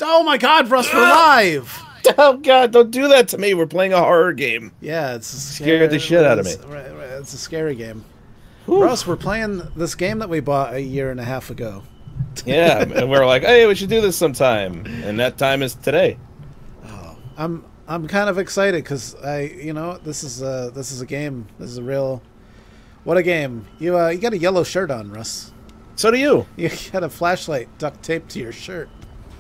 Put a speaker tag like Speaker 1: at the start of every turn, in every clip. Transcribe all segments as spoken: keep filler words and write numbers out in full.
Speaker 1: Oh my God, Russ, we're live!
Speaker 2: Oh God, don't do that to me. We're playing a horror game.
Speaker 1: Yeah, it's a
Speaker 2: scared the shit out of me.
Speaker 1: Right, right, it's a scary game.
Speaker 2: Whew.
Speaker 1: Russ, we're playing this game that we bought a year and a half ago.
Speaker 2: Yeah, and we're like, hey, we should do this sometime, and that time is today.
Speaker 1: Oh, I'm I'm kind of excited because I, you know, this is a this is a game. This is a real, what a game. You uh, you got a yellow shirt on, Russ.
Speaker 2: So do you.
Speaker 1: You got a flashlight duct taped to your shirt.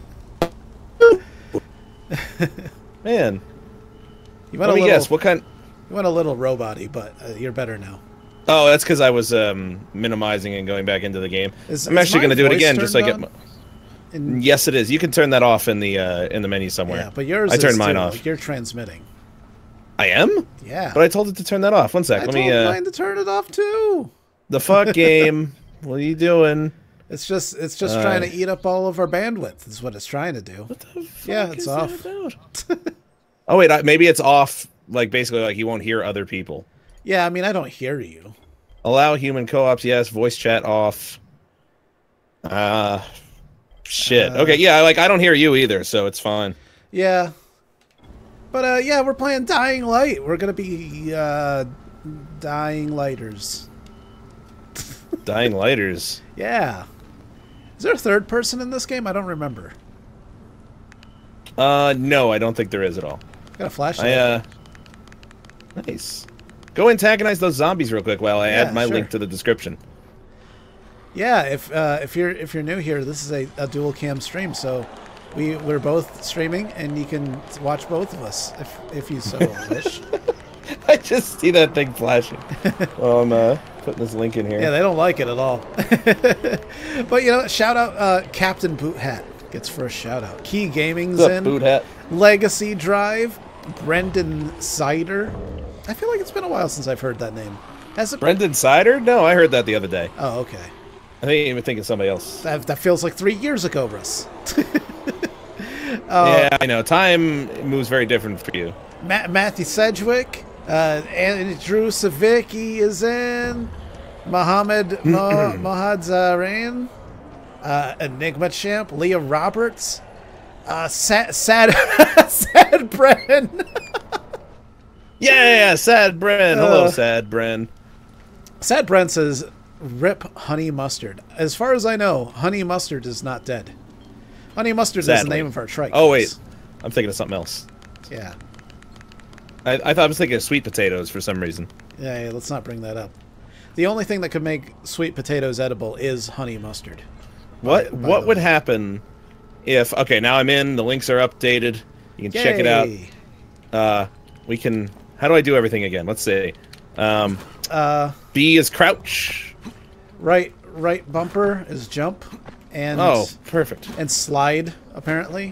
Speaker 2: Man,
Speaker 1: you went
Speaker 2: let
Speaker 1: a
Speaker 2: me
Speaker 1: little,
Speaker 2: guess. What kind?
Speaker 1: You went a little robot-y, but uh, you're better now.
Speaker 2: Oh, that's because I was um, minimizing and going back into the game.
Speaker 1: Is,
Speaker 2: I'm
Speaker 1: is
Speaker 2: actually going to do it again, just like
Speaker 1: it.
Speaker 2: My... Yes, it is. You can turn that off in the uh, in the menu somewhere.
Speaker 1: Yeah, but yours.
Speaker 2: I turned
Speaker 1: is
Speaker 2: mine
Speaker 1: too,
Speaker 2: off.
Speaker 1: Like you're transmitting.
Speaker 2: I am.
Speaker 1: Yeah.
Speaker 2: But I told it to turn that off. One sec.
Speaker 1: I
Speaker 2: Let
Speaker 1: told
Speaker 2: me. Uh...
Speaker 1: mine to turn it off too.
Speaker 2: The fuck game. What are you doing?
Speaker 1: It's just it's just
Speaker 2: uh,
Speaker 1: trying to eat up all of our bandwidth. Is what it's trying to do.
Speaker 2: What the fuck
Speaker 1: yeah, it's
Speaker 2: is
Speaker 1: off.
Speaker 2: That about? Oh wait, I, maybe it's off. Like basically, like you won't hear other people.
Speaker 1: Yeah, I mean, I don't hear you.
Speaker 2: Allow human co-ops. Yes. Voice chat off. Uh shit.
Speaker 1: Uh,
Speaker 2: okay. Yeah. Like I don't hear you either, so it's fine.
Speaker 1: Yeah. But uh, yeah, we're playing Dying Light. We're gonna be uh, dying lighters.
Speaker 2: Dying lighters.
Speaker 1: Yeah. Is there a third person in this game? I don't remember.
Speaker 2: Uh, no, I don't think there is at all.
Speaker 1: Got a flashlight.
Speaker 2: I, uh... Nice. Go antagonize those zombies real quick while I
Speaker 1: Yeah,
Speaker 2: add my
Speaker 1: sure.
Speaker 2: link to the description.
Speaker 1: Yeah, if uh, if you're if you're new here, this is a, a dual cam stream, so we we're both streaming, and you can watch both of us if if you so wish.
Speaker 2: I just see that thing flashing. Well, I'm uh, putting this link in here.
Speaker 1: Yeah, they don't like it at all. But you know, shout out uh, Captain Boot Hat gets first shout out. Key Gaming's
Speaker 2: What's up,
Speaker 1: in.
Speaker 2: Boot Hat?
Speaker 1: Legacy Drive. Brendan Cider. I feel like it's been a while since I've heard that name. Has it?
Speaker 2: Brendan Cider? No, I heard that the other day.
Speaker 1: Oh, okay.
Speaker 2: I think even thinking somebody else.
Speaker 1: That, that feels like three years ago, Russ. uh,
Speaker 2: yeah, I know. Time moves very different for you.
Speaker 1: Ma Matthew Sedgwick. Uh, Andrew Savicki is in. Mohammed Mo Mohad Zarain. Uh, Enigma Champ. Leah Roberts. Uh, Sad Sad Sad Bren.
Speaker 2: Yeah, Sad Bren. Hello,
Speaker 1: Uh,
Speaker 2: Sad Bren.
Speaker 1: Sad Bren says, "Rip Honey Mustard." As far as I know, Honey Mustard is not dead. Honey Mustard
Speaker 2: Sadly.
Speaker 1: is the name of our trike.
Speaker 2: Oh wait, I'm thinking of something else.
Speaker 1: Yeah.
Speaker 2: I, I thought I was thinking of sweet potatoes for some reason.
Speaker 1: Yeah, yeah, let's not bring that up. The only thing that could make sweet potatoes edible is honey mustard.
Speaker 2: What
Speaker 1: by, by
Speaker 2: what would
Speaker 1: way.
Speaker 2: happen if... Okay, now I'm in. The links are updated. You can Yay. check it out. Uh, we can... How do I do everything again? Let's see. Um,
Speaker 1: uh,
Speaker 2: B is crouch.
Speaker 1: Right, right bumper is jump. And
Speaker 2: oh, perfect.
Speaker 1: And slide, apparently.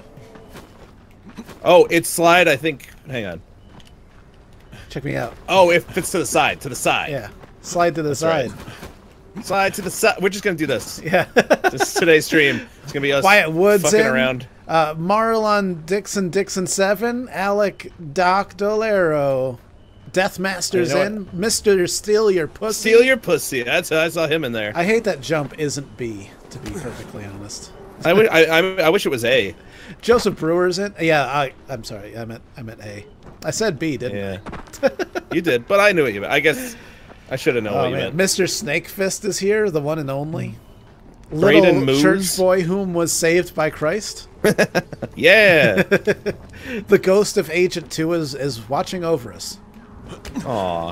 Speaker 2: Oh, it's slide, I think... Hang on.
Speaker 1: Check me out.
Speaker 2: Oh, if it's to the side, to the side.
Speaker 1: Yeah, slide to the
Speaker 2: That's
Speaker 1: side.
Speaker 2: Right. Slide to the side. We're just gonna do this.
Speaker 1: Yeah.
Speaker 2: This today's stream. It's gonna be us
Speaker 1: Wyatt Woods
Speaker 2: fucking
Speaker 1: in,
Speaker 2: around.
Speaker 1: Uh, Marlon Dixon Dixon seven, Alec Doc Dolero, Deathmaster's
Speaker 2: You know
Speaker 1: in, Mister Steal Your Pussy.
Speaker 2: Steal Your Pussy. That's I saw him in there.
Speaker 1: I hate that jump isn't B, to be perfectly honest.
Speaker 2: I, w I, I, I wish it was A.
Speaker 1: Joseph Brewer's in. Yeah, I I'm sorry. I meant I meant A. I said B, didn't
Speaker 2: Yeah.
Speaker 1: I?
Speaker 2: You did, but I knew what you meant. I guess I should have known
Speaker 1: Oh,
Speaker 2: what you
Speaker 1: man.
Speaker 2: meant.
Speaker 1: Mister Snakefist is here, the one and only.
Speaker 2: Braden
Speaker 1: Little
Speaker 2: Moose.
Speaker 1: church boy whom was saved by Christ.
Speaker 2: Yeah.
Speaker 1: The ghost of Agent Two is is watching over us.
Speaker 2: Aw.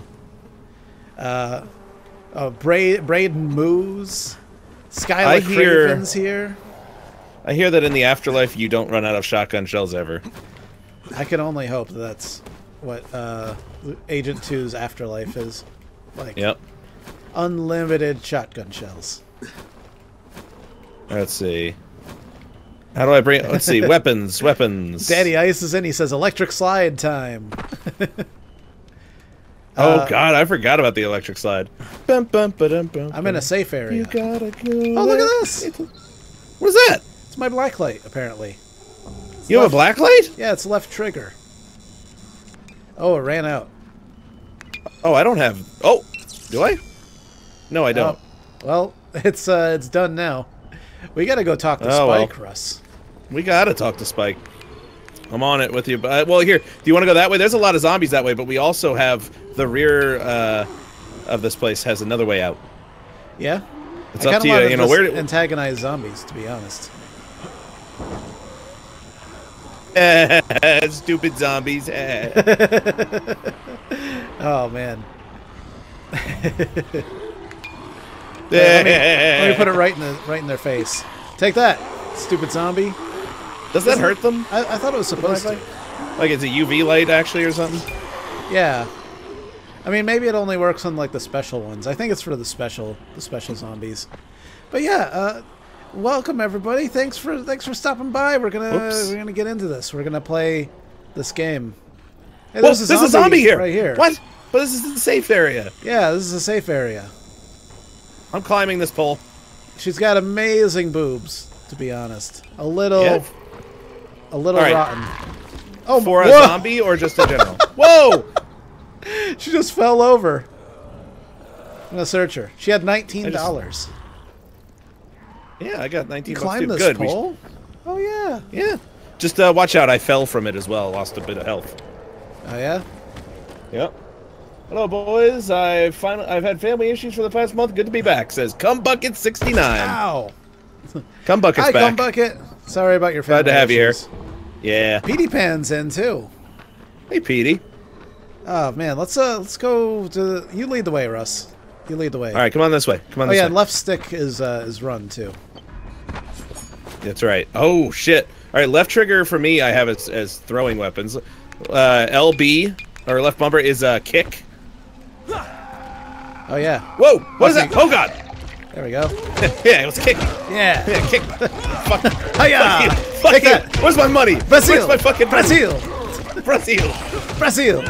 Speaker 1: Uh, uh Bra Braden Moose.
Speaker 2: I
Speaker 1: Skylar
Speaker 2: hear-
Speaker 1: Craven's here.
Speaker 2: I hear that in the afterlife you don't run out of shotgun shells ever.
Speaker 1: I can only hope that that's what uh, Agent Two's afterlife is like.
Speaker 2: Yep.
Speaker 1: Unlimited shotgun shells.
Speaker 2: Let's see. How do I bring... Let's see. Weapons. Weapons.
Speaker 1: Daddy Ice is in. He says electric slide time.
Speaker 2: Oh,
Speaker 1: Uh,
Speaker 2: God. I forgot about the electric slide. Bum, bum, ba-dum, bum,
Speaker 1: I'm in a
Speaker 2: bum.
Speaker 1: safe area.
Speaker 2: You gotta go.
Speaker 1: Oh, look at this.
Speaker 2: What is that?
Speaker 1: It's my black light, apparently. It's
Speaker 2: You have a
Speaker 1: left-
Speaker 2: black light?
Speaker 1: Yeah, it's left trigger. Oh, it ran out.
Speaker 2: Oh, I don't have... Oh, do I? No, I don't.
Speaker 1: Oh, well, it's uh, it's done now. We gotta go talk to
Speaker 2: Oh,
Speaker 1: Spike,
Speaker 2: well.
Speaker 1: Russ.
Speaker 2: We gotta talk to Spike. I'm on it with you. But, well, here, do you want to go that way? There's a lot of zombies that way, but we also have the rear uh, of this place has another way out.
Speaker 1: Yeah?
Speaker 2: It's
Speaker 1: I
Speaker 2: up to you.
Speaker 1: want
Speaker 2: You know, where do...
Speaker 1: antagonize zombies, to be honest.
Speaker 2: Stupid zombies.
Speaker 1: Oh, man. let, me, let me put it right in the right in their face. Take that, stupid zombie.
Speaker 2: Does that hurt them?
Speaker 1: I, I thought it was supposed to.
Speaker 2: Like it's a U V light actually or something?
Speaker 1: Yeah. I mean, maybe it only works on like the special ones. I think it's for the special the special zombies. But yeah, uh, welcome everybody. Thanks for thanks for stopping by. We're gonna Oops. we're gonna get into this. We're gonna play this game. Hey,
Speaker 2: there's, Whoa, a, there's zombie a zombie here.
Speaker 1: Right here.
Speaker 2: What? But this is the safe area.
Speaker 1: Yeah, this is a safe area.
Speaker 2: I'm climbing this pole.
Speaker 1: She's got amazing boobs, to be honest. A little,
Speaker 2: yeah.
Speaker 1: a little right. rotten.
Speaker 2: Oh, for a whoa. zombie or just in general? Whoa!
Speaker 1: She just fell over. I'm gonna search her. She had nineteen dollars.
Speaker 2: Yeah, I got nineteen.
Speaker 1: You climbed this
Speaker 2: Good.
Speaker 1: pole? Oh yeah.
Speaker 2: Yeah. Just uh, watch out. I fell from it as well. Lost a bit of health.
Speaker 1: Oh yeah.
Speaker 2: Yep. Hello, boys. I've finally I've had family issues for the past month. Good to be back. Says Cum Bucket sixty-nine.
Speaker 1: Ow.
Speaker 2: Cum Bucket's
Speaker 1: Hi,
Speaker 2: back.
Speaker 1: Cum Bucket. Sorry about your family
Speaker 2: Glad to have
Speaker 1: issues.
Speaker 2: you here. Yeah.
Speaker 1: Petey Pan's in too.
Speaker 2: Hey, Petey.
Speaker 1: Oh man, let's uh let's go to you lead the way, Russ. You lead the way.
Speaker 2: All right, come on this way. Come on.
Speaker 1: Oh
Speaker 2: this
Speaker 1: yeah,
Speaker 2: way.
Speaker 1: and left stick is uh is run too.
Speaker 2: That's right. Oh shit. All right, left trigger for me I have as as throwing weapons. Uh, L B or left bumper is a uh, kick.
Speaker 1: Oh yeah.
Speaker 2: Whoa! What is that? Oh god!
Speaker 1: There we go.
Speaker 2: Yeah, it was kick.
Speaker 1: Yeah.
Speaker 2: Yeah, kick. Fuck.
Speaker 1: Hiya!
Speaker 2: Fuck you. Fuck
Speaker 1: Take
Speaker 2: you.
Speaker 1: that.
Speaker 2: Where's my money?
Speaker 1: Brazil.
Speaker 2: Where's my fucking money?
Speaker 1: Brazil.
Speaker 2: Brazil.
Speaker 1: Brazil.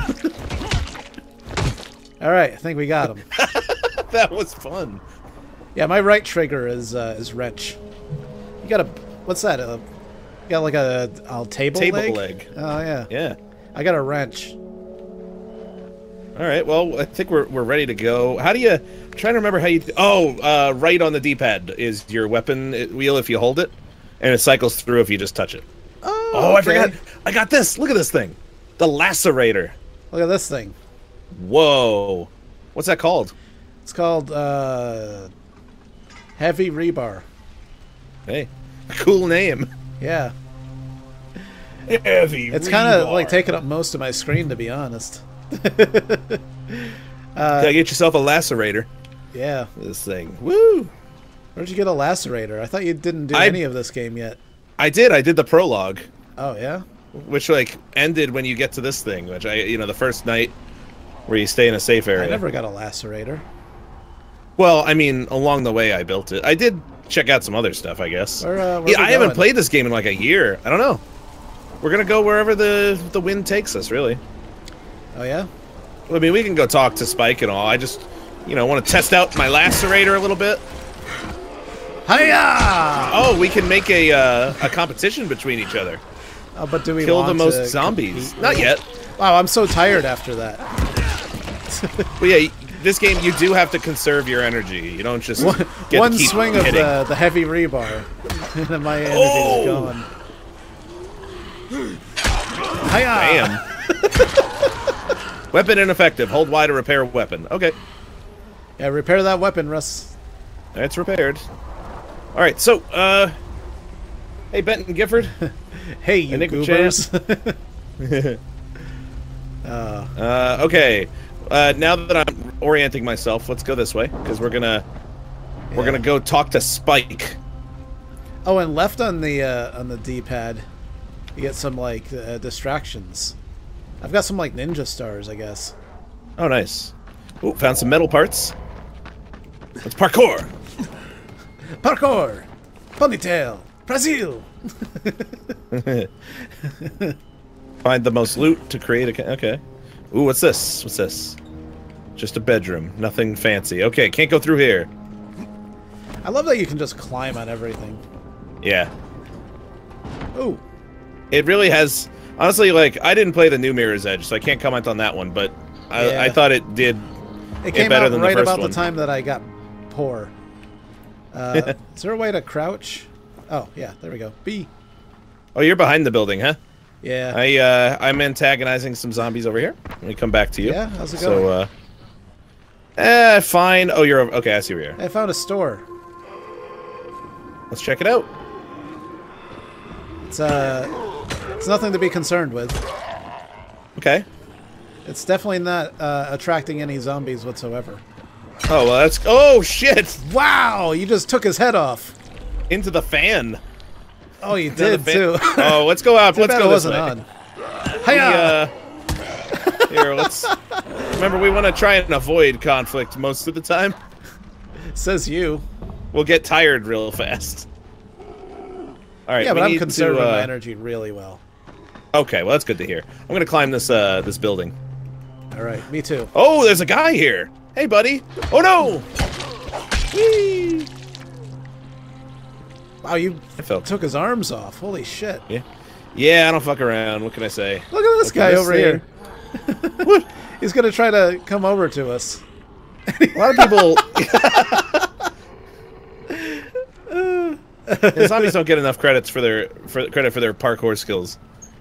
Speaker 1: All right, I think we got him.
Speaker 2: That was fun.
Speaker 1: Yeah, my right trigger is uh, is wrench. You got a what's that? A, you got like a, a table,
Speaker 2: table
Speaker 1: leg?
Speaker 2: leg.
Speaker 1: Oh yeah.
Speaker 2: Yeah.
Speaker 1: I got a wrench.
Speaker 2: All right. Well, I think we're we're ready to go. How do you? I'm trying to remember how you. Oh, uh, right on the D-pad is your weapon wheel if you hold it, and it cycles through if you just touch it.
Speaker 1: Oh.
Speaker 2: Oh,
Speaker 1: okay.
Speaker 2: I forgot. I got this. Look at this thing. The lacerator.
Speaker 1: Look at this thing.
Speaker 2: Whoa. What's that called?
Speaker 1: It's called uh, heavy rebar.
Speaker 2: Hey, cool name.
Speaker 1: Yeah.
Speaker 2: Heavy.
Speaker 1: It's kind of like taking up most of my screen, to be honest. uh,
Speaker 2: Gotta get yourself a lacerator.
Speaker 1: Yeah.
Speaker 2: This thing. Woo!
Speaker 1: Where'd you get a lacerator? I thought you didn't do
Speaker 2: I,
Speaker 1: any of this game yet.
Speaker 2: I did. I did the prologue.
Speaker 1: Oh yeah.
Speaker 2: Which like ended when you get to this thing, which I, you know, the first night where you stay in a safe area.
Speaker 1: I never got a lacerator.
Speaker 2: Well, I mean, along the way I built it. I did check out some other stuff, I guess.
Speaker 1: Where, uh,
Speaker 2: yeah, I haven't played this game in like a year. I don't know. We're gonna go wherever the the wind takes us, really.
Speaker 1: Oh yeah.
Speaker 2: I mean, we can go talk to Spike and all. I just, you know, want to test out my lacerator a little bit.
Speaker 1: Hiya!
Speaker 2: Oh, we can make a uh, a competition between each other.
Speaker 1: Oh, but do we
Speaker 2: kill
Speaker 1: want
Speaker 2: the most
Speaker 1: to
Speaker 2: zombies?
Speaker 1: compete?
Speaker 2: Not yet.
Speaker 1: Wow, I'm so tired after that.
Speaker 2: But yeah, this game you do have to conserve your energy. You don't just
Speaker 1: one,
Speaker 2: get
Speaker 1: one
Speaker 2: to keep
Speaker 1: swing
Speaker 2: hitting.
Speaker 1: of the the heavy rebar, and my energy
Speaker 2: Oh!
Speaker 1: is gone. Hiya!
Speaker 2: Damn. Weapon ineffective. Hold Y to repair weapon. Okay.
Speaker 1: Yeah, repair that weapon, Russ.
Speaker 2: It's repaired. All right. So, uh, hey Benton Gifford.
Speaker 1: Hey, you goobers.
Speaker 2: uh, uh, okay. Uh, now that I'm orienting myself, let's go this way because we're gonna yeah. we're gonna go talk to Spike.
Speaker 1: Oh, and left on the uh, on the D-pad, you get some like uh, distractions. I've got some like ninja stars, I guess.
Speaker 2: Oh, nice. Ooh, found some metal parts. Let's parkour.
Speaker 1: Parkour. Ponytail. Brazil.
Speaker 2: Find the most loot to create a... Okay. Ooh, what's this? What's this? Just a bedroom. Nothing fancy. Okay, can't go through here.
Speaker 1: I love that you can just climb on everything.
Speaker 2: Yeah.
Speaker 1: Ooh.
Speaker 2: It really has... Honestly, like, I didn't play the new Mirror's Edge, so I can't comment on that one, but I,
Speaker 1: yeah.
Speaker 2: I thought it did
Speaker 1: it came
Speaker 2: better
Speaker 1: out
Speaker 2: than
Speaker 1: right
Speaker 2: the first
Speaker 1: about
Speaker 2: one.
Speaker 1: the time that I got poor. Uh, is there a way to crouch? Oh, yeah, there we go. B.
Speaker 2: Oh, you're behind the building, huh?
Speaker 1: Yeah.
Speaker 2: I uh, I'm antagonizing some zombies over here. Let me come back to you.
Speaker 1: Yeah, how's it going?
Speaker 2: So, uh, eh, fine. Oh, you're over. Okay, I see where you are.
Speaker 1: I found a store.
Speaker 2: Let's check it out.
Speaker 1: It's uh, it's nothing to be concerned with.
Speaker 2: Okay.
Speaker 1: It's definitely not uh, attracting any zombies whatsoever.
Speaker 2: Oh well, that's. Oh shit!
Speaker 1: Wow, you just took his head off.
Speaker 2: Into the fan.
Speaker 1: Oh, you did too.
Speaker 2: Oh, let's go out.
Speaker 1: Too
Speaker 2: Let's
Speaker 1: bad
Speaker 2: go
Speaker 1: it
Speaker 2: this
Speaker 1: wasn't
Speaker 2: way.
Speaker 1: on.
Speaker 2: We,
Speaker 1: Hiya!
Speaker 2: uh, here, let's. Remember, we want to try and avoid conflict most of the time.
Speaker 1: Says you.
Speaker 2: We'll get tired real fast. All right.
Speaker 1: Yeah, but I'm
Speaker 2: need
Speaker 1: conserving
Speaker 2: to, uh,
Speaker 1: my energy really well.
Speaker 2: Okay, well that's good to hear. I'm gonna climb this uh this building.
Speaker 1: All right, me too.
Speaker 2: Oh, there's a guy here. Hey, buddy. Oh no! Whee!
Speaker 1: Wow, you
Speaker 2: I felt.
Speaker 1: took his arms off. Holy shit!
Speaker 2: Yeah. Yeah, I don't fuck around. What can I say?
Speaker 1: Look at this
Speaker 2: Look
Speaker 1: guy
Speaker 2: at this
Speaker 1: over
Speaker 2: thing.
Speaker 1: here.
Speaker 2: What?
Speaker 1: He's gonna try to come over to us.
Speaker 2: A lot of people. The zombies don't get enough credits for their for credit for their parkour skills.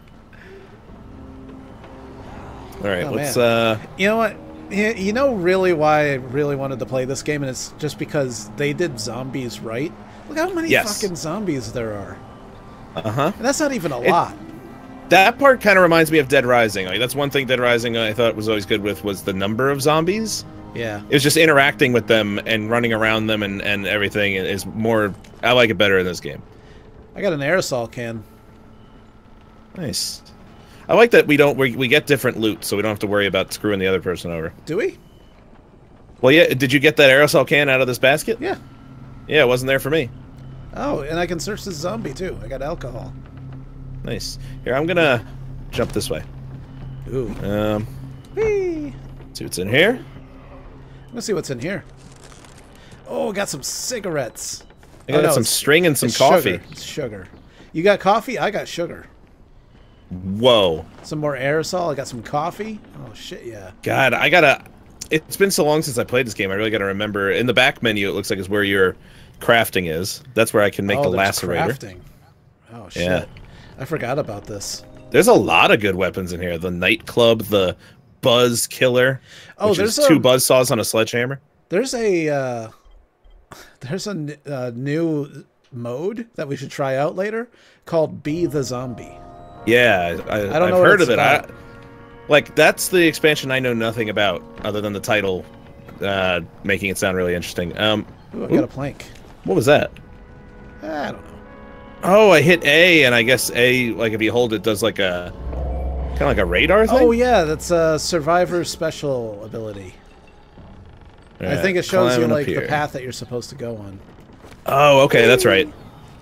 Speaker 2: All right,
Speaker 1: Oh,
Speaker 2: let's.
Speaker 1: man.
Speaker 2: uh
Speaker 1: You know what? You you know really why I really wanted to play this game, and it's just because they did zombies right. Look how many
Speaker 2: Yes.
Speaker 1: fucking zombies there are.
Speaker 2: Uh huh.
Speaker 1: And that's not even a
Speaker 2: It-
Speaker 1: lot.
Speaker 2: That part kind of reminds me of Dead Rising. Like that's one thing Dead Rising I thought was always good with was the number of zombies.
Speaker 1: Yeah.
Speaker 2: It was just interacting with them and running around them and and everything is more. I like it better in this game.
Speaker 1: I got an aerosol can.
Speaker 2: Nice. I like that we don't we, we get different loot, so we don't have to worry about screwing the other person over.
Speaker 1: Do we?
Speaker 2: Well, yeah. Did you get that aerosol can out of this basket?
Speaker 1: Yeah.
Speaker 2: Yeah, it wasn't there for me.
Speaker 1: Oh, and I can search this zombie too. I got alcohol.
Speaker 2: Nice. Here, I'm gonna jump this way.
Speaker 1: Ooh.
Speaker 2: Um,
Speaker 1: Whee!
Speaker 2: see what's in here.
Speaker 1: Let's see what's in here. Oh, got some cigarettes.
Speaker 2: I got
Speaker 1: Oh, no,
Speaker 2: some
Speaker 1: it's-
Speaker 2: string and some
Speaker 1: it's
Speaker 2: coffee.
Speaker 1: Sugar. It's sugar. You got coffee? I got sugar.
Speaker 2: Whoa.
Speaker 1: Some more aerosol. I got some coffee. Oh shit, yeah.
Speaker 2: God, I gotta. It's been so long since I played this game. I really gotta remember. In the back menu, it looks like is where your crafting is. That's where I can make
Speaker 1: oh,
Speaker 2: the
Speaker 1: there's
Speaker 2: lacerator.
Speaker 1: crafting. Oh shit.
Speaker 2: Yeah.
Speaker 1: I forgot about this.
Speaker 2: There's a lot of good weapons in here. The nightclub, the buzz killer.
Speaker 1: Oh,
Speaker 2: which
Speaker 1: there's
Speaker 2: is two
Speaker 1: a-
Speaker 2: buzz saws on a sledgehammer.
Speaker 1: There's a uh, there's a n- uh, new mode that we should try out later called Be the Zombie.
Speaker 2: Yeah, I,
Speaker 1: I don't
Speaker 2: I've
Speaker 1: know what
Speaker 2: heard
Speaker 1: it's
Speaker 2: of it. I,
Speaker 1: about.
Speaker 2: like that's the expansion I know nothing about, other than the title, uh, making it sound really interesting. Um,
Speaker 1: Ooh, I
Speaker 2: ooh,
Speaker 1: got a plank.
Speaker 2: what was that?
Speaker 1: I don't know.
Speaker 2: Oh, I hit A, and I guess A, like if you hold it, does like a kind of like a radar thing.
Speaker 1: Oh yeah, that's a survivor special ability. I
Speaker 2: Alright,
Speaker 1: think it shows you
Speaker 2: climbing up
Speaker 1: like the
Speaker 2: here.
Speaker 1: path that you're supposed to go on.
Speaker 2: Oh, okay, that's right.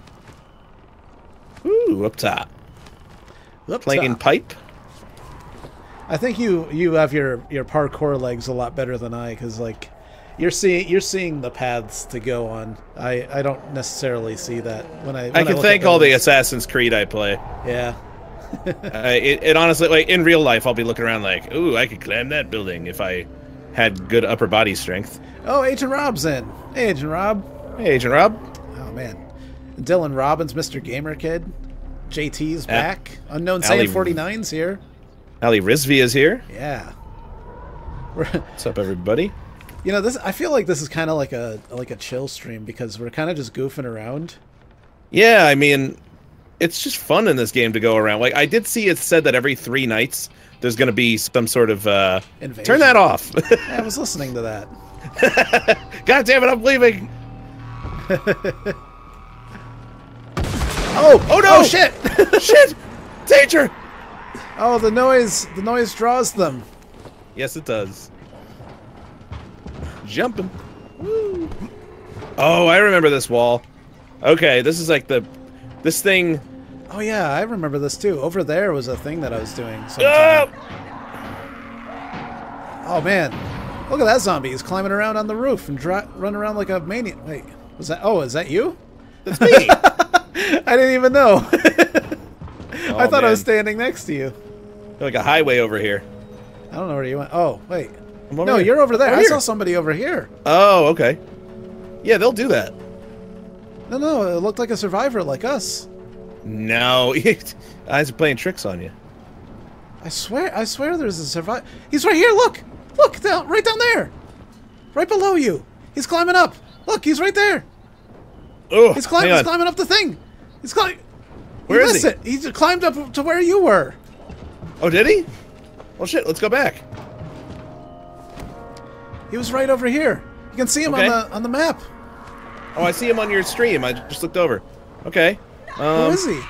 Speaker 2: Ooh, up top.
Speaker 1: Up
Speaker 2: Playing
Speaker 1: top.
Speaker 2: pipe.
Speaker 1: I think you you have your your parkour legs a lot better than I, because like you're seeing you're seeing the paths to go on. I I don't necessarily see that when I. When
Speaker 2: I can
Speaker 1: look
Speaker 2: thank
Speaker 1: at
Speaker 2: all the
Speaker 1: those.
Speaker 2: Assassin's Creed I play.
Speaker 1: Yeah.
Speaker 2: uh, it, it honestly, like in real life, I'll be looking around like, ooh, I could climb that building if I had good upper body strength.
Speaker 1: Oh, Agent Rob's in. Hey, Agent Rob.
Speaker 2: Hey, Agent Rob.
Speaker 1: Oh man, Dylan Robbins, Mister Gamer Kid. J T's back. Unknown
Speaker 2: Ali-
Speaker 1: Saiyan forty-nine's here.
Speaker 2: Ali Rizvi is here.
Speaker 1: Yeah. We're,
Speaker 2: What's up, everybody?
Speaker 1: you know this. I feel like this is kind of like a like a chill stream because we're kind of just goofing around.
Speaker 2: Yeah, I mean, it's just fun in this game to go around. Like, I did see it said that every three nights there's going to be some sort of uh,
Speaker 1: Invasion.
Speaker 2: turn that off.
Speaker 1: Yeah, I was listening to that.
Speaker 2: God damn it, I'm leaving.
Speaker 1: Oh!
Speaker 2: Oh no!
Speaker 1: Oh shit!
Speaker 2: Shit! Danger!
Speaker 1: Oh, the noise. The noise draws them.
Speaker 2: Yes, it does. Jumping. Woo. Oh, I remember this wall. Okay, this is like the, this thing.
Speaker 1: Oh yeah, I remember this too. Over there was a thing that I was doing.
Speaker 2: Oh!
Speaker 1: sometime. Oh man, look at that zombie. He's climbing around on the roof and dri run around like a maniac. Wait, was that? Oh, is that you?
Speaker 2: That's me.
Speaker 1: I didn't even know.
Speaker 2: Oh,
Speaker 1: I thought I was
Speaker 2: man.
Speaker 1: standing next to you.
Speaker 2: Like a highway over here.
Speaker 1: I don't know where you went. Oh, wait.
Speaker 2: I'm over
Speaker 1: No,
Speaker 2: here.
Speaker 1: you're over there.
Speaker 2: Over
Speaker 1: I
Speaker 2: here.
Speaker 1: saw somebody over here.
Speaker 2: Oh, okay. Yeah, they'll do that.
Speaker 1: No, no, it looked like a survivor like us.
Speaker 2: No, eyes are playing tricks on you.
Speaker 1: I swear, I swear there's a survivor. He's right here, look! Look, down, right down there! Right below you! He's climbing up! Look, he's right there!
Speaker 2: Oh,
Speaker 1: He's climbing, he's climbing up the thing! He's climbing...
Speaker 2: Where is
Speaker 1: missed
Speaker 2: he?
Speaker 1: it! He climbed up to where you were!
Speaker 2: Oh, did he? Well, shit, let's go back.
Speaker 1: He was right over here. You can see him
Speaker 2: Okay.
Speaker 1: on the on the map.
Speaker 2: Oh, I see him on your stream. I just looked over. Okay. Um,
Speaker 1: Who is he?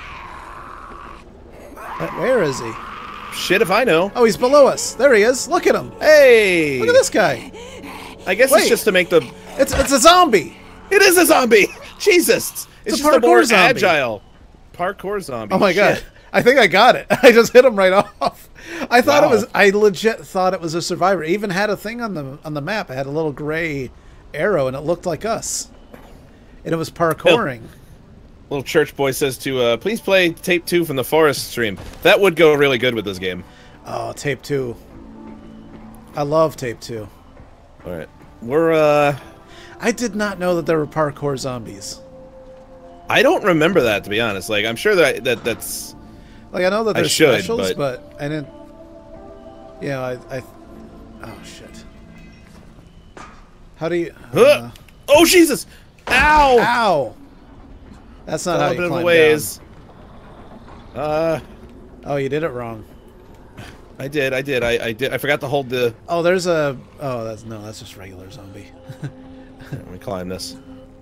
Speaker 1: Where is he?
Speaker 2: Shit if I know.
Speaker 1: Oh, he's below us. There he is. Look at him.
Speaker 2: Hey!
Speaker 1: Look at this guy.
Speaker 2: I guess
Speaker 1: Wait.
Speaker 2: it's just to make the...
Speaker 1: It's it's a zombie.
Speaker 2: It is a zombie! Jesus! It's,
Speaker 1: It's a
Speaker 2: just a
Speaker 1: parkour
Speaker 2: more
Speaker 1: zombie.
Speaker 2: agile parkour zombie.
Speaker 1: Oh my
Speaker 2: Shit.
Speaker 1: god. I think I got it. I just hit him right off. I thought
Speaker 2: Wow.
Speaker 1: it was I legit thought it was a survivor. It even had a thing on the on the map. It had a little gray arrow and it looked like us. And it was parkouring.
Speaker 2: Little church boy says to, uh, please play tape two from the forest stream. That would go really good with this game.
Speaker 1: Oh, tape two. I love tape two.
Speaker 2: Alright. We're, uh...
Speaker 1: I did not know that there were parkour zombies.
Speaker 2: I don't remember that, to be honest. Like, I'm sure that, that that's...
Speaker 1: Like, I know that
Speaker 2: I
Speaker 1: there's
Speaker 2: should,
Speaker 1: specials,
Speaker 2: but-
Speaker 1: but... I didn't... You know, I... I oh, shit. How do you...
Speaker 2: Huh.
Speaker 1: Uh,
Speaker 2: Oh, Jesus! Ow!
Speaker 1: ow! That's not
Speaker 2: a
Speaker 1: how
Speaker 2: little
Speaker 1: you
Speaker 2: bit of
Speaker 1: climb
Speaker 2: a ways.
Speaker 1: down.
Speaker 2: Uh,
Speaker 1: Oh, you did it wrong.
Speaker 2: I did, I did, I, I did. I forgot to hold the...
Speaker 1: Oh, there's a... Oh, that's... No, that's just regular zombie.
Speaker 2: Let me climb this.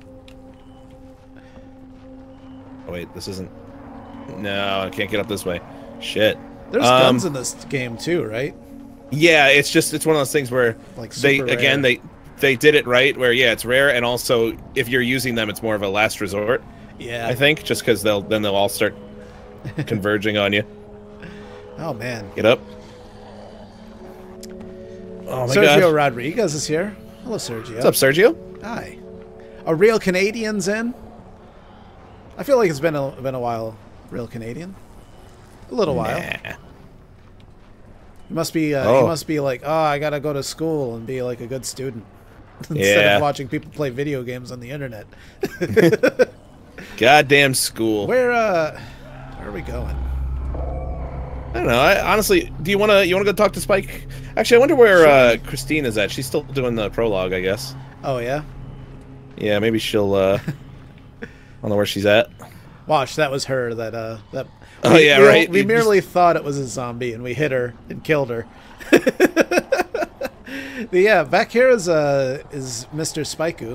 Speaker 2: Oh, wait, this isn't... No, I can't get up this way. Shit.
Speaker 1: There's
Speaker 2: Um,
Speaker 1: guns in this game, too, right?
Speaker 2: Yeah, it's just, it's one of those things where
Speaker 1: Like,
Speaker 2: they,
Speaker 1: super
Speaker 2: again,
Speaker 1: rare.
Speaker 2: they they did it right, where, yeah, it's rare, and also, if you're using them, it's more of a last resort,
Speaker 1: Yeah.
Speaker 2: I think, just because they'll, then they'll all start converging on you.
Speaker 1: Oh, man.
Speaker 2: Get up. Oh, my
Speaker 1: Sergio
Speaker 2: God.
Speaker 1: Rodriguez is here. Hello, Sergio.
Speaker 2: What's up, Sergio?
Speaker 1: Hi. A real Canadian's in. I feel like it's been a, been a while. Real Canadian? A little while.
Speaker 2: Nah.
Speaker 1: You must be, uh,
Speaker 2: Oh.
Speaker 1: you must be like, oh, I gotta go to school and be like a good student. Instead
Speaker 2: Yeah.
Speaker 1: of watching people play video games on the internet.
Speaker 2: Goddamn school.
Speaker 1: Where, uh, where are we going?
Speaker 2: I don't know. I, honestly, do you want to you want to go talk to Spike? Actually, I wonder where uh, Christine is at. She's still doing the prologue, I guess.
Speaker 1: Oh, yeah?
Speaker 2: Yeah, maybe she'll. Uh, I don't know where she's at.
Speaker 1: Watch, that was her that, uh, that...
Speaker 2: Oh,
Speaker 1: we,
Speaker 2: yeah,
Speaker 1: we,
Speaker 2: right.
Speaker 1: We
Speaker 2: You
Speaker 1: merely thought it was a zombie, and we hit her and killed her. But yeah, back here is, uh, is Mister Spikeu.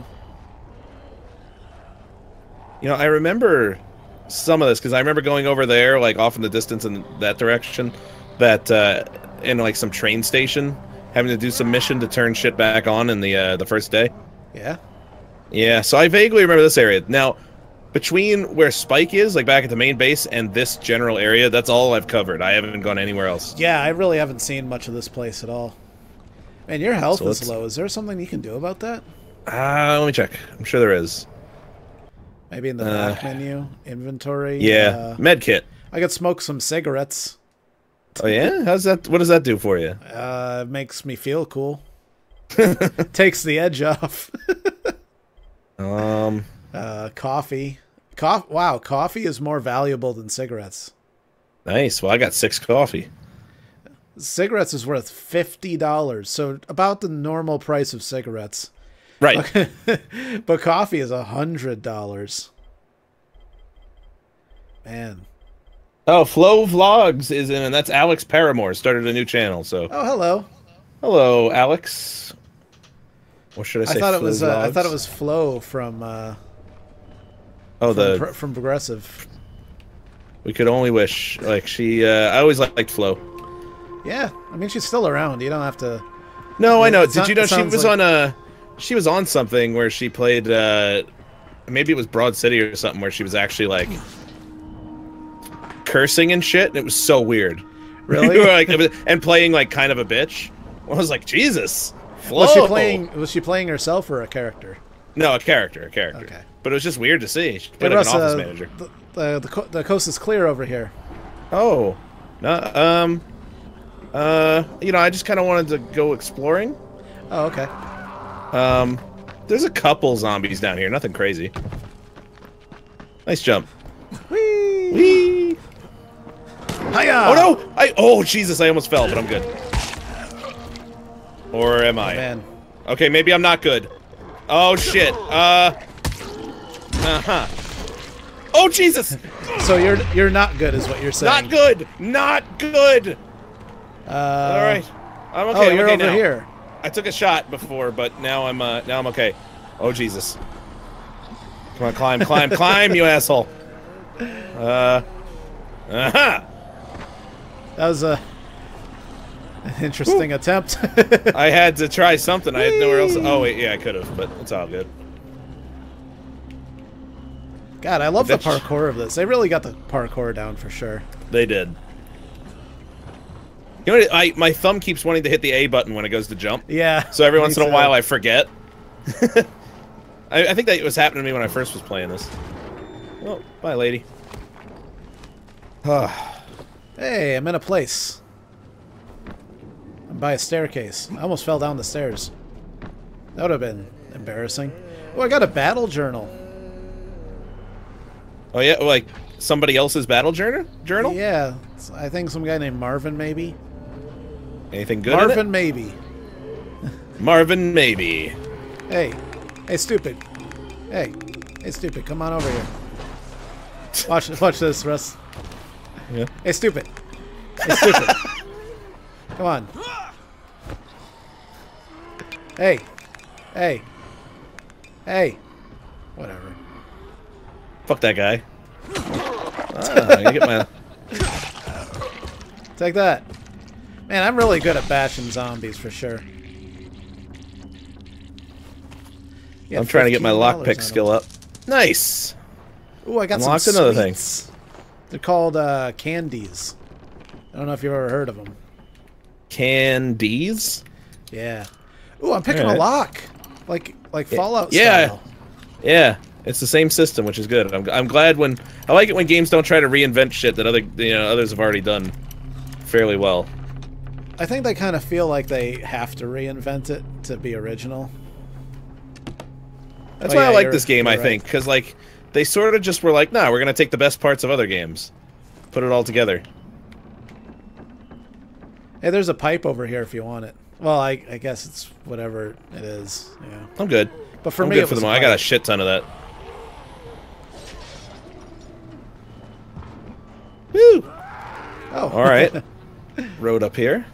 Speaker 2: You know, I remember some of this because I remember going over there, like off in the distance in that direction, that uh, in like some train station, having to do some mission to turn shit back on in the uh, the first day.
Speaker 1: Yeah?
Speaker 2: Yeah, so I vaguely remember this area. Now, between where Spike is, like back at the main base, and this general area, that's all I've covered. I haven't gone anywhere else.
Speaker 1: Yeah, I really haven't seen much of this place at all. Man, your health
Speaker 2: So
Speaker 1: is
Speaker 2: let's-
Speaker 1: low. Is there something you can do about that?
Speaker 2: Uh, let me check. I'm sure there is.
Speaker 1: Maybe in the
Speaker 2: Uh,
Speaker 1: back menu, inventory.
Speaker 2: Yeah,
Speaker 1: Uh,
Speaker 2: med kit.
Speaker 1: I could smoke some cigarettes.
Speaker 2: Oh yeah, how's that? What does that do for you?
Speaker 1: Uh, it makes me feel cool. Takes the edge off.
Speaker 2: Um,
Speaker 1: uh, coffee. Co- wow, coffee is more valuable than cigarettes.
Speaker 2: nice. Well, I got six coffee.
Speaker 1: Cigarettes is worth fifty dollars, so about the normal price of cigarettes.
Speaker 2: Right.
Speaker 1: But coffee is a hundred dollars. Man.
Speaker 2: Oh, Flow Vlogs is in, and that's Alex Paramore. Started a new channel. So,
Speaker 1: Oh, hello.
Speaker 2: hello, Alex. Or should I say?
Speaker 1: I thought it
Speaker 2: Flow
Speaker 1: was. Uh, I thought it
Speaker 2: Vlogs?
Speaker 1: was Flo from. Uh,
Speaker 2: Oh,
Speaker 1: from,
Speaker 2: the
Speaker 1: Pro- from Progressive.
Speaker 2: we could only wish. Like she, uh, I always liked Flo.
Speaker 1: Yeah, I mean she's still around. You don't have to.
Speaker 2: No, I know.
Speaker 1: It
Speaker 2: Did
Speaker 1: sound-
Speaker 2: you know
Speaker 1: it
Speaker 2: she
Speaker 1: sounds
Speaker 2: was
Speaker 1: like-
Speaker 2: on a? She was on something where she played. Uh, maybe it was Broad City or something where she was actually like cursing and shit. And it was so weird.
Speaker 1: Really?
Speaker 2: like, it was, and playing like kind of a bitch. I was like, Jesus. Flo.
Speaker 1: Was she playing? Was she playing herself or a character?
Speaker 2: No, a character, a character.
Speaker 1: Okay.
Speaker 2: But it was just weird to see. She
Speaker 1: Hey,
Speaker 2: played like
Speaker 1: Russ,
Speaker 2: an office
Speaker 1: uh,
Speaker 2: manager.
Speaker 1: The, the, the, co- the coast is clear over here.
Speaker 2: Oh, no, um, uh, you know, I just kind of wanted to go exploring.
Speaker 1: Oh, okay.
Speaker 2: Um, there's a couple zombies down here, nothing crazy. Nice jump.
Speaker 1: Whee!
Speaker 2: Whee!
Speaker 1: Hiya!
Speaker 2: Oh no! I oh Jesus! I almost fell, but I'm good. Or am I?
Speaker 1: Oh, man.
Speaker 2: Okay, maybe I'm not good. Oh shit! Uh. Uh huh. Oh Jesus!
Speaker 1: So you're you're not good, is what you're saying?
Speaker 2: Not good. Not good.
Speaker 1: Uh,
Speaker 2: All right. I'm okay.
Speaker 1: Oh,
Speaker 2: I'm
Speaker 1: you're
Speaker 2: okay
Speaker 1: over
Speaker 2: now.
Speaker 1: here.
Speaker 2: I took a shot before, but now I'm uh now I'm okay. Oh Jesus! Come on, climb, climb, climb, you asshole! Uh. Uh huh.
Speaker 1: That was a an interesting Ooh. attempt.
Speaker 2: I had to try something. I had nowhere else. Oh wait, yeah, I could have, but it's all good.
Speaker 1: God, I love the parkour of this. They really got the parkour down for sure.
Speaker 2: They did. You know, I my thumb keeps wanting to hit the A button when it goes to jump.
Speaker 1: Yeah.
Speaker 2: So every once in a
Speaker 1: too.
Speaker 2: while I forget. I, I think that was happening to me when I first was playing this. Oh, bye, lady.
Speaker 1: Hey, I'm in a place. I'm by a staircase. I almost fell down the stairs. That would have been embarrassing. Oh, I got a battle journal.
Speaker 2: Oh yeah, like somebody else's battle journal? Journal?
Speaker 1: Yeah, I think some guy named Marvin, maybe.
Speaker 2: Anything good?
Speaker 1: Marvin,
Speaker 2: in it?
Speaker 1: maybe.
Speaker 2: Marvin, maybe.
Speaker 1: Hey, hey, stupid. Hey, hey, stupid. Come on over here. Watch, watch this, Russ.
Speaker 2: Yeah.
Speaker 1: Hey, stupid. Hey, stupid. Come on. Hey, hey, hey. Whatever.
Speaker 2: Fuck that guy. Ah, you get my...
Speaker 1: Take that. Man, I'm really good at bashing zombies for sure.
Speaker 2: I'm trying to get my lockpick skill up. Nice.
Speaker 1: Ooh, I got
Speaker 2: Unlocked
Speaker 1: some
Speaker 2: another
Speaker 1: sweets. Thing. They're called uh, candies. I don't know if you've ever heard of them.
Speaker 2: Candies?
Speaker 1: Yeah. Ooh, I'm picking right. a lock, like like Fallout
Speaker 2: yeah.
Speaker 1: style.
Speaker 2: Yeah. It's the same system, which is good. I'm, I'm glad when I like it when games don't try to reinvent shit that other you know others have already done fairly well.
Speaker 1: I think they kind of feel like they have to reinvent it to be original.
Speaker 2: That's
Speaker 1: oh,
Speaker 2: why
Speaker 1: yeah,
Speaker 2: I like this game. I
Speaker 1: right.
Speaker 2: think because like they sort of just were like, nah, we're gonna take the best parts of other games, put it all together.
Speaker 1: Hey, there's a pipe over here if you want it. Well, I, I guess it's whatever it is. Yeah.
Speaker 2: I'm good.
Speaker 1: But for
Speaker 2: I'm
Speaker 1: me,
Speaker 2: good
Speaker 1: it
Speaker 2: for
Speaker 1: was
Speaker 2: them.
Speaker 1: a
Speaker 2: I got a shit ton of that. Woo!
Speaker 1: Oh.
Speaker 2: All right. Road up here.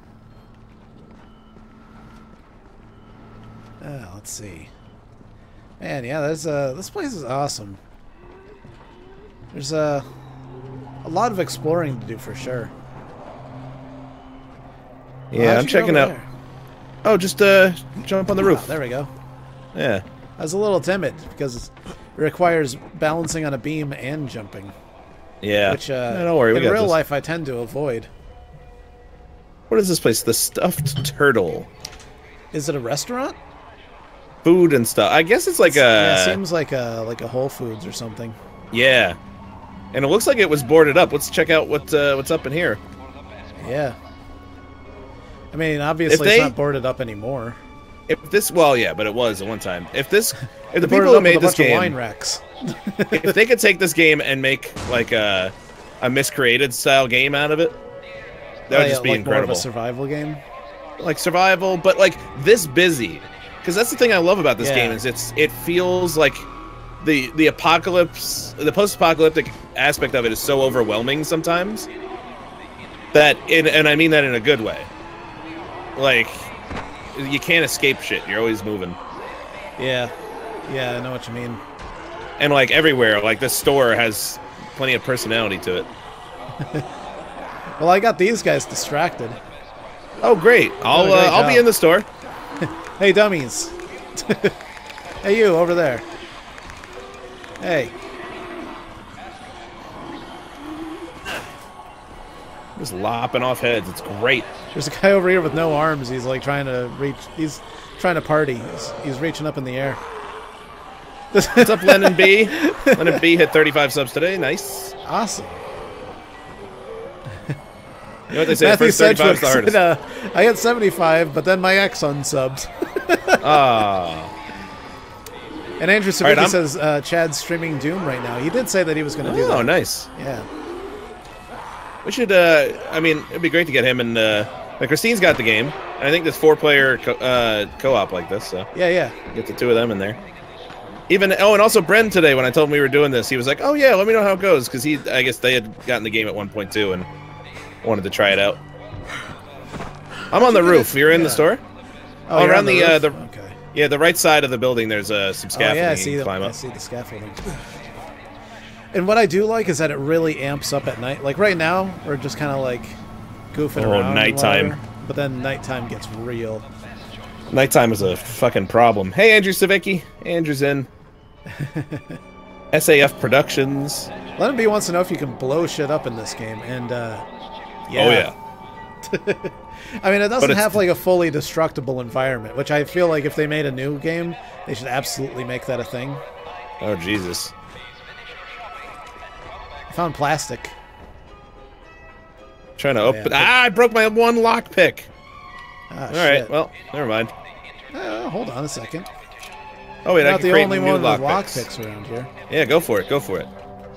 Speaker 1: Uh, let's see. Man, yeah, there's uh, this place is awesome. There's uh, a lot of exploring to do for sure.
Speaker 2: Yeah,
Speaker 1: well,
Speaker 2: I'm checking out. There? Oh, just uh, jump on the roof.
Speaker 1: Oh, there we go.
Speaker 2: Yeah.
Speaker 1: I was a little timid because it requires balancing on a beam and jumping.
Speaker 2: Yeah.
Speaker 1: Which, uh,
Speaker 2: no, don't worry, we
Speaker 1: in
Speaker 2: got
Speaker 1: real
Speaker 2: this.
Speaker 1: life, I tend to avoid.
Speaker 2: What is this place? The Stuffed Turtle.
Speaker 1: Is it a restaurant?
Speaker 2: Food and stuff. I guess it's like
Speaker 1: it's,
Speaker 2: a.
Speaker 1: Yeah, it seems like a like a Whole Foods or something.
Speaker 2: Yeah. And it looks like it was boarded up. Let's check out what uh, what's up in here.
Speaker 1: Yeah. I mean, obviously
Speaker 2: they,
Speaker 1: it's not boarded up anymore.
Speaker 2: If this, well, yeah, but it was at one time. If this, if the
Speaker 1: boarded
Speaker 2: people who
Speaker 1: up
Speaker 2: made
Speaker 1: with a
Speaker 2: this
Speaker 1: bunch
Speaker 2: game,
Speaker 1: of wine racks.
Speaker 2: if they could take this game and make like a a miscreated style game out of it, that
Speaker 1: oh,
Speaker 2: would
Speaker 1: yeah,
Speaker 2: just be
Speaker 1: like
Speaker 2: incredible.
Speaker 1: More of a survival game.
Speaker 2: Like survival, but like this busy. Because that's the thing I love about this
Speaker 1: yeah.
Speaker 2: game is it's it feels like the the apocalypse, the post-apocalyptic aspect of it is so overwhelming sometimes that, in, and I mean that in a good way. Like you can't escape shit. You're always moving.
Speaker 1: Yeah, yeah, I know what you mean.
Speaker 2: And like everywhere, like this store has plenty of personality to it.
Speaker 1: Well, I got these guys distracted.
Speaker 2: Oh, great! I'll uh, I'll be in the store.
Speaker 1: Hey, dummies! Hey, you over there! Hey!
Speaker 2: Just lopping off heads. It's great.
Speaker 1: There's a guy over here with no arms. He's like trying to reach. He's trying to party. He's, he's reaching up in the air.
Speaker 2: What's up, Lennon B? Lennon B hit thirty-five subs today. Nice.
Speaker 1: Awesome.
Speaker 2: You know what they say?
Speaker 1: Matthew
Speaker 2: First thirty-five is the hardest.
Speaker 1: Said, uh, I hit seventy-five, but then my ex unsubs.
Speaker 2: Ah.
Speaker 1: And Andrew Savicki
Speaker 2: right,
Speaker 1: says uh, Chad's streaming Doom right now. He did say that he was going to
Speaker 2: oh,
Speaker 1: do that.
Speaker 2: Oh, nice.
Speaker 1: Yeah.
Speaker 2: We should, uh, I mean, it'd be great to get him and, uh, like Christine's got the game. And I think there's four-player co uh, co-op like this, so.
Speaker 1: Yeah, yeah.
Speaker 2: Get the two of them in there. Even, oh, and also Bren today, when I told him we were doing this, he was like, oh, yeah, let me know how it goes, because he, I guess they had gotten the game at one point two and wanted to try it out. I'm on the roof. You're in
Speaker 1: yeah.
Speaker 2: the store?
Speaker 1: Oh,
Speaker 2: oh
Speaker 1: you're
Speaker 2: around
Speaker 1: on the,
Speaker 2: the, uh,
Speaker 1: roof?
Speaker 2: the,
Speaker 1: okay.
Speaker 2: yeah, the right side of the building, there's uh, some scaffolding
Speaker 1: oh, yeah, I
Speaker 2: you
Speaker 1: see
Speaker 2: can
Speaker 1: the,
Speaker 2: climb
Speaker 1: I
Speaker 2: up.
Speaker 1: see the scaffolding. And what I do like is that it really amps up at night. Like right now, we're just kind of like goofing
Speaker 2: oh,
Speaker 1: around.
Speaker 2: nighttime.
Speaker 1: Whatever, but then nighttime gets real.
Speaker 2: Nighttime is a fucking problem. Hey, Andrew Savicki. Andrew's in. S A F Productions.
Speaker 1: Let him be wants to know if you can blow shit up in this game. And, uh, yeah.
Speaker 2: Oh, yeah.
Speaker 1: I mean, it doesn't have like a fully destructible environment, which I feel like if they made a new game, they should absolutely make that a thing.
Speaker 2: Oh, Jesus.
Speaker 1: I found plastic.
Speaker 2: Trying to
Speaker 1: Oh,
Speaker 2: open.
Speaker 1: yeah.
Speaker 2: Ah, I broke my one lockpick.
Speaker 1: Ah,
Speaker 2: All
Speaker 1: shit.
Speaker 2: right, well, never mind.
Speaker 1: Uh, hold on a second.
Speaker 2: Oh, wait, I
Speaker 1: Not
Speaker 2: can
Speaker 1: the
Speaker 2: create
Speaker 1: only
Speaker 2: new
Speaker 1: one with
Speaker 2: lockpicks.
Speaker 1: lockpicks around here.
Speaker 2: Yeah, go for it. Go for it.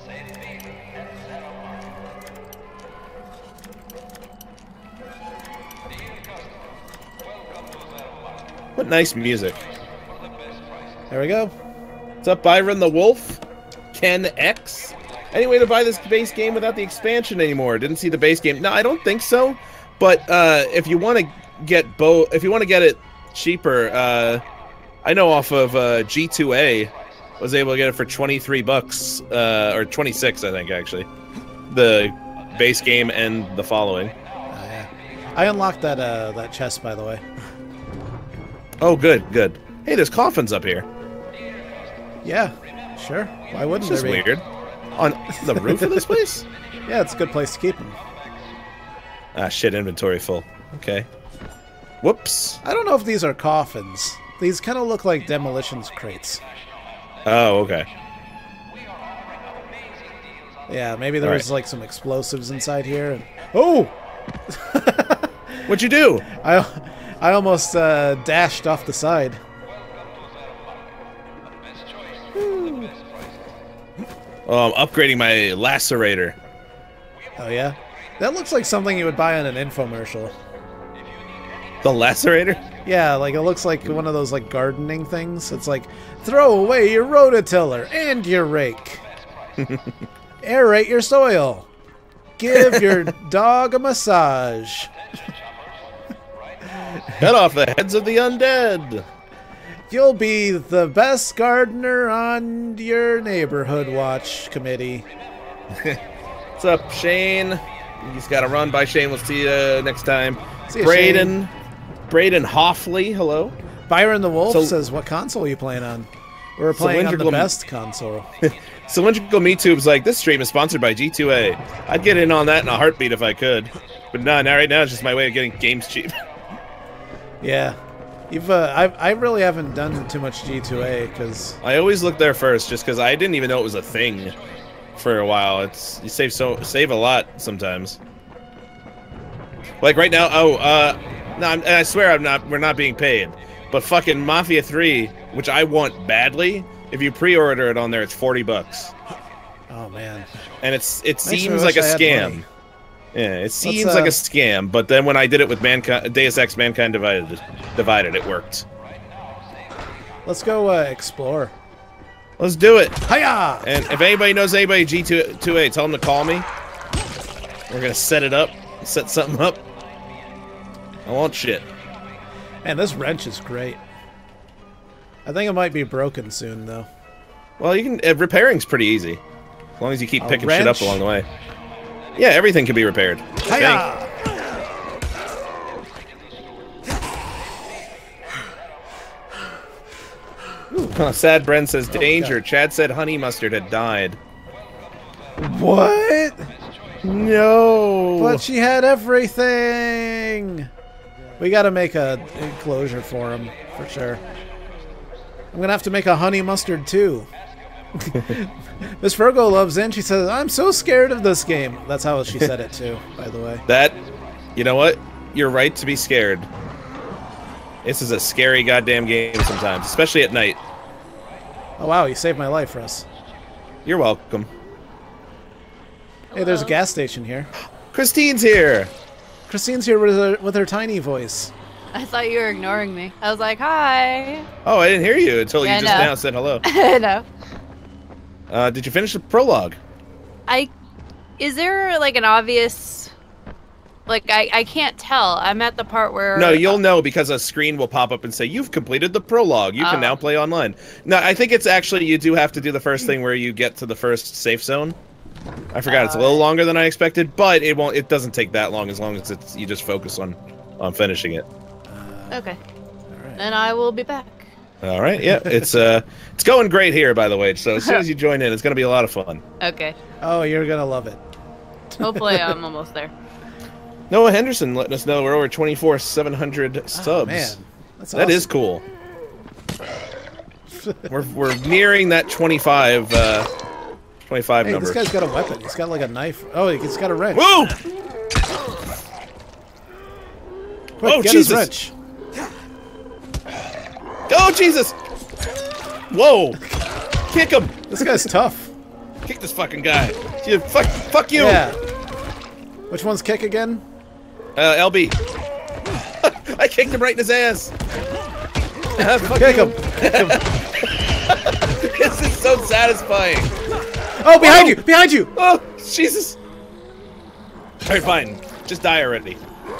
Speaker 2: What nice music.
Speaker 1: There we go.
Speaker 2: What's up, Byron the Wolf? Ken X? Any way to buy this base game without the expansion anymore? Didn't see the base game. No, I don't think so. But uh, if you want to get both, if you want to get it cheaper, uh, I know off of uh, G two A was able to get it for twenty-three bucks uh, or twenty-six, I think actually. The base game and the following.
Speaker 1: Oh, yeah. I unlocked that uh, that chest, by the way.
Speaker 2: Oh, good, good. Hey, there's coffins up here.
Speaker 1: Yeah, sure. Why wouldn't
Speaker 2: This is
Speaker 1: there be?
Speaker 2: weird. On the roof of this place?
Speaker 1: Yeah, it's a good place to keep them.
Speaker 2: Ah, shit, inventory full. Okay. Whoops.
Speaker 1: I don't know if these are coffins. These kind of look like demolitions crates.
Speaker 2: Oh, okay.
Speaker 1: Yeah, maybe there
Speaker 2: All
Speaker 1: was
Speaker 2: right.
Speaker 1: like some explosives inside here. And... Oh!
Speaker 2: What'd you do?
Speaker 1: I, I almost uh, dashed off the side.
Speaker 2: Oh, I'm upgrading my lacerator.
Speaker 1: Oh, yeah? That looks like something you would buy on an infomercial.
Speaker 2: The lacerator?
Speaker 1: Yeah, like it looks like one of those like gardening things. It's like, throw away your rototiller and your rake. Aerate your soil. Give your dog a massage.
Speaker 2: Cut off the heads of the undead.
Speaker 1: You'll be the best gardener on your neighborhood watch committee.
Speaker 2: What's up, Shane? He's got to run. Bye, Shane. We'll see you next time.
Speaker 1: See ya,
Speaker 2: Braden.
Speaker 1: Shane.
Speaker 2: Braden Hoffley, hello.
Speaker 1: Byron the Wolf
Speaker 2: So-
Speaker 1: says, what console are you playing on? We're playing on the
Speaker 2: Cylindrical-
Speaker 1: best console.
Speaker 2: Cylindrical Me Tube's like, this stream is sponsored by G two A. I'd get in on that in a heartbeat if I could. But no, now right now it's just my way of getting games cheap.
Speaker 1: Yeah. You've, uh, I, I really haven't done too much G two A because...
Speaker 2: I always look there first just because I didn't even know it was a thing for a while. It's you save so save a lot sometimes. Like right now, oh, uh, no, I'm, and I swear I'm not. We're not being paid. But fucking Mafia three, which I want badly, if you pre-order it on there, it's forty bucks,
Speaker 1: Oh, man.
Speaker 2: and it's it
Speaker 1: Makes me
Speaker 2: seems
Speaker 1: wish
Speaker 2: like a
Speaker 1: I had
Speaker 2: scam.
Speaker 1: money.
Speaker 2: Yeah, it seems
Speaker 1: uh,
Speaker 2: like a scam. But then when I did it with Mankind, Deus Ex: Mankind Divided, divided, it worked.
Speaker 1: Let's go uh, explore.
Speaker 2: Let's do it.
Speaker 1: Hiya!
Speaker 2: And if anybody knows anybody G two A, tell them to call me. We're gonna set it up, set something up. I want shit.
Speaker 1: Man, this wrench is great. I think it might be broken soon, though.
Speaker 2: Well, you can. Uh, repairing's pretty easy, as long as you keep
Speaker 1: A
Speaker 2: picking shit up
Speaker 1: wrench?
Speaker 2: along the way. Yeah, everything can be repaired.
Speaker 1: Hiya!
Speaker 2: Huh, Sad Bren says danger.
Speaker 1: God.
Speaker 2: Chad said honey mustard had died.
Speaker 1: What?
Speaker 2: No.
Speaker 1: But she had everything! We gotta make a enclosure for him, for sure. I'm gonna have to make a honey mustard, too. Miss Virgo loves in. She says, I'm so scared of this game. That's how she said it, too, by the way.
Speaker 2: That, you know what? You're right to be scared. This is a scary goddamn game sometimes, especially at night.
Speaker 1: Oh wow, you saved my life, Russ.
Speaker 2: You're welcome.
Speaker 1: Hey, there's a gas station here.
Speaker 2: Christine's here.
Speaker 1: Christine's here with her, with her tiny voice.
Speaker 3: I thought you were ignoring me. I was like, hi.
Speaker 2: Oh, I didn't hear you until
Speaker 3: Yeah,
Speaker 2: you just
Speaker 3: no.
Speaker 2: now said hello.
Speaker 3: No.
Speaker 2: Uh, did you finish the prologue?
Speaker 3: I... Is there, like, an obvious... Like, I, I can't tell. I'm at the part where...
Speaker 2: No, you'll know because a screen will pop up and say, you've completed the prologue. You can
Speaker 3: Oh.
Speaker 2: now play online. No, I think it's actually, you do have to do the first thing where you get to the first safe zone. I forgot, it's a little longer than I expected, but it won't. It doesn't take that long as long as it's you just focus on, on finishing it.
Speaker 3: Okay.
Speaker 1: All right.
Speaker 3: Then I will be back.
Speaker 2: All right, yeah, it's uh, it's going great here, by the way. So as soon as you join in, it's going to be a lot of fun.
Speaker 3: Okay.
Speaker 1: Oh, you're gonna love it.
Speaker 3: Hopefully I'm almost there.
Speaker 2: Noah Henderson letting us know we're over twenty-four seven hundred subs.
Speaker 1: Oh, man, that's
Speaker 2: That
Speaker 1: awesome.
Speaker 2: is cool. we're we're nearing that twenty-five uh, twenty-five
Speaker 1: Hey,
Speaker 2: number.
Speaker 1: this guy's got a weapon. He's got like a knife. Oh, he's got a wrench.
Speaker 2: Whoa!
Speaker 1: Quick,
Speaker 2: Oh,
Speaker 1: get
Speaker 2: Jesus.
Speaker 1: his wrench.
Speaker 2: Oh Jesus! Whoa! Kick him!
Speaker 1: This guy's tough.
Speaker 2: Kick this fucking guy! You, fuck! Fuck you!
Speaker 1: Yeah. Which one's kick again?
Speaker 2: Uh, L B. I kicked him right in his ass. Uh, fuck
Speaker 1: Kick
Speaker 2: you.
Speaker 1: him. Kick him.
Speaker 2: This is so satisfying.
Speaker 1: Oh, behind
Speaker 2: Whoa.
Speaker 1: you! Behind you!
Speaker 2: Oh, Jesus! All right, fine. Just die already.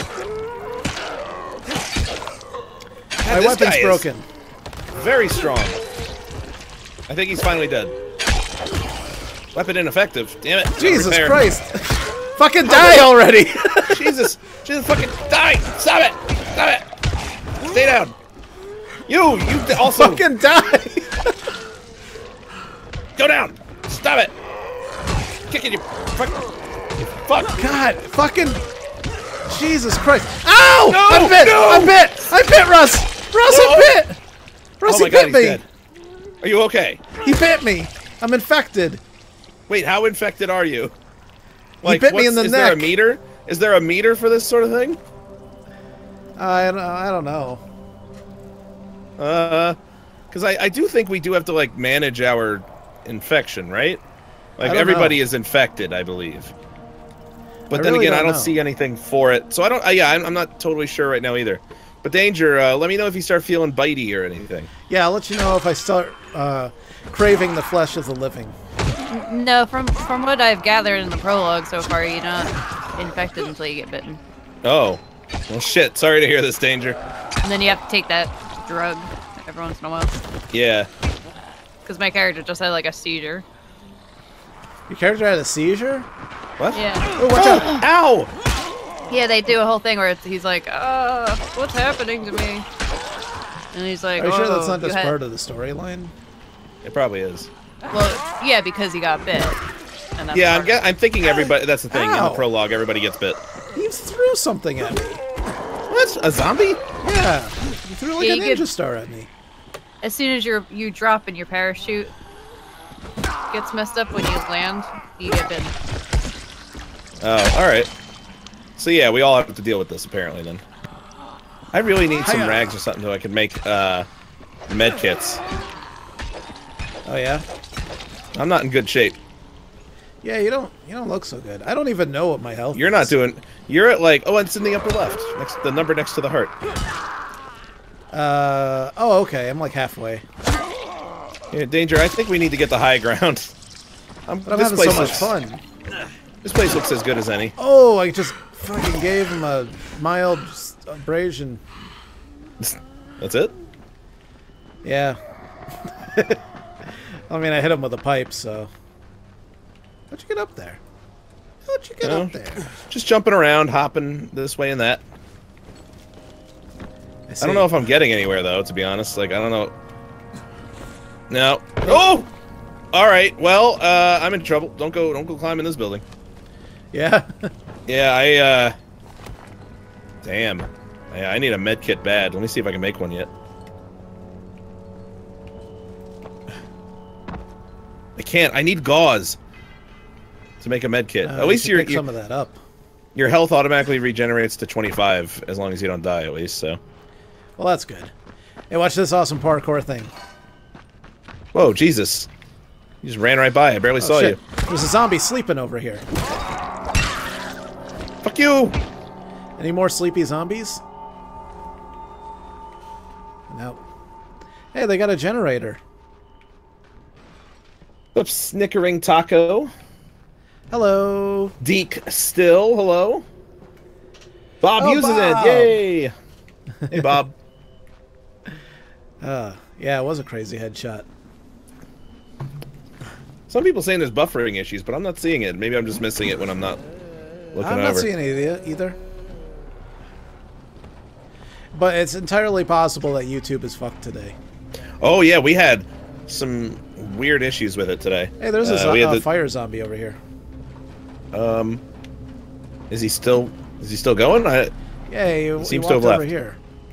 Speaker 2: God,
Speaker 1: My
Speaker 2: this
Speaker 1: weapon's
Speaker 2: guy is
Speaker 1: broken.
Speaker 2: Very strong. I think he's finally dead. Weapon ineffective. Damn it. Gotta
Speaker 1: Jesus
Speaker 2: repair.
Speaker 1: Christ! Fucking die already!
Speaker 2: Jesus! Jesus! Fucking die! Stop it! Stop it! Stay down. You! You d- also
Speaker 1: Fucking die!
Speaker 2: go down! Stop it! Kicking you! Fuck! You fuck!
Speaker 1: God, fucking Jesus Christ! Ow!
Speaker 2: No,
Speaker 1: I'm bit!
Speaker 2: no!
Speaker 1: I'm bit! I'm bit, Russ! Russ,
Speaker 2: No!
Speaker 1: I'm bit! Russ,
Speaker 2: Oh my
Speaker 1: he
Speaker 2: God,
Speaker 1: bit
Speaker 2: he's
Speaker 1: me!
Speaker 2: dead. Are you okay?
Speaker 1: He bit me! I'm infected!
Speaker 2: Wait, how infected are you? Like,
Speaker 1: bit me in
Speaker 2: what's-
Speaker 1: the
Speaker 2: is there a
Speaker 1: neck.
Speaker 2: meter? Is there a meter for this sort of thing?
Speaker 1: I don't, I don't know.
Speaker 2: Uh, because I, I do think we do have to, like, manage our infection, right? Like,
Speaker 1: I don't
Speaker 2: everybody
Speaker 1: know.
Speaker 2: is infected, I believe. But
Speaker 1: I
Speaker 2: then
Speaker 1: really
Speaker 2: again,
Speaker 1: don't
Speaker 2: I don't
Speaker 1: know.
Speaker 2: see anything for it. So I don't, uh, yeah, I'm, I'm not totally sure right now either. But Danger, uh, let me know if you start feeling bitey or anything.
Speaker 1: Yeah, I'll let you know if I start uh, craving the flesh of the living.
Speaker 3: No, from from what I've gathered in the prologue so far, you're not infected until you get bitten.
Speaker 2: Oh. Well, shit. Sorry to hear this, Danger.
Speaker 3: And then you have to take that drug every once in a while.
Speaker 2: Yeah.
Speaker 3: Because my character just had like a seizure.
Speaker 1: Your character had a seizure?
Speaker 2: What?
Speaker 3: Yeah.
Speaker 1: Oh, watch out!
Speaker 2: Ow!
Speaker 3: Yeah, they do a whole thing where it's, he's like, uh, what's happening to me? And he's like,
Speaker 1: Are you
Speaker 3: oh,
Speaker 1: sure that's not
Speaker 3: you
Speaker 1: just
Speaker 3: had-"
Speaker 1: part of the storyline?
Speaker 2: It probably is.
Speaker 3: Well, yeah, because he got bit. And that's
Speaker 2: Yeah, I'm,
Speaker 3: part
Speaker 2: ge- I'm thinking everybody. That's the thing. In the
Speaker 1: Ow.
Speaker 2: prologue, everybody gets bit.
Speaker 1: He threw something at me.
Speaker 2: What? A zombie?
Speaker 1: Yeah, he threw like
Speaker 3: Yeah,
Speaker 1: a
Speaker 3: you
Speaker 1: ninja
Speaker 3: get-
Speaker 1: star at me.
Speaker 3: As soon as you're you drop and your parachute gets messed up when you land, you get bitten.
Speaker 2: Oh, all right. So yeah, we all have to deal with this apparently then. I really need some
Speaker 1: Hiya.
Speaker 2: rags or something so I can make uh, med kits.
Speaker 1: Oh yeah,
Speaker 2: I'm not in good shape.
Speaker 1: yeah. You don't you don't look so good. I don't even know what my health.
Speaker 2: You're
Speaker 1: is.
Speaker 2: not doing. You're at like. Oh, it's in the upper left, next the number next to the heart.
Speaker 1: Uh oh, okay. I'm like halfway.
Speaker 2: Yeah, Danger. I think we need to get the high ground. I'm,
Speaker 1: But I'm
Speaker 2: this
Speaker 1: having so
Speaker 2: place
Speaker 1: much
Speaker 2: looks,
Speaker 1: fun.
Speaker 2: This place looks as good as any.
Speaker 1: Oh, I just fucking gave him a mild s- abrasion.
Speaker 2: That's it.
Speaker 1: Yeah. I mean, I hit him with a pipe, so. How'd you get up there? How'd you get
Speaker 2: Oh.
Speaker 1: up there?
Speaker 2: Just jumping around, hopping this way and that. I
Speaker 1: see.
Speaker 2: don't know if I'm getting anywhere though, to be honest. Like I don't know. No. Oh. All right. Well, uh, I'm in trouble. Don't go. Don't go climbing this building.
Speaker 1: Yeah.
Speaker 2: Yeah. I. uh... Damn. Yeah, I need a med kit bad. Let me see if I can make one yet. I can't. I need gauze to make a med kit.
Speaker 1: Uh,
Speaker 2: at
Speaker 1: you
Speaker 2: least
Speaker 1: should
Speaker 2: your
Speaker 1: pick
Speaker 2: your,
Speaker 1: some of that up.
Speaker 2: your health automatically regenerates to twenty-five as long as you don't die. At least so.
Speaker 1: Well, that's good. Hey, watch this awesome parkour thing.
Speaker 2: Whoa, Jesus. You just ran right by. I barely
Speaker 1: Oh,
Speaker 2: saw
Speaker 1: shit.
Speaker 2: you.
Speaker 1: There's a zombie sleeping over here.
Speaker 2: Fuck you!
Speaker 1: Any more sleepy zombies? No. Hey, they got a generator.
Speaker 2: Oops, snickering taco.
Speaker 1: Hello.
Speaker 2: Deke still, hello. Bob
Speaker 1: Oh,
Speaker 2: uses
Speaker 1: Bob.
Speaker 2: it, yay! Hey, Bob.
Speaker 1: Uh, yeah, it was a crazy headshot.
Speaker 2: Some people saying there's buffering issues, but I'm not seeing it. Maybe I'm just missing it when I'm not looking
Speaker 1: I'm
Speaker 2: over.
Speaker 1: not seeing it either. But it's entirely possible that YouTube is fucked today.
Speaker 2: Oh yeah, we had some weird issues with it today.
Speaker 1: Hey, there's a
Speaker 2: Uh,
Speaker 1: zo
Speaker 2: we had
Speaker 1: uh,
Speaker 2: the-
Speaker 1: fire zombie over here.
Speaker 2: Um, is he still? Is he still going? I,
Speaker 1: Yeah, he, he
Speaker 2: seems to
Speaker 1: walked
Speaker 2: have
Speaker 1: over
Speaker 2: left.
Speaker 1: here.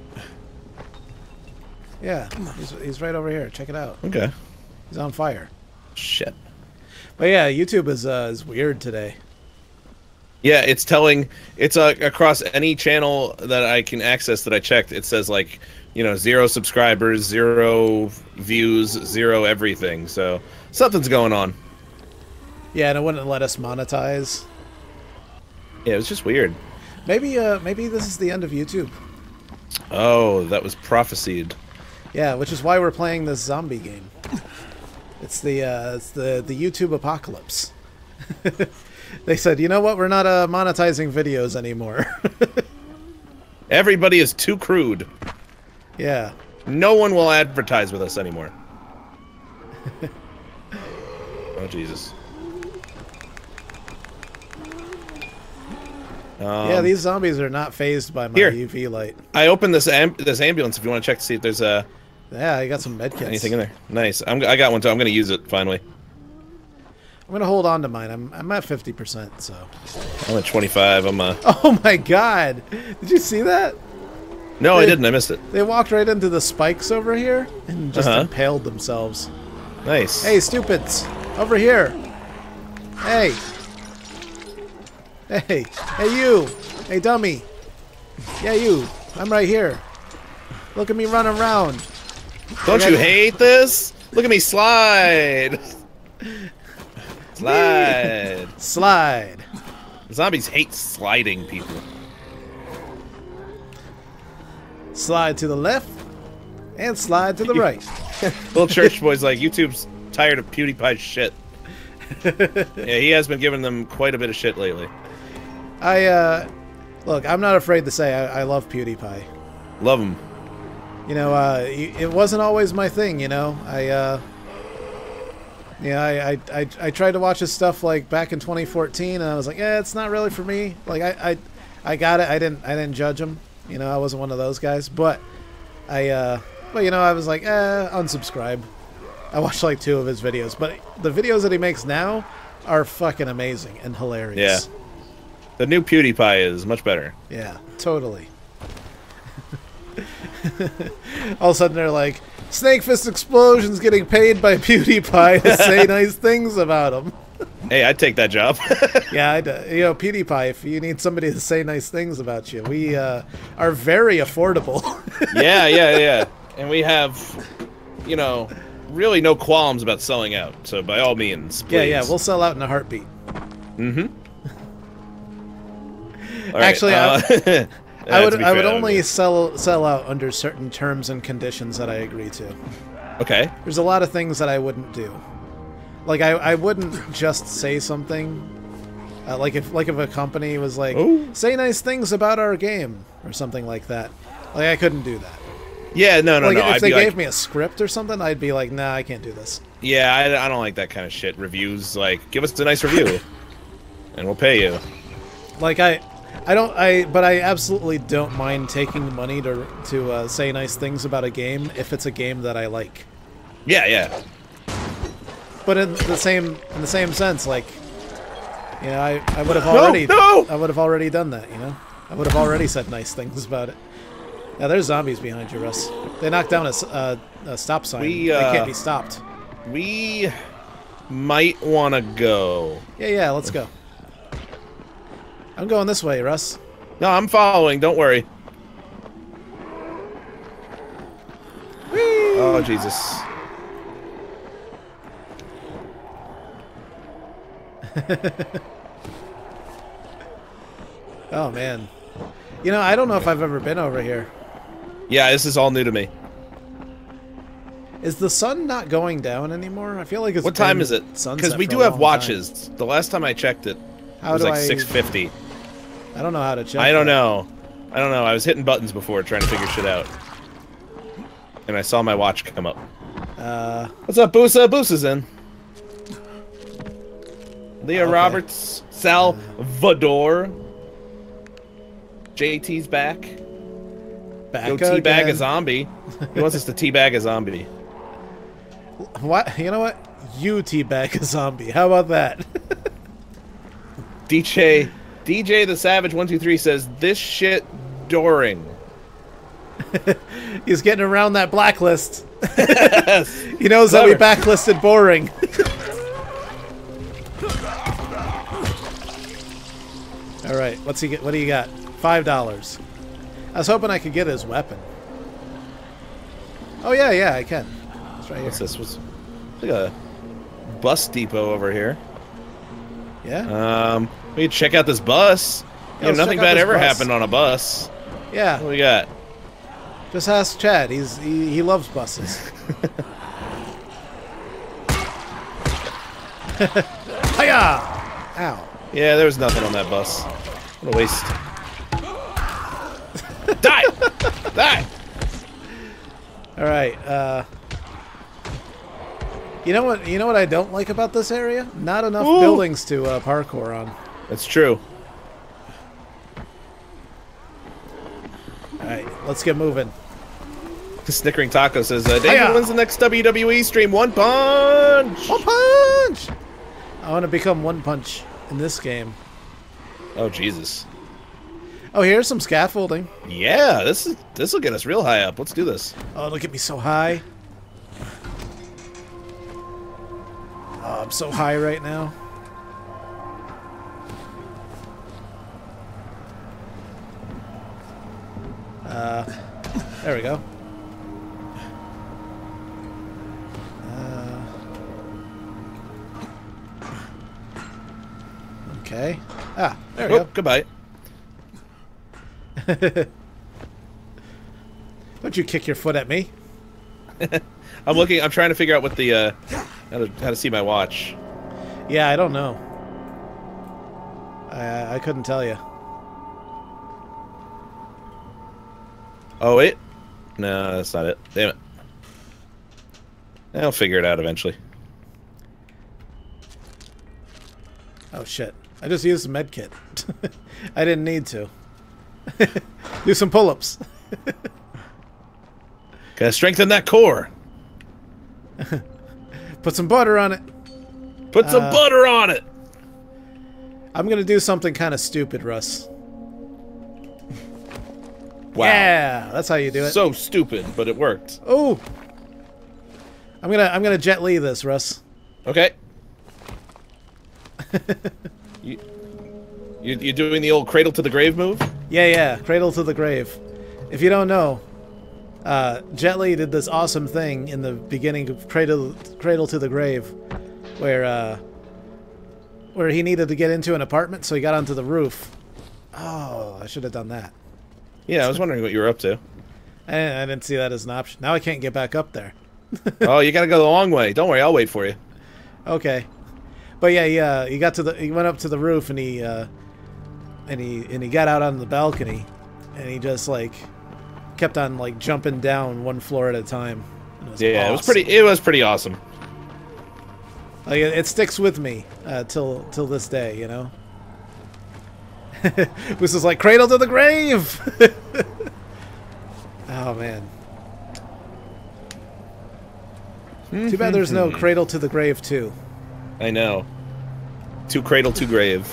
Speaker 1: Yeah, he's, he's right over here. Check it out.
Speaker 2: okay.
Speaker 1: He's on fire.
Speaker 2: Shit.
Speaker 1: But yeah, YouTube is uh, is weird today.
Speaker 2: Yeah, it's telling. It's uh, across any channel that I can access that I checked. It says like, you know, zero subscribers, zero views, zero everything. So something's going on.
Speaker 1: Yeah, and it wouldn't let us monetize.
Speaker 2: Yeah, it was just weird.
Speaker 1: Maybe uh, maybe this is the end of YouTube.
Speaker 2: Oh, that was prophesied.
Speaker 1: Yeah, which is why we're playing this zombie game. It's the uh, it's the the YouTube apocalypse. They said, you know what? We're not uh, monetizing videos anymore.
Speaker 2: Everybody is too crude.
Speaker 1: Yeah.
Speaker 2: No one will advertise with us anymore. Oh Jesus. Um,
Speaker 1: Yeah, these zombies are not phased by my
Speaker 2: here.
Speaker 1: U V light.
Speaker 2: I opened this am this ambulance. If you want to check to see if there's uh,
Speaker 1: Yeah, I got some medkits.
Speaker 2: anything in there. Nice. I'm, I got one too. I'm gonna use it finally.
Speaker 1: I'm gonna hold on to mine. I'm I'm at fifty percent. So.
Speaker 2: I'm at twenty-five. I'm uh.
Speaker 1: Oh my God! Did you see that?
Speaker 2: No, I
Speaker 1: They-
Speaker 2: didn't. I missed it.
Speaker 1: They walked right into the spikes over here and just
Speaker 2: Uh-huh.
Speaker 1: impaled themselves.
Speaker 2: Nice.
Speaker 1: Hey, stupids! Over here! Hey! Hey! Hey, you! Hey, dummy! Yeah, you! I'm right here. Look at me run around.
Speaker 2: Don't
Speaker 1: I
Speaker 2: you
Speaker 1: got-
Speaker 2: hate this? Look at me slide. Slide.
Speaker 1: Slide.
Speaker 2: Zombies hate sliding people.
Speaker 1: Slide to the left and slide to the right.
Speaker 2: Little church boy's like, YouTube's tired of PewDiePie's shit. Yeah, he has been giving them quite a bit of shit lately.
Speaker 1: I, uh... Look, I'm not afraid to say I, I love PewDiePie.
Speaker 2: Love him.
Speaker 1: You know, uh, it wasn't always my thing, you know? I, uh... Yeah, I, I, I, I tried to watch his stuff, like, back in twenty fourteen, and I was like, yeah, it's not really for me. Like, I, I, I got it. I didn't, I didn't judge him. You know, I wasn't one of those guys. But, I, uh... But, you know, I was like, eh, unsubscribe. I watched, like, two of his videos. But the videos that he makes now are fucking amazing and hilarious.
Speaker 2: Yeah. The new PewDiePie is much better.
Speaker 1: Yeah, totally. All of a sudden they're like, Snake Fist Explosion's getting paid by PewDiePie to say nice things about him.
Speaker 2: Hey, I'd take that job.
Speaker 1: Yeah, I do. You know, PewDiePie, if you need somebody to say nice things about you, we uh, are very affordable.
Speaker 2: Yeah, yeah, yeah. And we have, you know, really no qualms about selling out. So by all means, please.
Speaker 1: Yeah, yeah, we'll sell out in a heartbeat.
Speaker 2: Mm-hmm.
Speaker 1: Actually,
Speaker 2: uh,
Speaker 1: I, I would
Speaker 2: to be
Speaker 1: I would
Speaker 2: fair,
Speaker 1: only sell sell out under certain terms and conditions that I agree to.
Speaker 2: Okay.
Speaker 1: There's a lot of things that I wouldn't do. Like I, I wouldn't just say something. Uh, like if like if a company was like,
Speaker 2: Oh.
Speaker 1: say nice things about our game or something like that. Like I couldn't do that.
Speaker 2: Yeah, no, no,
Speaker 1: like
Speaker 2: no.
Speaker 1: if
Speaker 2: I'd
Speaker 1: they
Speaker 2: be
Speaker 1: gave
Speaker 2: like,
Speaker 1: me a script or something, I'd be like, nah, I can't do this.
Speaker 2: yeah, I, I don't like that kind of shit. Reviews, like, give us a nice review, and we'll pay you.
Speaker 1: Like I, I don't I but I absolutely don't mind taking money to to uh, say nice things about a game if it's a game that I like.
Speaker 2: Yeah, yeah.
Speaker 1: But in the same in the same sense, like, you know, I, I would have already
Speaker 2: no!
Speaker 1: I would have already done that, you know? I would have already said nice things about it. Now there's zombies behind you, Russ. They knocked down a, s- uh, a stop sign.
Speaker 2: We,
Speaker 1: They
Speaker 2: uh,
Speaker 1: can't be stopped.
Speaker 2: We might want to go.
Speaker 1: Yeah, yeah, let's go. I'm going this way, Russ.
Speaker 2: No, I'm following. Don't worry.
Speaker 1: Whee!
Speaker 2: Oh, Jesus.
Speaker 1: Oh, man. You know, I don't know if I've ever been over here.
Speaker 2: Yeah, this is all new to me.
Speaker 1: Is the sun not going down anymore? I feel like it's.
Speaker 2: What time is it? Because we do have watches. Time. The last time I checked it,
Speaker 1: how
Speaker 2: it was
Speaker 1: do
Speaker 2: like
Speaker 1: I...
Speaker 2: six fifty.
Speaker 1: I don't know how to check.
Speaker 2: I don't
Speaker 1: that.
Speaker 2: know. I don't know. I was hitting buttons before trying to figure shit out. And I saw my watch come up.
Speaker 1: Uh,
Speaker 2: What's up, Boosa? Boosa's in. Leah
Speaker 1: okay.
Speaker 2: Roberts. Salvador. J T's back.
Speaker 1: Back
Speaker 2: Go teabag
Speaker 1: again.
Speaker 2: a zombie. He wants us to teabag a zombie.
Speaker 1: What? You know what? You teabag a zombie. How about that?
Speaker 2: D J D J the Savage one two three says this shit doring.
Speaker 1: He's getting around that blacklist.
Speaker 2: Yes.
Speaker 1: He knows
Speaker 2: Clever.
Speaker 1: that we backlisted boring. All right, what's he get? What do you got? Five dollars. I was hoping I could get his weapon. Oh yeah, yeah, I can. It's right here.
Speaker 2: What's this? What's like a bus depot over here?
Speaker 1: Yeah.
Speaker 2: Um, we can check out this bus.
Speaker 1: Yeah,
Speaker 2: You know,
Speaker 1: let's
Speaker 2: nothing
Speaker 1: check out
Speaker 2: bad
Speaker 1: this
Speaker 2: ever
Speaker 1: bus.
Speaker 2: happened on a bus.
Speaker 1: Yeah.
Speaker 2: What do we got?
Speaker 1: Just ask Chad. He's he, he loves buses. Hiya! Ow.
Speaker 2: Yeah, there was nothing on that bus. What a waste. Die! Die!
Speaker 1: All right. Uh, you know what? You know what I don't like about this area? Not enough
Speaker 2: Ooh.
Speaker 1: buildings to uh, parkour on.
Speaker 2: That's true.
Speaker 1: All right, let's get moving.
Speaker 2: Snickering Taco says, uh, David
Speaker 1: Hiya!
Speaker 2: wins the next W W E stream. One punch!
Speaker 1: One punch! I want to become One Punch in this game.
Speaker 2: Oh, Jesus.
Speaker 1: Oh, here's some scaffolding.
Speaker 2: Yeah, this is this will get us real high up. Let's do this.
Speaker 1: Oh, look at me so high. Oh, I'm so high right now. Uh, there we go. Uh, okay. Ah, there we
Speaker 2: Oh,
Speaker 1: go.
Speaker 2: goodbye.
Speaker 1: Don't you kick your foot at me.
Speaker 2: I'm looking. I'm trying to figure out what the uh, how to how to see my watch.
Speaker 1: Yeah, I don't know. I I couldn't tell you.
Speaker 2: Oh wait, no, that's not it. Damn it. I'll figure it out eventually.
Speaker 1: Oh shit! I just used a med kit. I didn't need to. Do some pull-ups.
Speaker 2: Gotta strengthen that core.
Speaker 1: Put some butter on it.
Speaker 2: Put some
Speaker 1: Uh,
Speaker 2: butter on it.
Speaker 1: I'm gonna do something kind of stupid, Russ.
Speaker 2: Wow.
Speaker 1: Yeah, that's how you do it.
Speaker 2: So stupid, but it worked.
Speaker 1: Oh, I'm gonna I'm gonna Jet Li this, Russ.
Speaker 2: Okay. you, you you doing the old cradle to the grave move?
Speaker 1: Yeah, yeah, cradle to the grave. If you don't know, uh, Jet Li did this awesome thing in the beginning of Cradle Cradle to the Grave, where uh, where he needed to get into an apartment, so he got onto the roof. Oh, I should have done that.
Speaker 2: Yeah, I was wondering what you were up to.
Speaker 1: I, I didn't see that as an option. Now I can't get back up there.
Speaker 2: Oh, you gotta go the long way. Don't worry, I'll wait for you.
Speaker 1: Okay, but yeah, he, uh, he got to the he went up to the roof and he uh, and he and he got out on the balcony, and he just like kept on like jumping down one floor at a time. It was
Speaker 2: Yeah,
Speaker 1: awesome.
Speaker 2: it was pretty. It was pretty awesome.
Speaker 1: Like it, it sticks with me uh, till till this day, you know. This is like cradle to the grave. Oh man. Too bad there's no cradle to the grave too.
Speaker 2: I know. To cradle to grave.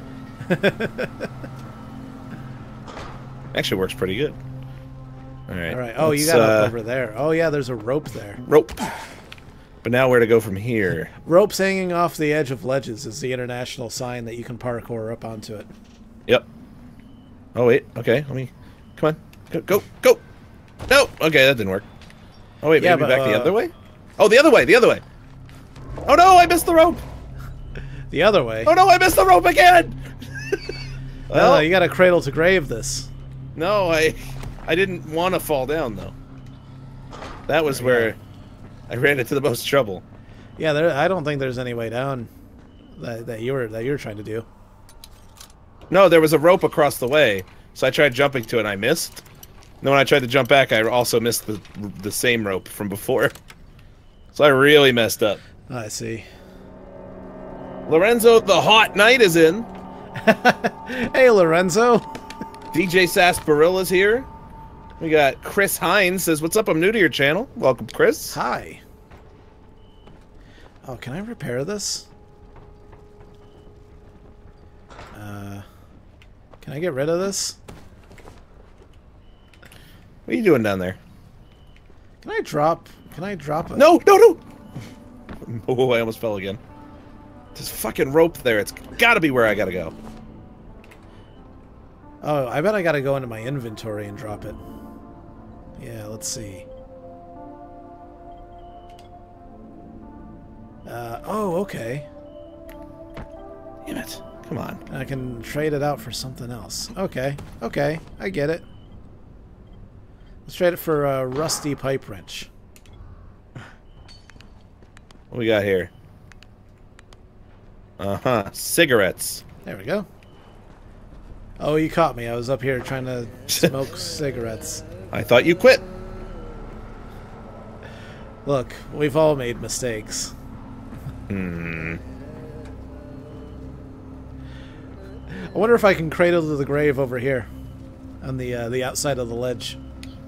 Speaker 2: Actually works pretty good. All right.
Speaker 1: All right. Oh, you
Speaker 2: let's,
Speaker 1: got
Speaker 2: uh,
Speaker 1: up over there. Oh yeah, there's a rope there.
Speaker 2: rope. But now where to go from here?
Speaker 1: Ropes hanging off the edge of ledges is the international sign that you can parkour up onto it.
Speaker 2: Yep. Oh wait. Okay. Let me. Come on. Go. Go. Go. No. Okay, that didn't work. Oh wait.
Speaker 1: Yeah,
Speaker 2: Maybe
Speaker 1: but,
Speaker 2: back the
Speaker 1: uh,
Speaker 2: other way. Oh, the other way. The other way. Oh no! I missed the rope.
Speaker 1: The other way.
Speaker 2: Oh no, I missed the rope again!
Speaker 1: Well,
Speaker 2: Well,
Speaker 1: you got to cradle to grave this.
Speaker 2: no, I I didn't want to fall down though. That was where I ran into the most trouble.
Speaker 1: Yeah, there. I don't think there's any way down that, that you were that you were trying to do.
Speaker 2: No, there was a rope across the way, so I tried jumping to it and I missed. And then when I tried to jump back, I also missed the the same rope from before. So I really messed up.
Speaker 1: I see.
Speaker 2: Lorenzo, the hot night is in.
Speaker 1: Hey, Lorenzo.
Speaker 2: D J Sasparilla's here. We got Chris Hines says, "What's up? I'm new to your channel. Welcome, Chris."
Speaker 1: Hi. Oh, can I repair this? Uh, can I get rid of this?
Speaker 2: What are you doing down there?
Speaker 1: Can I drop? Can I drop it?
Speaker 2: No, no, no! Oh, I almost fell again. There's fucking rope there. It's gotta be where I gotta go.
Speaker 1: Oh, I bet I gotta go into my inventory and drop it. Yeah, let's see. Uh, oh, okay.
Speaker 2: Damn it. Come on.
Speaker 1: I can trade it out for something else. Okay, okay, I get it. Let's trade it for a rusty pipe wrench.
Speaker 2: What we got here? Uh-huh. Cigarettes.
Speaker 1: There we go. Oh, you caught me. I was up here trying to smoke cigarettes.
Speaker 2: I thought you quit.
Speaker 1: Look, we've all made mistakes.
Speaker 2: Hmm.
Speaker 1: I wonder if I can cradle to the grave over here, on the uh, the outside of the ledge.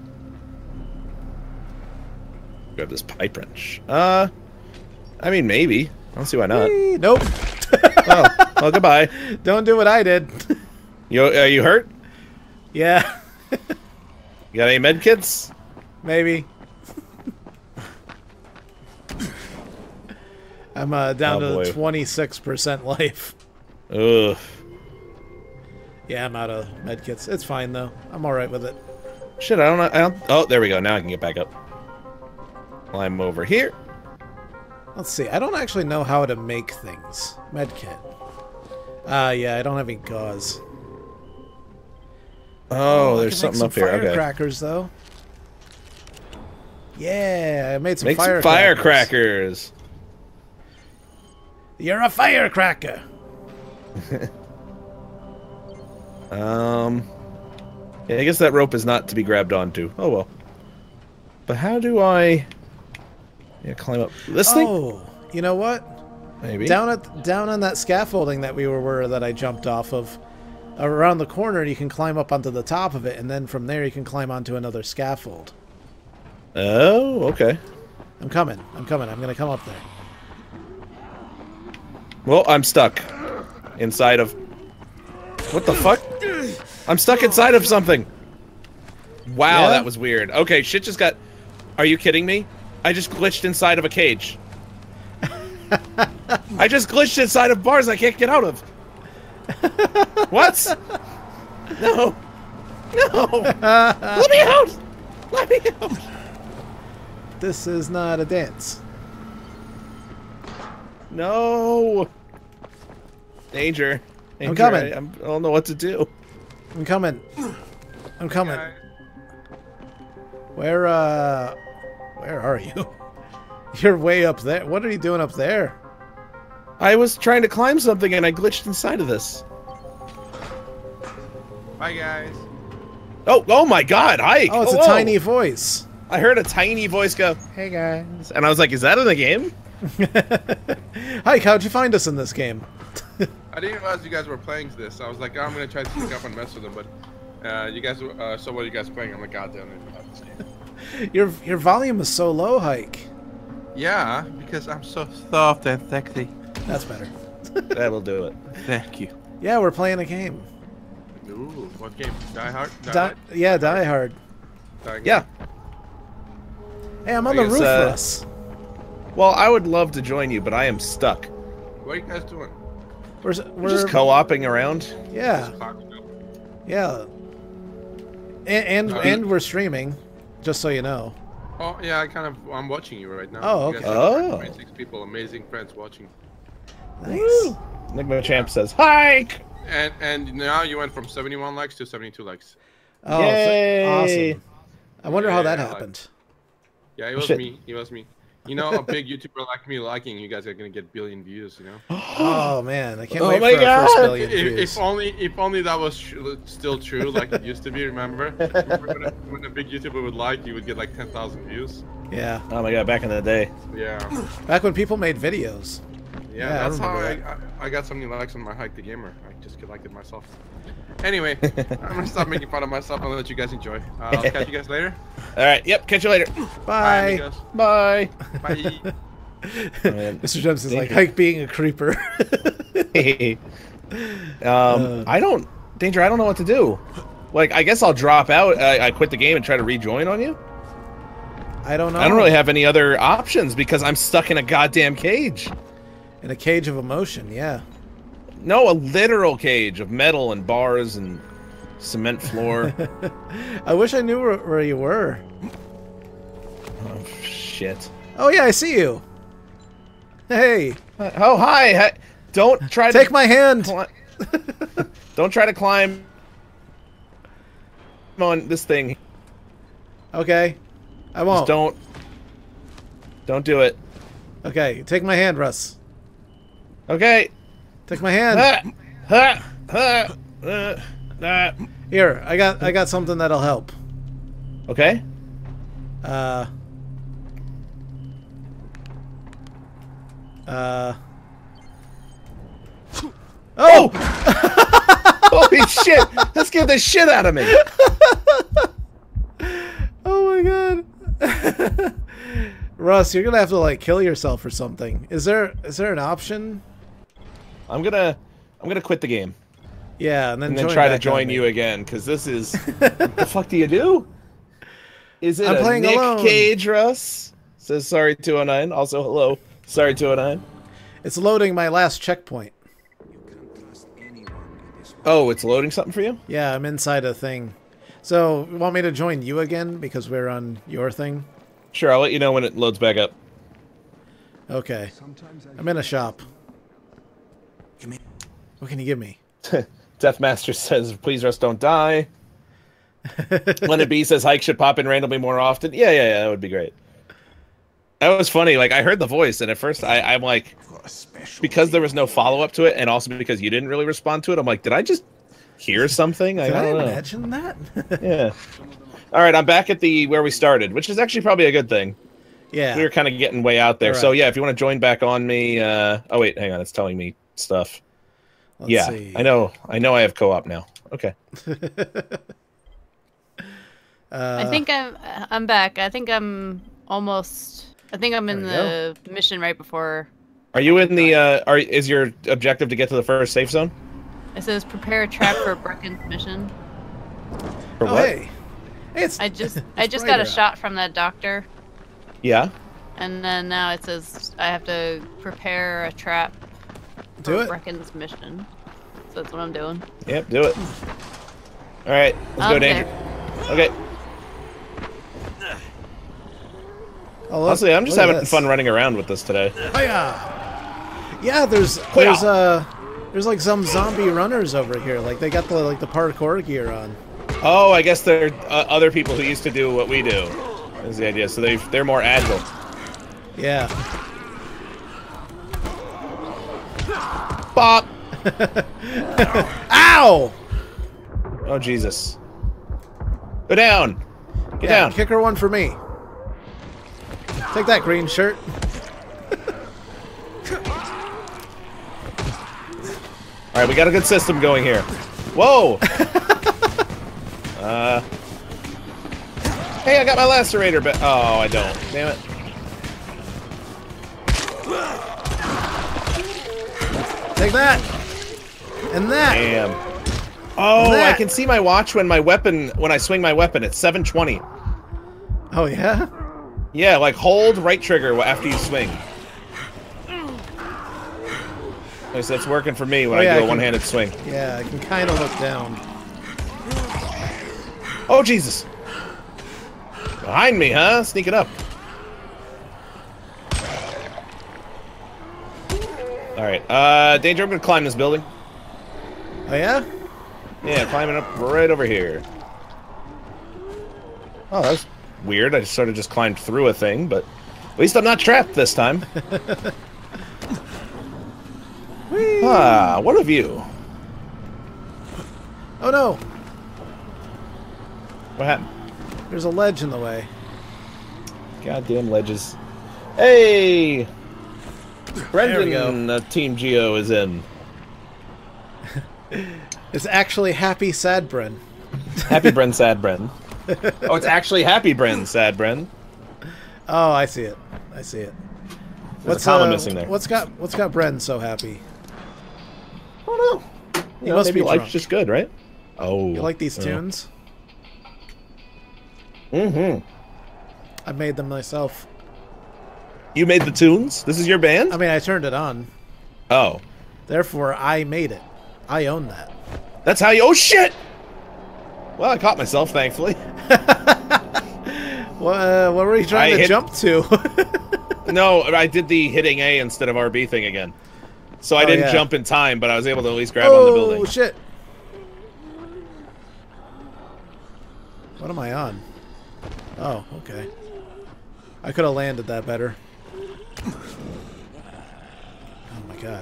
Speaker 2: Grab this pipe wrench. Uh, I mean, maybe. I don't see why not.
Speaker 1: Whee! Nope.
Speaker 2: Oh, well, goodbye.
Speaker 1: Don't do what I did.
Speaker 2: You are you hurt?
Speaker 1: Yeah.
Speaker 2: You got any med kits?
Speaker 1: Maybe. I'm uh, down
Speaker 2: Oh,
Speaker 1: to
Speaker 2: boy.
Speaker 1: twenty-six percent life.
Speaker 2: Ugh.
Speaker 1: Yeah, I'm out of medkits. It's fine though. I'm all right with it.
Speaker 2: Shit, I don't know. I don't, oh, there we go. Now I can get back up. Climb over here.
Speaker 1: Let's see. I don't actually know how to make things. Medkit. Ah, uh, yeah. I don't have any gauze.
Speaker 2: Oh,
Speaker 1: I
Speaker 2: there's
Speaker 1: can make
Speaker 2: something
Speaker 1: some
Speaker 2: up here. Okay.
Speaker 1: Firecrackers though. Yeah, I made some
Speaker 2: Make some
Speaker 1: firecrackers.
Speaker 2: firecrackers.
Speaker 1: You're a firecracker.
Speaker 2: Um, yeah, I guess that rope is not to be grabbed onto. Oh well. But how do I? Yeah, climb up this thing.
Speaker 1: Oh, you know what?
Speaker 2: Maybe
Speaker 1: Down at down on that scaffolding that we were, were that I jumped off of, around the corner you can climb up onto the top of it, and then from there you can climb onto another scaffold.
Speaker 2: Oh, okay.
Speaker 1: I'm coming. I'm coming. I'm gonna come up there.
Speaker 2: Well, I'm stuck inside of. What the fuck? I'm stuck inside of something. Wow,
Speaker 1: Yeah?
Speaker 2: that was weird. Okay, shit just got. Are you kidding me? I just glitched inside of a cage. I just glitched inside of bars I can't get out of. What? No. No. Let me out. Let me out.
Speaker 1: This is not a dance.
Speaker 2: No. Danger. Danger.
Speaker 1: I'm coming.
Speaker 2: I, I'm, I don't know what to do.
Speaker 1: I'm coming. I'm coming. Where, uh... Where are you? You're way up there. What are you doing up there?
Speaker 2: I was trying to climb something and I glitched inside of this.
Speaker 4: Bye, guys.
Speaker 2: Oh, oh my God! Hi.
Speaker 1: Oh, it's
Speaker 2: Hello.
Speaker 1: a tiny voice.
Speaker 2: I heard a tiny voice go, "Hey guys," and I was like, "Is that in the game?"
Speaker 1: Hike, how'd you find us in this game?
Speaker 4: I didn't realize you guys were playing this. I was like, oh, I'm gonna try to sneak up and mess with them, but uh, you guys uh, saw what you guys playing. I'm like, God damn it, about this game.
Speaker 1: Your your volume is so low, Hike.
Speaker 4: Yeah, because I'm so soft and sexy.
Speaker 1: That's better.
Speaker 2: That'll do it.
Speaker 4: Thank you.
Speaker 1: Yeah, we're playing a game.
Speaker 4: Ooh, what game? Die Hard? Die
Speaker 1: Die,
Speaker 4: Hard?
Speaker 1: yeah, Die Hard.
Speaker 4: Die
Speaker 2: Yeah.
Speaker 1: Hey, I'm on
Speaker 2: I
Speaker 1: the
Speaker 2: guess,
Speaker 1: roof,
Speaker 2: uh,
Speaker 1: Russ.
Speaker 2: Well, I would love to join you, but I am stuck.
Speaker 4: What are you guys doing?
Speaker 1: We're,
Speaker 2: We're
Speaker 1: we're
Speaker 2: just co-oping around.
Speaker 1: yeah, yeah, and and,
Speaker 4: Uh,
Speaker 1: and we're streaming, just so you know.
Speaker 4: Oh, yeah, I kind of, I'm watching you right now.
Speaker 1: Oh,
Speaker 4: You
Speaker 1: okay.
Speaker 4: guys have
Speaker 2: Oh.
Speaker 4: twenty-six people, amazing friends watching.
Speaker 1: Nice.
Speaker 2: Woo. Enigma Champ says hike.
Speaker 4: And and now you went from seventy-one likes to seventy-two likes.
Speaker 1: Oh,
Speaker 2: Yay.
Speaker 1: awesome! I wonder how that
Speaker 4: Yeah,
Speaker 1: happened.
Speaker 4: Yeah, it was
Speaker 2: Shit.
Speaker 4: me. It was me. You know, a big YouTuber like me liking you guys are gonna get billion views. You know.
Speaker 1: Oh man, I can't
Speaker 2: Oh
Speaker 1: wait
Speaker 2: my
Speaker 1: for our first
Speaker 2: God.
Speaker 1: billion
Speaker 4: If,
Speaker 1: views.
Speaker 4: if only if only that was tr still true, like it used to be. Remember, remember when, a, when a big YouTuber would like, you would get like ten thousand views.
Speaker 1: Yeah,
Speaker 2: Oh my god, back in the day.
Speaker 4: Yeah.
Speaker 1: back when people made videos.
Speaker 4: Yeah,
Speaker 1: Yeah, I
Speaker 4: that's how I,
Speaker 1: remember
Speaker 4: I, I got so many likes on my Hike the Gamer. I just liked it myself. Anyway, I'm gonna stop making fun of myself and let you guys enjoy. Uh, I'll catch you guys later.
Speaker 2: All right. Yep. Catch you later.
Speaker 1: Bye.
Speaker 4: amigos.
Speaker 2: Bye.
Speaker 4: Bye.
Speaker 2: Man.
Speaker 1: Mister Jones is like
Speaker 2: Danger.
Speaker 1: Hike being a creeper.
Speaker 2: um,
Speaker 1: Uh.
Speaker 2: I don't, Danger. I don't know what to do. Like, I guess I'll drop out. I, I quit the game and try to rejoin on you.
Speaker 1: I don't know.
Speaker 2: I don't really have any other options because I'm stuck in a goddamn cage.
Speaker 1: In a cage of emotion, yeah.
Speaker 2: No, a literal cage of metal and bars and cement floor.
Speaker 1: I wish I knew where, where you were.
Speaker 2: Oh shit.
Speaker 1: Oh yeah, I see you. Hey,
Speaker 2: Oh hi. hi. Don't try to
Speaker 1: take my hand.
Speaker 2: cli- Don't try to climb on this thing.
Speaker 1: Okay, I
Speaker 2: Just
Speaker 1: won't.
Speaker 2: don't. Don't do it.
Speaker 1: Okay, take my hand, Russ.
Speaker 2: Okay.
Speaker 1: Take my hand.
Speaker 2: Ha, ha, ha, uh, uh.
Speaker 1: Here, I got I got something that'll help.
Speaker 2: Okay.
Speaker 1: Uh. Uh. Oh!
Speaker 2: Holy shit! That scared the shit out of me.
Speaker 1: Oh my god. Russ, you're gonna have to like kill yourself or something. Is there is there an option?
Speaker 2: I'm gonna, I'm gonna quit the game
Speaker 1: Yeah, and then,
Speaker 2: and then
Speaker 1: join
Speaker 2: try to
Speaker 1: back on
Speaker 2: join
Speaker 1: me.
Speaker 2: you again because this is. What the fuck do you do? Is it
Speaker 1: I'm
Speaker 2: a
Speaker 1: playing
Speaker 2: Nick
Speaker 1: alone.
Speaker 2: Cage? Russ says sorry two oh nine. Also hello, sorry two oh nine.
Speaker 1: It's loading my last checkpoint.
Speaker 2: Oh, it's loading something for you.
Speaker 1: Yeah, I'm inside a thing. So, you want me to join you again because we're on your thing?
Speaker 2: Sure, I'll let you know when it loads back up.
Speaker 1: Okay. I'm in a shop. What can you give me?
Speaker 2: Deathmaster says, "Please, Russ, don't die." Leonard B says, "Hike should pop in randomly more often." Yeah, yeah, yeah, that would be great. That was funny. Like I heard the voice, and at first I, I'm like, because there was no follow up to it, and also because you didn't really respond to it, I'm like, did I just hear something?
Speaker 1: Did
Speaker 2: I
Speaker 1: I
Speaker 2: don't know.
Speaker 1: imagine that?
Speaker 2: Yeah. All right, I'm back at the where we started, which is actually probably a good thing.
Speaker 1: Yeah.
Speaker 2: We were kind of getting way out there.
Speaker 1: All
Speaker 2: So
Speaker 1: right.
Speaker 2: yeah, if you want to join back on me, uh, oh wait, hang on, it's telling me stuff.
Speaker 1: Let's
Speaker 2: yeah,
Speaker 1: see.
Speaker 2: I know, I know, I have co-op now. Okay.
Speaker 1: Uh,
Speaker 3: I think I'm I'm back. I think I'm almost. I think I'm in
Speaker 1: There
Speaker 3: the mission right before.
Speaker 2: Are you in the? Uh, are is your objective to get to the first safe zone?
Speaker 3: It says prepare a trap for Brecken's mission.
Speaker 2: For
Speaker 1: oh,
Speaker 2: what?
Speaker 1: hey. Hey, it's,
Speaker 3: I just I
Speaker 1: it's
Speaker 3: just got a
Speaker 1: brighter out.
Speaker 3: shot from that doctor,
Speaker 2: Yeah.
Speaker 3: and then now it says I have to prepare a trap
Speaker 1: Do
Speaker 3: for
Speaker 1: it.
Speaker 3: Brecken's mission. So that's what I'm doing.
Speaker 2: Yep. Do it. All right. Let's
Speaker 3: I'm
Speaker 2: go, Danger.
Speaker 3: there.
Speaker 2: Okay.
Speaker 1: Oh, look,
Speaker 2: Honestly, I'm just
Speaker 1: look at
Speaker 2: having
Speaker 1: this.
Speaker 2: fun running around with this today.
Speaker 1: Oh, yeah. Yeah, there's there's uh there's like some zombie runners over here. Like they got the like the parkour gear on.
Speaker 2: Oh, I guess they're uh, other people who used to do what we do. Is the idea? So they they're more agile.
Speaker 1: Yeah.
Speaker 2: Bop.
Speaker 1: Ow!
Speaker 2: Oh Jesus. Go down. Get
Speaker 1: Yeah,
Speaker 2: down.
Speaker 1: kicker one for me. Take that green shirt.
Speaker 2: All right, we got a good system going here. Whoa. uh. Hey, I got my lacerator, but oh, I don't. Damn it.
Speaker 1: Take that. And that.
Speaker 2: Damn. Oh,
Speaker 1: That.
Speaker 2: I can see my watch when my weapon when I swing my weapon. It's seven twenty.
Speaker 1: Oh yeah.
Speaker 2: Yeah, like hold right trigger after you swing. Okay, so that's working for me when
Speaker 1: Oh, yeah,
Speaker 2: I
Speaker 1: I
Speaker 2: do a
Speaker 1: can-
Speaker 2: one-handed swing.
Speaker 1: Yeah, I can kind of look down.
Speaker 2: Oh Jesus! Behind me, huh? Sneaking up. All right. Uh, Danger, I'm gonna climb this building.
Speaker 1: Oh yeah?
Speaker 2: Yeah, climbing up right over here. Oh, that's weird. I sort of just climbed through a thing, but at least I'm not trapped this time. Ah, what of you?
Speaker 1: Oh no!
Speaker 2: What happened?
Speaker 1: There's a ledge in the way.
Speaker 2: Goddamn ledges. Hey! Brendan,
Speaker 1: go.
Speaker 2: uh, Team Geo is in.
Speaker 1: It's actually Happy Sad Bren.
Speaker 2: Happy Bren, Sad Bren. Oh, it's actually Happy Bren, Sad Bren.
Speaker 1: Oh, I see it. I see it.
Speaker 2: There's
Speaker 1: What's
Speaker 2: a comma
Speaker 1: uh,
Speaker 2: missing there.
Speaker 1: What's got What's got Bren so happy?
Speaker 2: I don't know. You
Speaker 1: He
Speaker 2: know,
Speaker 1: must
Speaker 2: maybe
Speaker 1: be
Speaker 2: life's
Speaker 1: drunk.
Speaker 2: just good, right? Oh.
Speaker 1: You like these
Speaker 2: yeah.
Speaker 1: tunes?
Speaker 2: Mm-hmm.
Speaker 1: I made them myself.
Speaker 2: You made the tunes? This is your band?
Speaker 1: I mean, I turned it on.
Speaker 2: Oh.
Speaker 1: Therefore, I made it. I own that.
Speaker 2: That's how you... Oh, shit! Well, I caught myself, thankfully.
Speaker 1: What, uh, what were you trying
Speaker 2: I
Speaker 1: to
Speaker 2: hit-
Speaker 1: jump to?
Speaker 2: No, I did the hitting A instead of R B thing again. So I
Speaker 1: Oh,
Speaker 2: didn't
Speaker 1: yeah.
Speaker 2: jump in time, but I was able to at least grab on the building.
Speaker 1: Oh, shit. What am I on? Oh, okay. I could have landed that better. Oh my god.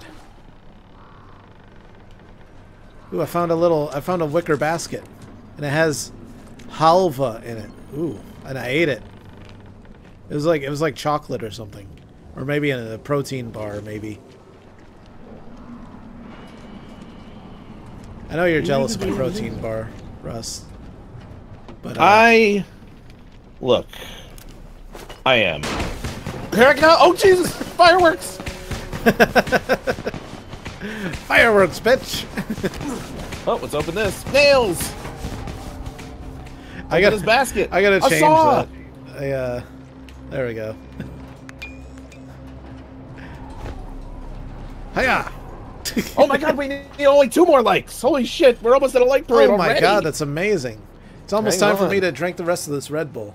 Speaker 1: Ooh, I found a little, I found a wicker basket. And it has halva in it. Ooh, and I ate it. It was like, it was like chocolate or something. Or maybe in a protein bar, maybe. I know you're jealous of my protein bar, Russ. But uh,
Speaker 2: I... Look. I am. Here I go! Oh, Jesus! Fireworks!
Speaker 1: fireworks, bitch!
Speaker 2: Oh, let's open this. Nails!
Speaker 1: I got
Speaker 2: this basket.
Speaker 1: I gotta
Speaker 2: A
Speaker 1: change
Speaker 2: saw!
Speaker 1: that. I, uh, there we go. Hiya!
Speaker 2: Oh my god, we need only two more likes! Holy shit, we're almost at a like parade
Speaker 1: Oh my
Speaker 2: already.
Speaker 1: god, that's amazing. It's almost
Speaker 2: Hang
Speaker 1: time for
Speaker 2: on.
Speaker 1: me to drink the rest of this Red Bull.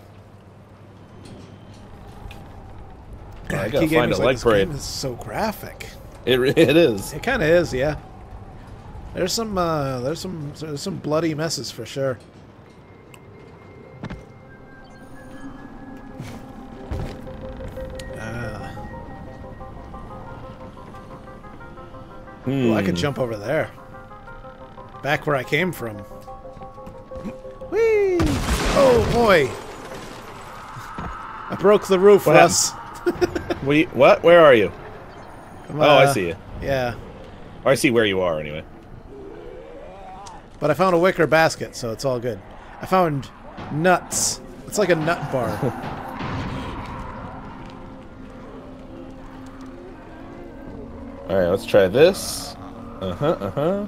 Speaker 2: I
Speaker 1: Key
Speaker 2: gotta find
Speaker 1: Gamer's
Speaker 2: a
Speaker 1: like,
Speaker 2: like
Speaker 1: this
Speaker 2: parade.
Speaker 1: game is so graphic.
Speaker 2: It, re- it is.
Speaker 1: It kind of is, yeah. There's some, uh, there's some, there's some bloody messes for sure. Ah. Ooh, I could
Speaker 2: Hmm.
Speaker 1: jump over there. Back where I came from. Whee! Oh boy! I broke the roof,
Speaker 2: What
Speaker 1: Russ.
Speaker 2: We, what? Where are you?
Speaker 1: I'm,
Speaker 2: Oh, I
Speaker 1: uh,
Speaker 2: see you.
Speaker 1: Yeah,
Speaker 2: Or I see where you are, anyway.
Speaker 1: but I found a wicker basket, so it's all good. I found nuts. It's like a nut bar.
Speaker 2: Alright, let's try this. Uh-huh, uh-huh.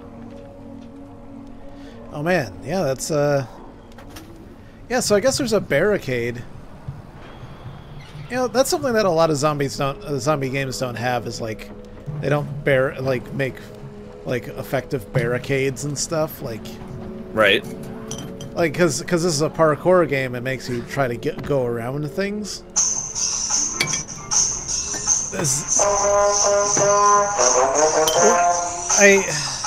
Speaker 1: Oh man, yeah, that's uh yeah, so I guess there's a barricade. You know, that's something that a lot of zombies don't uh, zombie games don't have, is like they don't bear like make like effective barricades and stuff, like
Speaker 2: Right.
Speaker 1: like cuz cuz this is a parkour game, it makes you try to get go around things. This I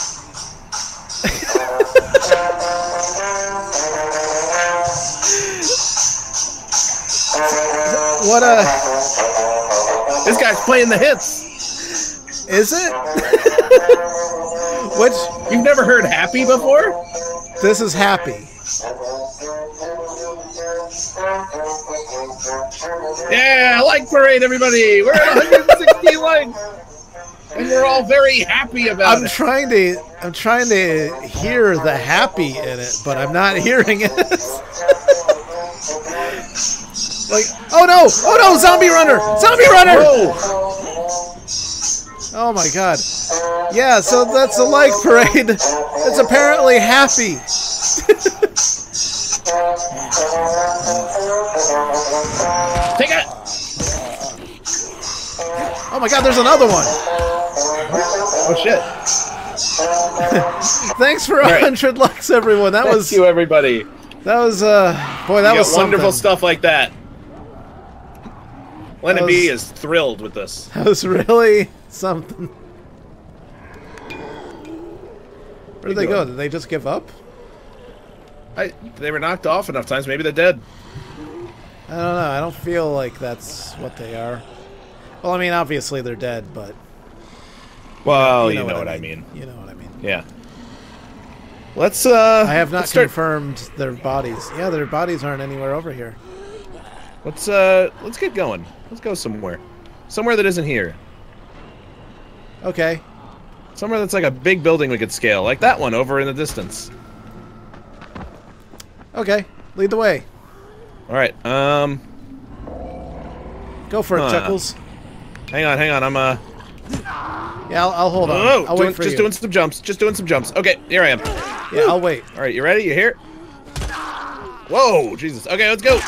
Speaker 1: What a
Speaker 2: This guy's playing the hits!
Speaker 1: is it? Which
Speaker 2: You've never heard Happy before?
Speaker 1: this is Happy.
Speaker 2: Yeah, like parade, everybody! We're at one hundred sixty likes! And we're all very happy about
Speaker 1: I'm
Speaker 2: it.
Speaker 1: trying to I'm trying to hear the happy in it, but I'm not hearing it. Like, oh no! Oh no! Zombie runner! Zombie runner!
Speaker 2: Whoa!
Speaker 1: Oh my god. Yeah, so that's a like parade. It's apparently happy.
Speaker 2: Take it!
Speaker 1: Oh my god, there's another one.
Speaker 2: Oh shit.
Speaker 1: Thanks for a
Speaker 2: right.
Speaker 1: hundred likes, everyone. That
Speaker 2: Thank
Speaker 1: was
Speaker 2: you, everybody.
Speaker 1: that was uh boy, that
Speaker 2: You
Speaker 1: was
Speaker 2: got wonderful
Speaker 1: something.
Speaker 2: stuff like that. Lennon
Speaker 1: was,
Speaker 2: B is thrilled with this.
Speaker 1: That was really something. Where did they go? Did they just give up?
Speaker 2: I, they were knocked off enough times. Maybe they're dead.
Speaker 1: I don't know. I don't feel like that's what they are. Well, I mean, obviously they're dead, but...
Speaker 2: Well, you know, you know what, what I mean.
Speaker 1: mean. You know what I mean.
Speaker 2: Yeah. Let's, uh...
Speaker 1: I have not
Speaker 2: start...
Speaker 1: confirmed their bodies. Yeah, their bodies aren't anywhere over here.
Speaker 2: Let's, uh... Let's get going. Let's go somewhere. Somewhere that isn't here.
Speaker 1: Okay.
Speaker 2: Somewhere that's like a big building we could scale. Like that one over in the distance.
Speaker 1: Okay. Lead the way.
Speaker 2: Alright, um...
Speaker 1: Go for it,
Speaker 2: huh.
Speaker 1: Chuckles.
Speaker 2: Hang on, hang on, I'm, uh...
Speaker 1: Yeah, I'll, I'll hold on.
Speaker 2: Oh,
Speaker 1: I'll
Speaker 2: doing,
Speaker 1: wait for
Speaker 2: just
Speaker 1: you.
Speaker 2: doing some jumps. Just doing some jumps. Okay, here I am.
Speaker 1: Yeah, I'll wait.
Speaker 2: Alright, you ready? You here? Whoa, Jesus. Okay, let's go.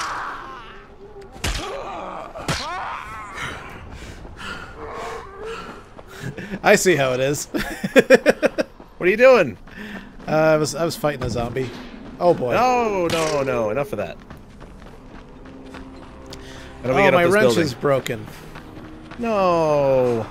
Speaker 1: I see how it is.
Speaker 2: What are you doing?
Speaker 1: Uh, I was I was fighting a zombie. Oh boy.
Speaker 2: No, no, no. Enough of that. How do we
Speaker 1: oh,
Speaker 2: get up
Speaker 1: my
Speaker 2: this
Speaker 1: wrench
Speaker 2: building?
Speaker 1: is broken.
Speaker 2: No.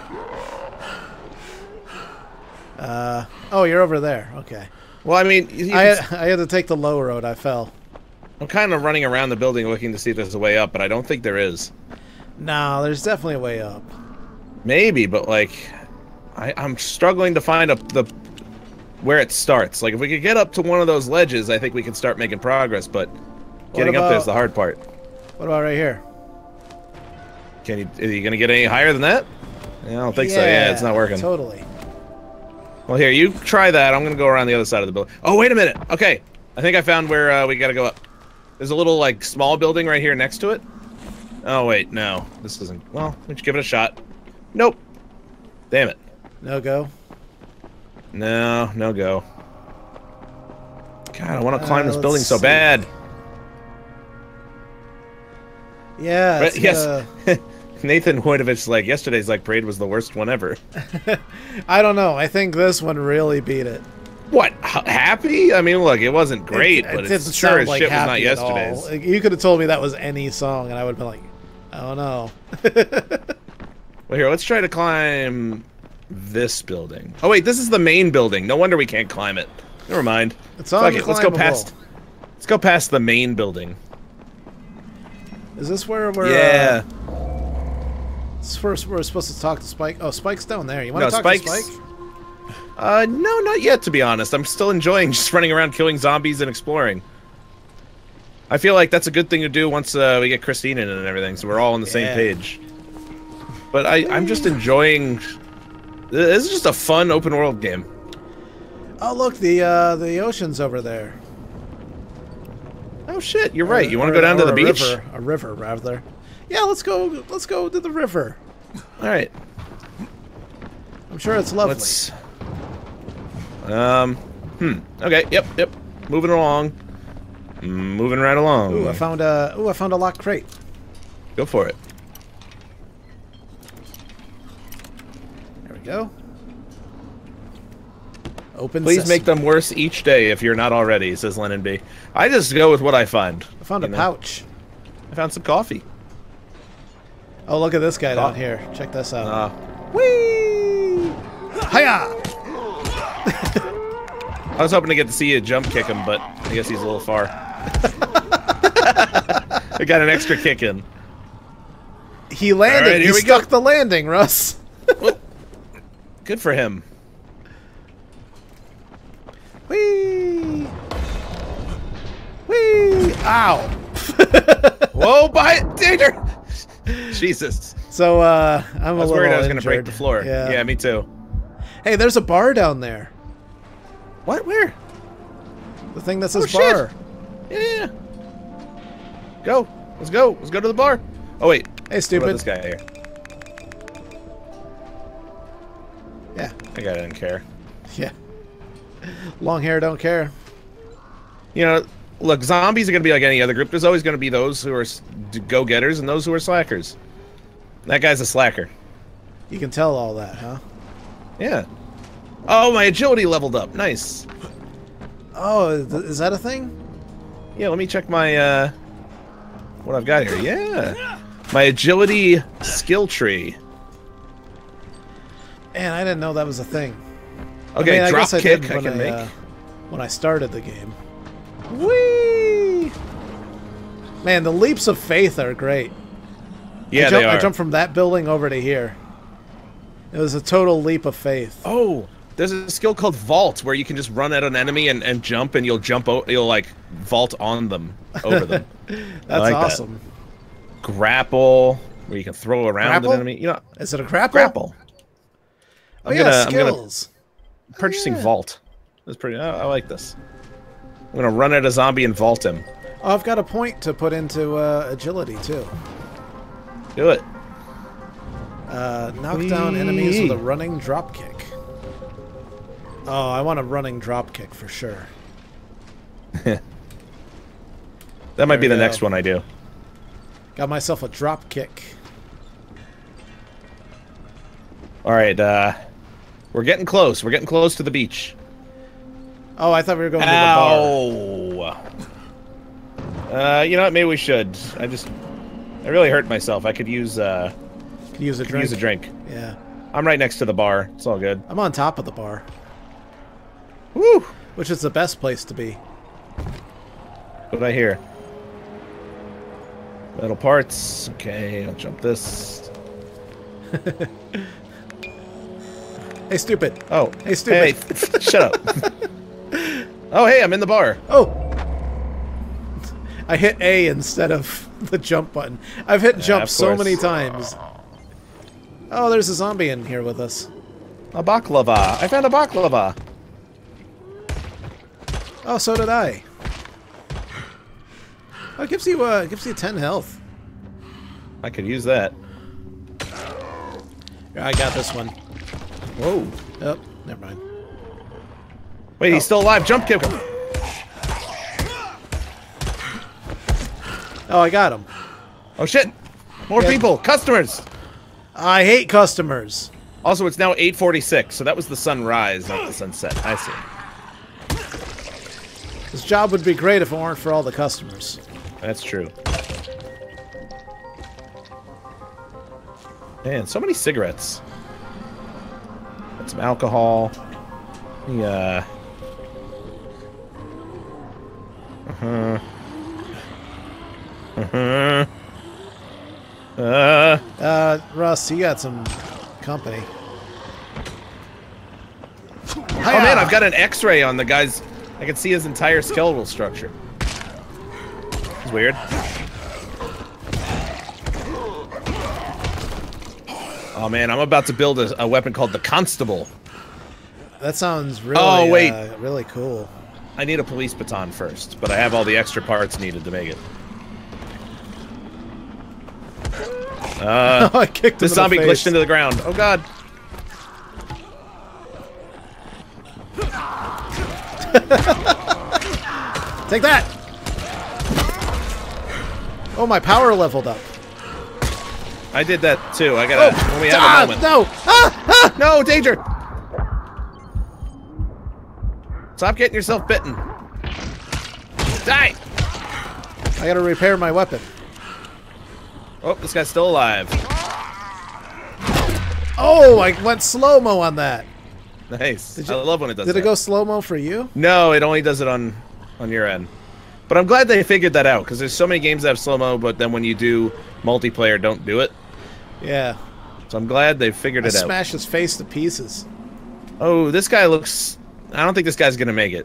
Speaker 1: Uh, oh, you're over there. Okay.
Speaker 2: Well, I mean, you, you
Speaker 1: I
Speaker 2: can,
Speaker 1: had, I had to take the low road. I fell.
Speaker 2: I'm kind of running around the building looking to see if there's a way up, but I don't think there is.
Speaker 1: No, there's definitely a way up.
Speaker 2: Maybe, but like, I, I'm struggling to find a, the where it starts. Like, if we could get up to one of those ledges, I think we can start making progress. But getting
Speaker 1: about,
Speaker 2: up there's the hard part.
Speaker 1: What about right here?
Speaker 2: Can you? Are you gonna get any higher than that? Yeah, I don't think
Speaker 1: yeah,
Speaker 2: so. Yeah, it's not working.
Speaker 1: Totally.
Speaker 2: Well, here, you try that. I'm gonna go around the other side of the building. Oh, wait a minute. Okay, I think I found where uh, we gotta go up. There's a little like small building right here next to it. Oh wait, no, this isn't. Well, let's give it a shot. Nope. Damn it.
Speaker 1: No go.
Speaker 2: No, no go. God, I want to
Speaker 1: Uh,
Speaker 2: climb this building so
Speaker 1: see.
Speaker 2: bad.
Speaker 1: Yeah.
Speaker 2: But,
Speaker 1: It's,
Speaker 2: yes.
Speaker 1: uh,
Speaker 2: Nathan Wojtovic's like, yesterday's like parade was the worst one ever.
Speaker 1: I don't know. I think this one really beat it.
Speaker 2: What? H happy? I mean, look, it wasn't great,
Speaker 1: it,
Speaker 2: but
Speaker 1: it
Speaker 2: it's
Speaker 1: didn't
Speaker 2: sure
Speaker 1: sound
Speaker 2: as
Speaker 1: like
Speaker 2: shit was not
Speaker 1: happy at all.
Speaker 2: yesterday's.
Speaker 1: Like, you could have told me that was any song, and I would have been like, oh no.
Speaker 2: Well, here, let's try to climb this building. Oh wait, this is the main building. No wonder we can't climb it. Never mind.
Speaker 1: It's
Speaker 2: Fuck it. Let's go
Speaker 1: unclimbable.
Speaker 2: past. Let's go past the main building.
Speaker 1: Is this where we're?
Speaker 2: Yeah.
Speaker 1: Uh, this is where we're supposed to talk to Spike. Oh, Spike's down there. You want
Speaker 2: No,
Speaker 1: to talk
Speaker 2: Spike's-
Speaker 1: to Spike?
Speaker 2: Uh, no, not yet, to be honest. I'm still enjoying just running around killing zombies and exploring. I feel like that's a good thing to do once uh, we get Christine in and everything, so we're all on the same
Speaker 1: Yeah.
Speaker 2: page. But I, I'm just enjoying... This is just a fun open world game.
Speaker 1: Oh, look, the uh, the ocean's over there.
Speaker 2: Oh shit, you're right. You want
Speaker 1: Or-
Speaker 2: to go down to
Speaker 1: or
Speaker 2: the
Speaker 1: a
Speaker 2: beach?
Speaker 1: River, a river, rather. Yeah, let's go. Let's go to the river.
Speaker 2: All right.
Speaker 1: I'm sure it's lovely.
Speaker 2: Let's... Um, hmm. Okay, yep, yep. Moving along. Moving right along.
Speaker 1: Ooh, I found a. Ooh, I found a locked crate.
Speaker 2: Go for it.
Speaker 1: There we go. Open.
Speaker 2: Please
Speaker 1: sesame.
Speaker 2: make them worse each day if you're not already, says Lennon B. I just go with what I find.
Speaker 1: I found
Speaker 2: you
Speaker 1: a
Speaker 2: know?
Speaker 1: pouch.
Speaker 2: I found some coffee.
Speaker 1: Oh, look at this guy down
Speaker 2: Oh.
Speaker 1: here. Check this out.
Speaker 2: Uh,
Speaker 1: Whee! Hiya!
Speaker 2: I was hoping to get to see you jump kick him, but I guess he's a little far. I got an extra kick in.
Speaker 1: He landed.
Speaker 2: All right, here
Speaker 1: he
Speaker 2: we
Speaker 1: stuck
Speaker 2: go.
Speaker 1: the landing, Russ.
Speaker 2: Good for him.
Speaker 1: Whee! Whee! Ow!
Speaker 2: Whoa, by it, danger! Jesus.
Speaker 1: So, uh, I'm
Speaker 2: I
Speaker 1: a
Speaker 2: was
Speaker 1: little
Speaker 2: worried I was going to break
Speaker 1: injured.
Speaker 2: the floor.
Speaker 1: Yeah.
Speaker 2: yeah, me too.
Speaker 1: Hey, there's a bar down there.
Speaker 2: What? Where?
Speaker 1: The thing that says
Speaker 2: Oh, shit.
Speaker 1: bar.
Speaker 2: Yeah. Go. Let's go. Let's go to the bar. Oh, wait.
Speaker 1: Hey,
Speaker 2: What
Speaker 1: stupid.
Speaker 2: about this guy here?
Speaker 1: Yeah.
Speaker 2: That guy didn't care.
Speaker 1: Yeah. Long hair don't care.
Speaker 2: You know, look, zombies are going to be like any other group. There's always going to be those who are s- go-getters and those who are slackers. That guy's a slacker.
Speaker 1: You can tell all that, huh?
Speaker 2: Yeah. Oh, my agility leveled up. Nice.
Speaker 1: Oh, is is that a thing?
Speaker 2: Yeah, let me check my, uh... what I've got here. Yeah. My agility skill tree.
Speaker 1: Man, I didn't know that was a thing.
Speaker 2: Okay,
Speaker 1: I mean, I
Speaker 2: drop
Speaker 1: guess I
Speaker 2: kick
Speaker 1: did
Speaker 2: I,
Speaker 1: when
Speaker 2: can
Speaker 1: I,
Speaker 2: make.
Speaker 1: uh, when I started the game. Whee! Man, the leaps of faith are great.
Speaker 2: Yeah,
Speaker 1: I jump,
Speaker 2: they are.
Speaker 1: I jumped from that building over to here. It was a total leap of faith.
Speaker 2: Oh, there's a skill called vault where you can just run at an enemy and, and jump, and you'll jump. O you'll like vault on them, over them.
Speaker 1: That's
Speaker 2: like
Speaker 1: awesome.
Speaker 2: That. Grapple, where you can throw around
Speaker 1: Grapple?
Speaker 2: an enemy. You know,
Speaker 1: Is it a grapple?
Speaker 2: grapple.
Speaker 1: Oh
Speaker 2: I'm
Speaker 1: yeah,
Speaker 2: gonna,
Speaker 1: skills.
Speaker 2: I'm gonna purchasing
Speaker 1: Oh, yeah.
Speaker 2: vault. That's pretty. I, I like this. I'm gonna run at a zombie and vault him.
Speaker 1: Oh, I've got a point to put into uh, agility too.
Speaker 2: Do it.
Speaker 1: Uh, knock down enemies with a running drop kick. Oh, I want a running drop kick for sure.
Speaker 2: That might
Speaker 1: There
Speaker 2: be
Speaker 1: we
Speaker 2: the
Speaker 1: go.
Speaker 2: next one I do.
Speaker 1: Got myself a drop kick.
Speaker 2: All right, uh, we're getting close. We're getting close to the beach.
Speaker 1: Oh, I thought we were going to the bar.
Speaker 2: Ow! Uh, you know what? Maybe we should. I just, I really hurt myself. I could use, uh,
Speaker 1: Can use a
Speaker 2: could
Speaker 1: drink.
Speaker 2: use a drink.
Speaker 1: Yeah.
Speaker 2: I'm right next to the bar. It's all good.
Speaker 1: I'm on top of the bar,
Speaker 2: Woo!
Speaker 1: which is the best place to be.
Speaker 2: What did I hear? Metal parts. Okay, I'll jump this.
Speaker 1: Hey, stupid.
Speaker 2: Oh,
Speaker 1: Hey, stupid.
Speaker 2: Hey, shut up. Oh, hey, I'm in the bar.
Speaker 1: Oh! I hit A instead of the jump button. I've hit jump
Speaker 2: of
Speaker 1: so
Speaker 2: course.
Speaker 1: many times. Oh, there's a zombie in here with us.
Speaker 2: A baklava. I found a baklava.
Speaker 1: Oh, so did I. Oh, it gives you uh, gives you ten health.
Speaker 2: I could use that.
Speaker 1: I got this one.
Speaker 2: Whoa.
Speaker 1: Oh, never mind.
Speaker 2: Wait, he's still alive. Jump kick him.
Speaker 1: Oh, I got him.
Speaker 2: Oh, shit. More
Speaker 1: Yeah.
Speaker 2: people. Customers.
Speaker 1: I hate customers.
Speaker 2: Also, it's now eight forty-six, so that was the sunrise, not the sunset. I see.
Speaker 1: This job would be great if it weren't for all the customers.
Speaker 2: That's true. Man, so many cigarettes. Got some alcohol. Yeah. Uh-huh. Uh-huh. Uh.
Speaker 1: Uh, Russ, you got some company.
Speaker 2: Oh man, I've got an X-ray on the guy's. I can see his entire skeletal structure. It's weird. Oh man, I'm about to build a, a weapon called the Constable.
Speaker 1: That sounds really,
Speaker 2: Oh, wait.
Speaker 1: Uh, really cool.
Speaker 2: I need a police baton first, but I have all the extra parts needed to make it. Uh,
Speaker 1: I kicked him
Speaker 2: this
Speaker 1: in
Speaker 2: zombie
Speaker 1: the face.
Speaker 2: glitched into the ground. Oh god.
Speaker 1: Take that! Oh, my power leveled up.
Speaker 2: I did that too. I gotta.
Speaker 1: Oh,
Speaker 2: when we have
Speaker 1: ah,
Speaker 2: a moment.
Speaker 1: no! Ah, ah!
Speaker 2: No, danger! Stop getting yourself bitten. Die!
Speaker 1: I gotta repair my weapon.
Speaker 2: Oh, this guy's still alive.
Speaker 1: Oh, I went slow-mo on that.
Speaker 2: Nice.
Speaker 1: Did you-
Speaker 2: I love when it does
Speaker 1: Did
Speaker 2: that.
Speaker 1: it go slow-mo for you?
Speaker 2: No, it only does it on on your end. But I'm glad they figured that out, because there's so many games that have slow-mo, but then when you do multiplayer, don't do it.
Speaker 1: Yeah.
Speaker 2: So I'm glad they figured
Speaker 1: I
Speaker 2: it out.
Speaker 1: smashed his face to pieces.
Speaker 2: Oh, this guy looks... I don't think this guy's gonna make it.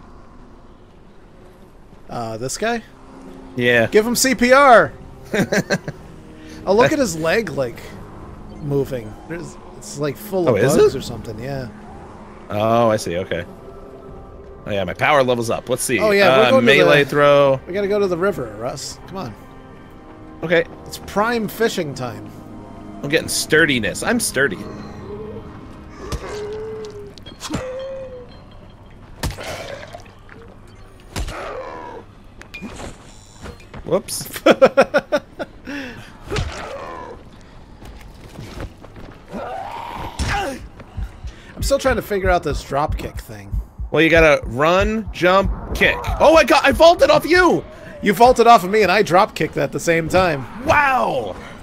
Speaker 1: Uh, this guy?
Speaker 2: Yeah.
Speaker 1: Give him C P R! Oh, look at his leg, like, moving. There's, it's like full of
Speaker 2: Oh, is
Speaker 1: bugs
Speaker 2: it?
Speaker 1: or something, yeah.
Speaker 2: Oh, I see. Okay. Oh yeah, my power level's up. Let's see.
Speaker 1: Oh, yeah, we're
Speaker 2: uh,
Speaker 1: going to
Speaker 2: melee
Speaker 1: the-
Speaker 2: throw.
Speaker 1: We gotta go to the river, Russ. Come on.
Speaker 2: Okay.
Speaker 1: It's prime fishing time.
Speaker 2: I'm getting sturdiness. I'm sturdy. Whoops.
Speaker 1: I'm still trying to figure out this drop kick thing.
Speaker 2: Well, you gotta run, jump, kick. Oh my god, I vaulted off you!
Speaker 1: You vaulted off of me and I drop kicked at the same time.
Speaker 2: Wow!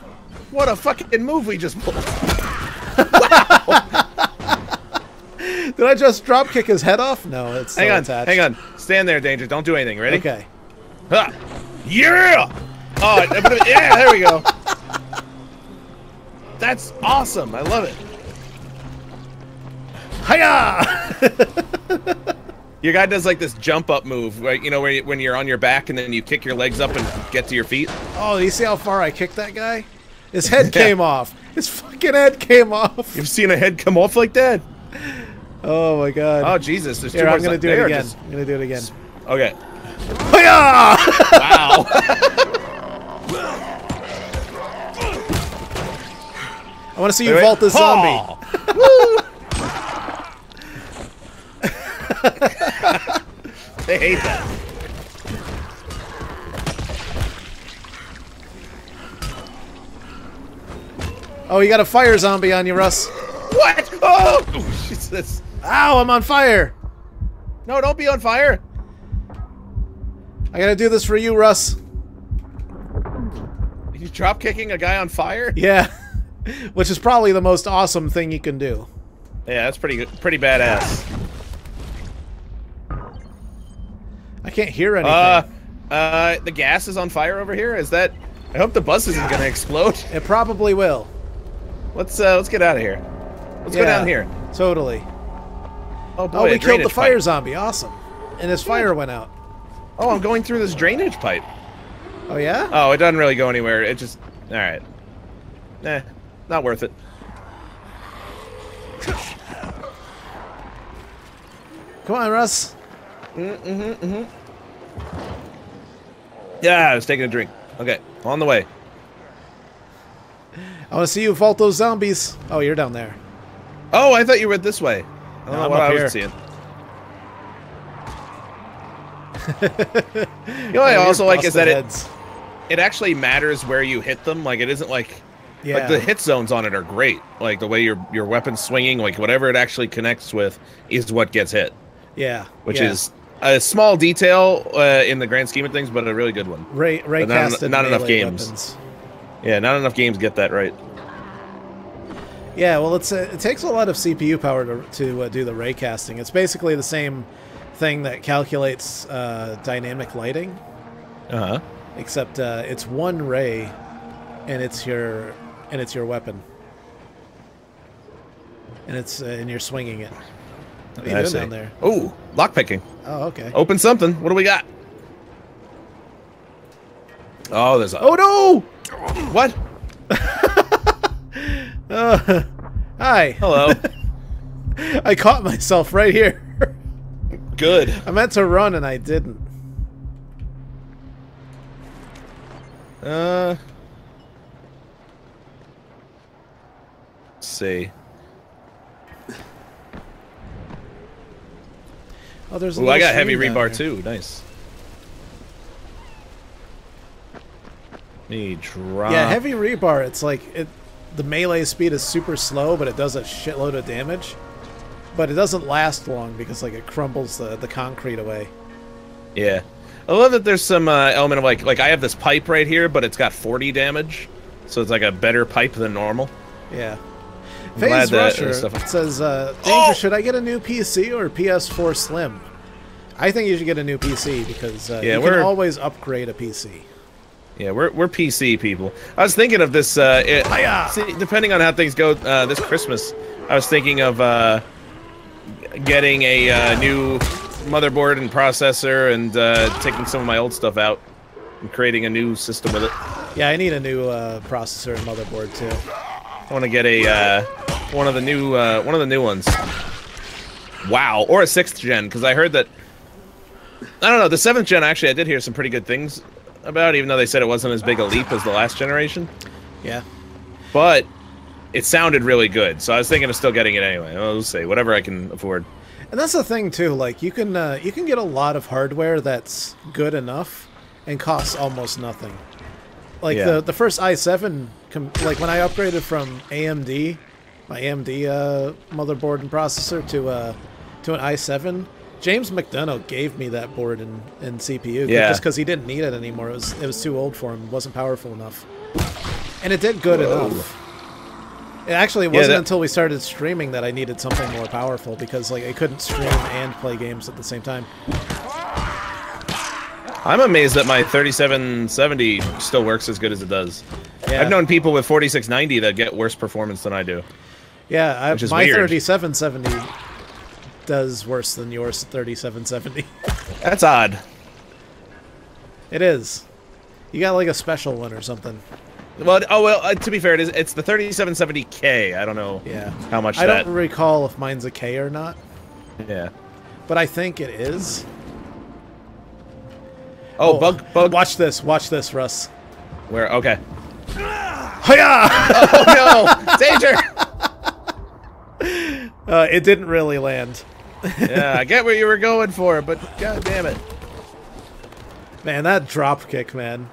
Speaker 2: What a fucking move we just pulled.
Speaker 1: Did I just drop kick his head off? No, it's still
Speaker 2: Hang on,
Speaker 1: attached.
Speaker 2: hang on. Stand there, Danger. Don't do anything. Ready?
Speaker 1: Okay.
Speaker 2: Huh. Yeah! Oh, yeah, there we go. That's awesome. I love it.
Speaker 1: Hiya!
Speaker 2: Your guy does like this jump up move, right? You know, where you, when you're on your back and then you kick your legs up and get to your feet.
Speaker 1: Oh, you see how far I kicked that guy? His head came off. His fucking head came off.
Speaker 2: You've seen a head come off like that?
Speaker 1: Oh my god.
Speaker 2: Oh Jesus! There's
Speaker 1: Here,
Speaker 2: two more.
Speaker 1: I'm gonna do
Speaker 2: they
Speaker 1: it
Speaker 2: are
Speaker 1: again.
Speaker 2: just-
Speaker 1: I'm gonna do it again.
Speaker 2: Okay.
Speaker 1: Hiya!
Speaker 2: Wow.
Speaker 1: I want to see you
Speaker 2: Wait, wait.
Speaker 1: vault this zombie.
Speaker 2: Woo! They hate that.
Speaker 1: Oh, you got a fire zombie on you, Russ.
Speaker 2: What? Oh, Jesus.
Speaker 1: Ow, I'm on fire.
Speaker 2: No, don't be on fire.
Speaker 1: I gotta do this for you, Russ.
Speaker 2: He's drop kicking a guy on fire?
Speaker 1: Yeah. Which is probably the most awesome thing you can do.
Speaker 2: Yeah, that's pretty good, pretty badass.
Speaker 1: I can't hear anything.
Speaker 2: Uh, uh, the gas is on fire over here. Is that? I hope the bus isn't gonna explode.
Speaker 1: It probably will.
Speaker 2: Let's uh, let's get out of here. Let's go
Speaker 1: Yeah,
Speaker 2: down here.
Speaker 1: Totally.
Speaker 2: Oh boy,
Speaker 1: Oh,
Speaker 2: a
Speaker 1: we killed the
Speaker 2: drainage
Speaker 1: fire
Speaker 2: pipe.
Speaker 1: zombie. Awesome. And his fire went out.
Speaker 2: Oh, I'm going through this drainage pipe.
Speaker 1: Oh, yeah?
Speaker 2: Oh, it doesn't really go anywhere. It just, all right. Eh, not worth it.
Speaker 1: Come on, Russ.
Speaker 2: Mm-hmm, mm-hmm. Yeah, I was taking a drink. Okay, on the way.
Speaker 1: I want to see you vault those zombies. Oh, you're down there.
Speaker 2: Oh, I thought you went this way. I don't
Speaker 1: No,
Speaker 2: know
Speaker 1: I'm
Speaker 2: what
Speaker 1: up
Speaker 2: I
Speaker 1: here.
Speaker 2: was seeing. You know what I
Speaker 1: Oh,
Speaker 2: also
Speaker 1: you're
Speaker 2: like is that it,
Speaker 1: busted
Speaker 2: it actually matters where you hit them. Like, it isn't like...
Speaker 1: Yeah.
Speaker 2: Like, the hit zones on it are great. Like, the way your your weapon's swinging, like, whatever it actually connects with is what gets hit.
Speaker 1: Yeah.
Speaker 2: Which
Speaker 1: yeah.
Speaker 2: is a small detail uh, in the grand scheme of things, but a really good one.
Speaker 1: Ray, Ray
Speaker 2: but not en-
Speaker 1: casted
Speaker 2: not enough
Speaker 1: melee
Speaker 2: games.
Speaker 1: weapons.
Speaker 2: Yeah, not enough games get that right.
Speaker 1: Yeah, well, it's uh, it takes a lot of C P U power to, to uh, do the ray casting. It's basically the same thing that calculates uh, dynamic lighting,
Speaker 2: Uh-huh.
Speaker 1: except uh, it's one ray, and it's your and it's your weapon, and it's uh, and you're swinging it. What are you
Speaker 2: I
Speaker 1: doing
Speaker 2: see.
Speaker 1: down there?
Speaker 2: Ooh, lockpicking.
Speaker 1: Oh, okay.
Speaker 2: Open something. What do we got? Oh, there's a...
Speaker 1: Oh no!
Speaker 2: What?
Speaker 1: Uh, hi.
Speaker 2: Hello.
Speaker 1: I caught myself right here.
Speaker 2: Good.
Speaker 1: I meant to run and I didn't.
Speaker 2: Uh... Let's see.
Speaker 1: Oh, there's. A
Speaker 2: Ooh, I
Speaker 1: little
Speaker 2: got heavy
Speaker 1: stream down
Speaker 2: rebar
Speaker 1: there.
Speaker 2: too. Nice. Me drop.
Speaker 1: Yeah, heavy rebar. It's like it. The melee speed is super slow, but it does a shitload of damage. But it doesn't last long because like it crumbles the the concrete away.
Speaker 2: Yeah, I love that there's some uh, element of like like I have this pipe right here, but it's got forty damage, so it's like a better pipe than normal.
Speaker 1: Yeah.
Speaker 2: I'm glad
Speaker 1: Phase
Speaker 2: that, uh,
Speaker 1: Rusher
Speaker 2: stuff-
Speaker 1: says, uh, Danger,
Speaker 2: Oh!
Speaker 1: should I get a new P C or P S four Slim? I think you should get a new P C because uh,
Speaker 2: Yeah,
Speaker 1: you can
Speaker 2: we're-
Speaker 1: always upgrade a P C.
Speaker 2: Yeah, we're we're P C people. I was thinking of this. Uh, it, see, depending on how things go uh, this Christmas, I was thinking of uh, getting a uh, new motherboard and processor and uh, taking some of my old stuff out and creating a new system with it.
Speaker 1: Yeah, I need a new uh, processor and motherboard too.
Speaker 2: I want to get a uh, one of the new uh, one of the new ones. Wow, or a sixth gen, because I heard that. I don't know. The seventh gen, actually, I did hear some pretty good things about, even though they said it wasn't as big a leap as the last generation.
Speaker 1: Yeah.
Speaker 2: But it sounded really good, so I was thinking of still getting it anyway. I'll say whatever I can afford.
Speaker 1: And that's the thing too. Like you can uh, you can get a lot of hardware that's good enough and costs almost nothing. Like
Speaker 2: Yeah.
Speaker 1: the the first i seven, com like when I upgraded from A M D, my A M D uh, motherboard and processor to uh, to an i seven. James McDonough gave me that board and, and C P U
Speaker 2: Yeah.
Speaker 1: just because he didn't need it anymore. It was it was too old for him. It wasn't powerful enough. And it did good
Speaker 2: Whoa.
Speaker 1: enough. It actually
Speaker 2: Yeah,
Speaker 1: wasn't
Speaker 2: that-
Speaker 1: until we started streaming that I needed something more powerful because like I couldn't stream and play games at the same time.
Speaker 2: I'm amazed that my thirty-seven seventy still works as good as it does.
Speaker 1: Yeah.
Speaker 2: I've known people with forty-six ninety that get worse performance than I do.
Speaker 1: Yeah, I,
Speaker 2: Which is
Speaker 1: my
Speaker 2: weird.
Speaker 1: thirty-seven seventy does worse than yours thirty-seven seventy.
Speaker 2: That's odd.
Speaker 1: It is. You got like a special one or something.
Speaker 2: Well, oh well. Uh, to be fair, it is. It's the thirty-seven seventy K. I don't know.
Speaker 1: Yeah.
Speaker 2: How much
Speaker 1: I
Speaker 2: that?
Speaker 1: don't recall if mine's a K or not,
Speaker 2: Yeah.
Speaker 1: but I think it is.
Speaker 2: Oh, bug, bug.
Speaker 1: Watch this. Watch this, Russ.
Speaker 2: Where? Okay.
Speaker 1: Hiya!
Speaker 2: Oh no! Danger!
Speaker 1: Uh, it didn't really land.
Speaker 2: Yeah, I get where you were going for, but god damn it.
Speaker 1: Man, that drop kick, man.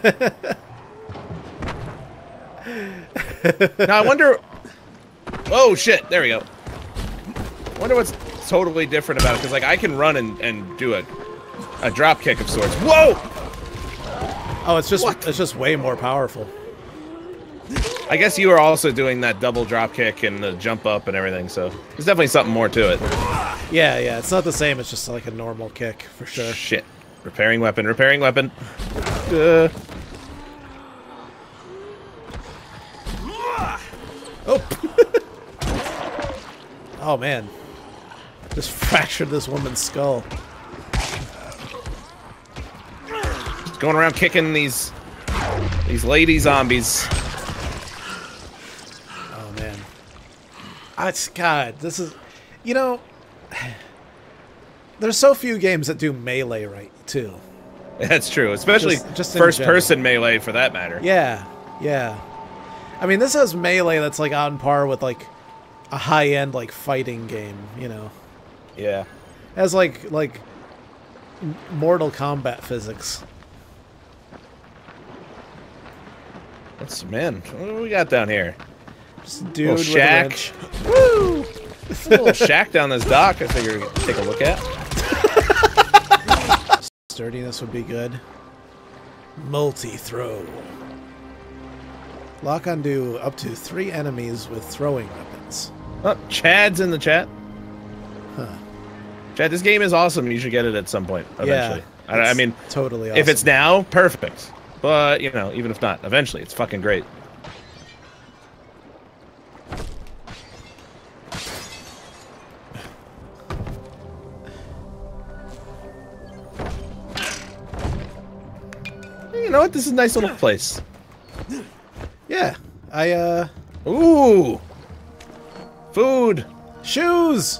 Speaker 2: Now I wonder. Oh shit! There we go. I wonder what's totally different about it, because like I can run and and do a a drop kick of sorts. Whoa!
Speaker 1: Oh, it's just
Speaker 2: What?
Speaker 1: it's just way more powerful.
Speaker 2: I guess you are also doing that double drop kick and the jump up and everything, so there's definitely something more to it.
Speaker 1: Yeah, yeah, it's not the same. It's just like a normal kick for sure.
Speaker 2: Shit. Repairing weapon, repairing weapon. Uh,
Speaker 1: Oh. Oh man, just fractured this woman's skull.
Speaker 2: just going around kicking these these lady zombies.
Speaker 1: Oh man, I God, this is, you know, there's so few games that do melee right too.
Speaker 2: That's true, especially
Speaker 1: Just- just in
Speaker 2: first
Speaker 1: general.
Speaker 2: person melee for that matter.
Speaker 1: Yeah, yeah. I mean, this has melee that's like on par with like a high-end like fighting game, you know.
Speaker 2: Yeah.
Speaker 1: It has like like m- Mortal Kombat physics.
Speaker 2: That's man. What do we got down here?
Speaker 1: Just a dude
Speaker 2: Little
Speaker 1: with a
Speaker 2: shack.
Speaker 1: wrench. Woo!
Speaker 2: There's a little shack down this dock. I figure we could take a look at.
Speaker 1: Sturdiness would be good. Multi-throw. Lock onto up to three enemies with throwing weapons.
Speaker 2: Oh, Chad's in the chat.
Speaker 1: Huh.
Speaker 2: Chad, this game is awesome. You should get it at some point eventually.
Speaker 1: Yeah,
Speaker 2: I, I
Speaker 1: it's
Speaker 2: mean,
Speaker 1: totally awesome.
Speaker 2: if it's now, perfect. But you know, even if not, eventually, it's fucking great. You know what? This is a nice little place.
Speaker 1: Yeah, I uh
Speaker 2: Ooh, food.
Speaker 1: shoes.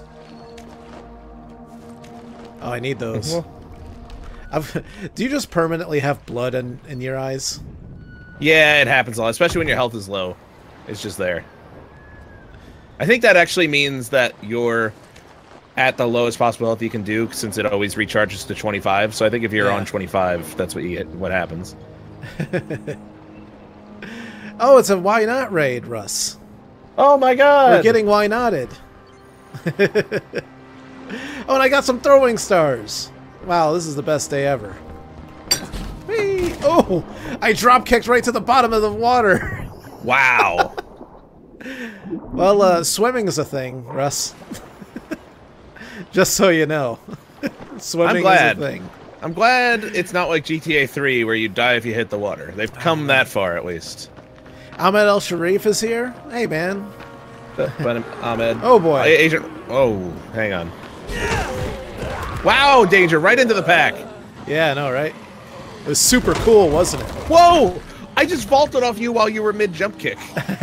Speaker 1: Oh, I need those.
Speaker 2: Well,
Speaker 1: I've, do you just permanently have blood in in your eyes?
Speaker 2: yeah, it happens a lot, especially when your health is low. It's just there. I think that actually means that you're at the lowest possible health you can do, since it always recharges to twenty-five. So I think if you're
Speaker 1: Yeah.
Speaker 2: on twenty-five, that's what you get. What happens?
Speaker 1: Oh, it's a why not raid, Russ.
Speaker 2: Oh my god!
Speaker 1: We're getting why notted. Oh, and I got some throwing stars. Wow, this is the best day ever. Whee! Oh, I drop kicked right to the bottom of the water.
Speaker 2: Wow.
Speaker 1: Well, uh, swimming is a thing, Russ. Just so you know. Swimming
Speaker 2: I'm glad.
Speaker 1: is a thing.
Speaker 2: I'm glad it's not like G T A three where you die if you hit the water. They've come that far at least.
Speaker 1: Ahmed El Sharif is here. Hey, man.
Speaker 2: But, but Ahmed.
Speaker 1: Oh, boy.
Speaker 2: Uh, Agent. Oh, hang on. Wow, danger! Right into the pack.
Speaker 1: Yeah, I know, right? It was super cool, wasn't it?
Speaker 2: Whoa! I just vaulted off you while you were mid jump kick.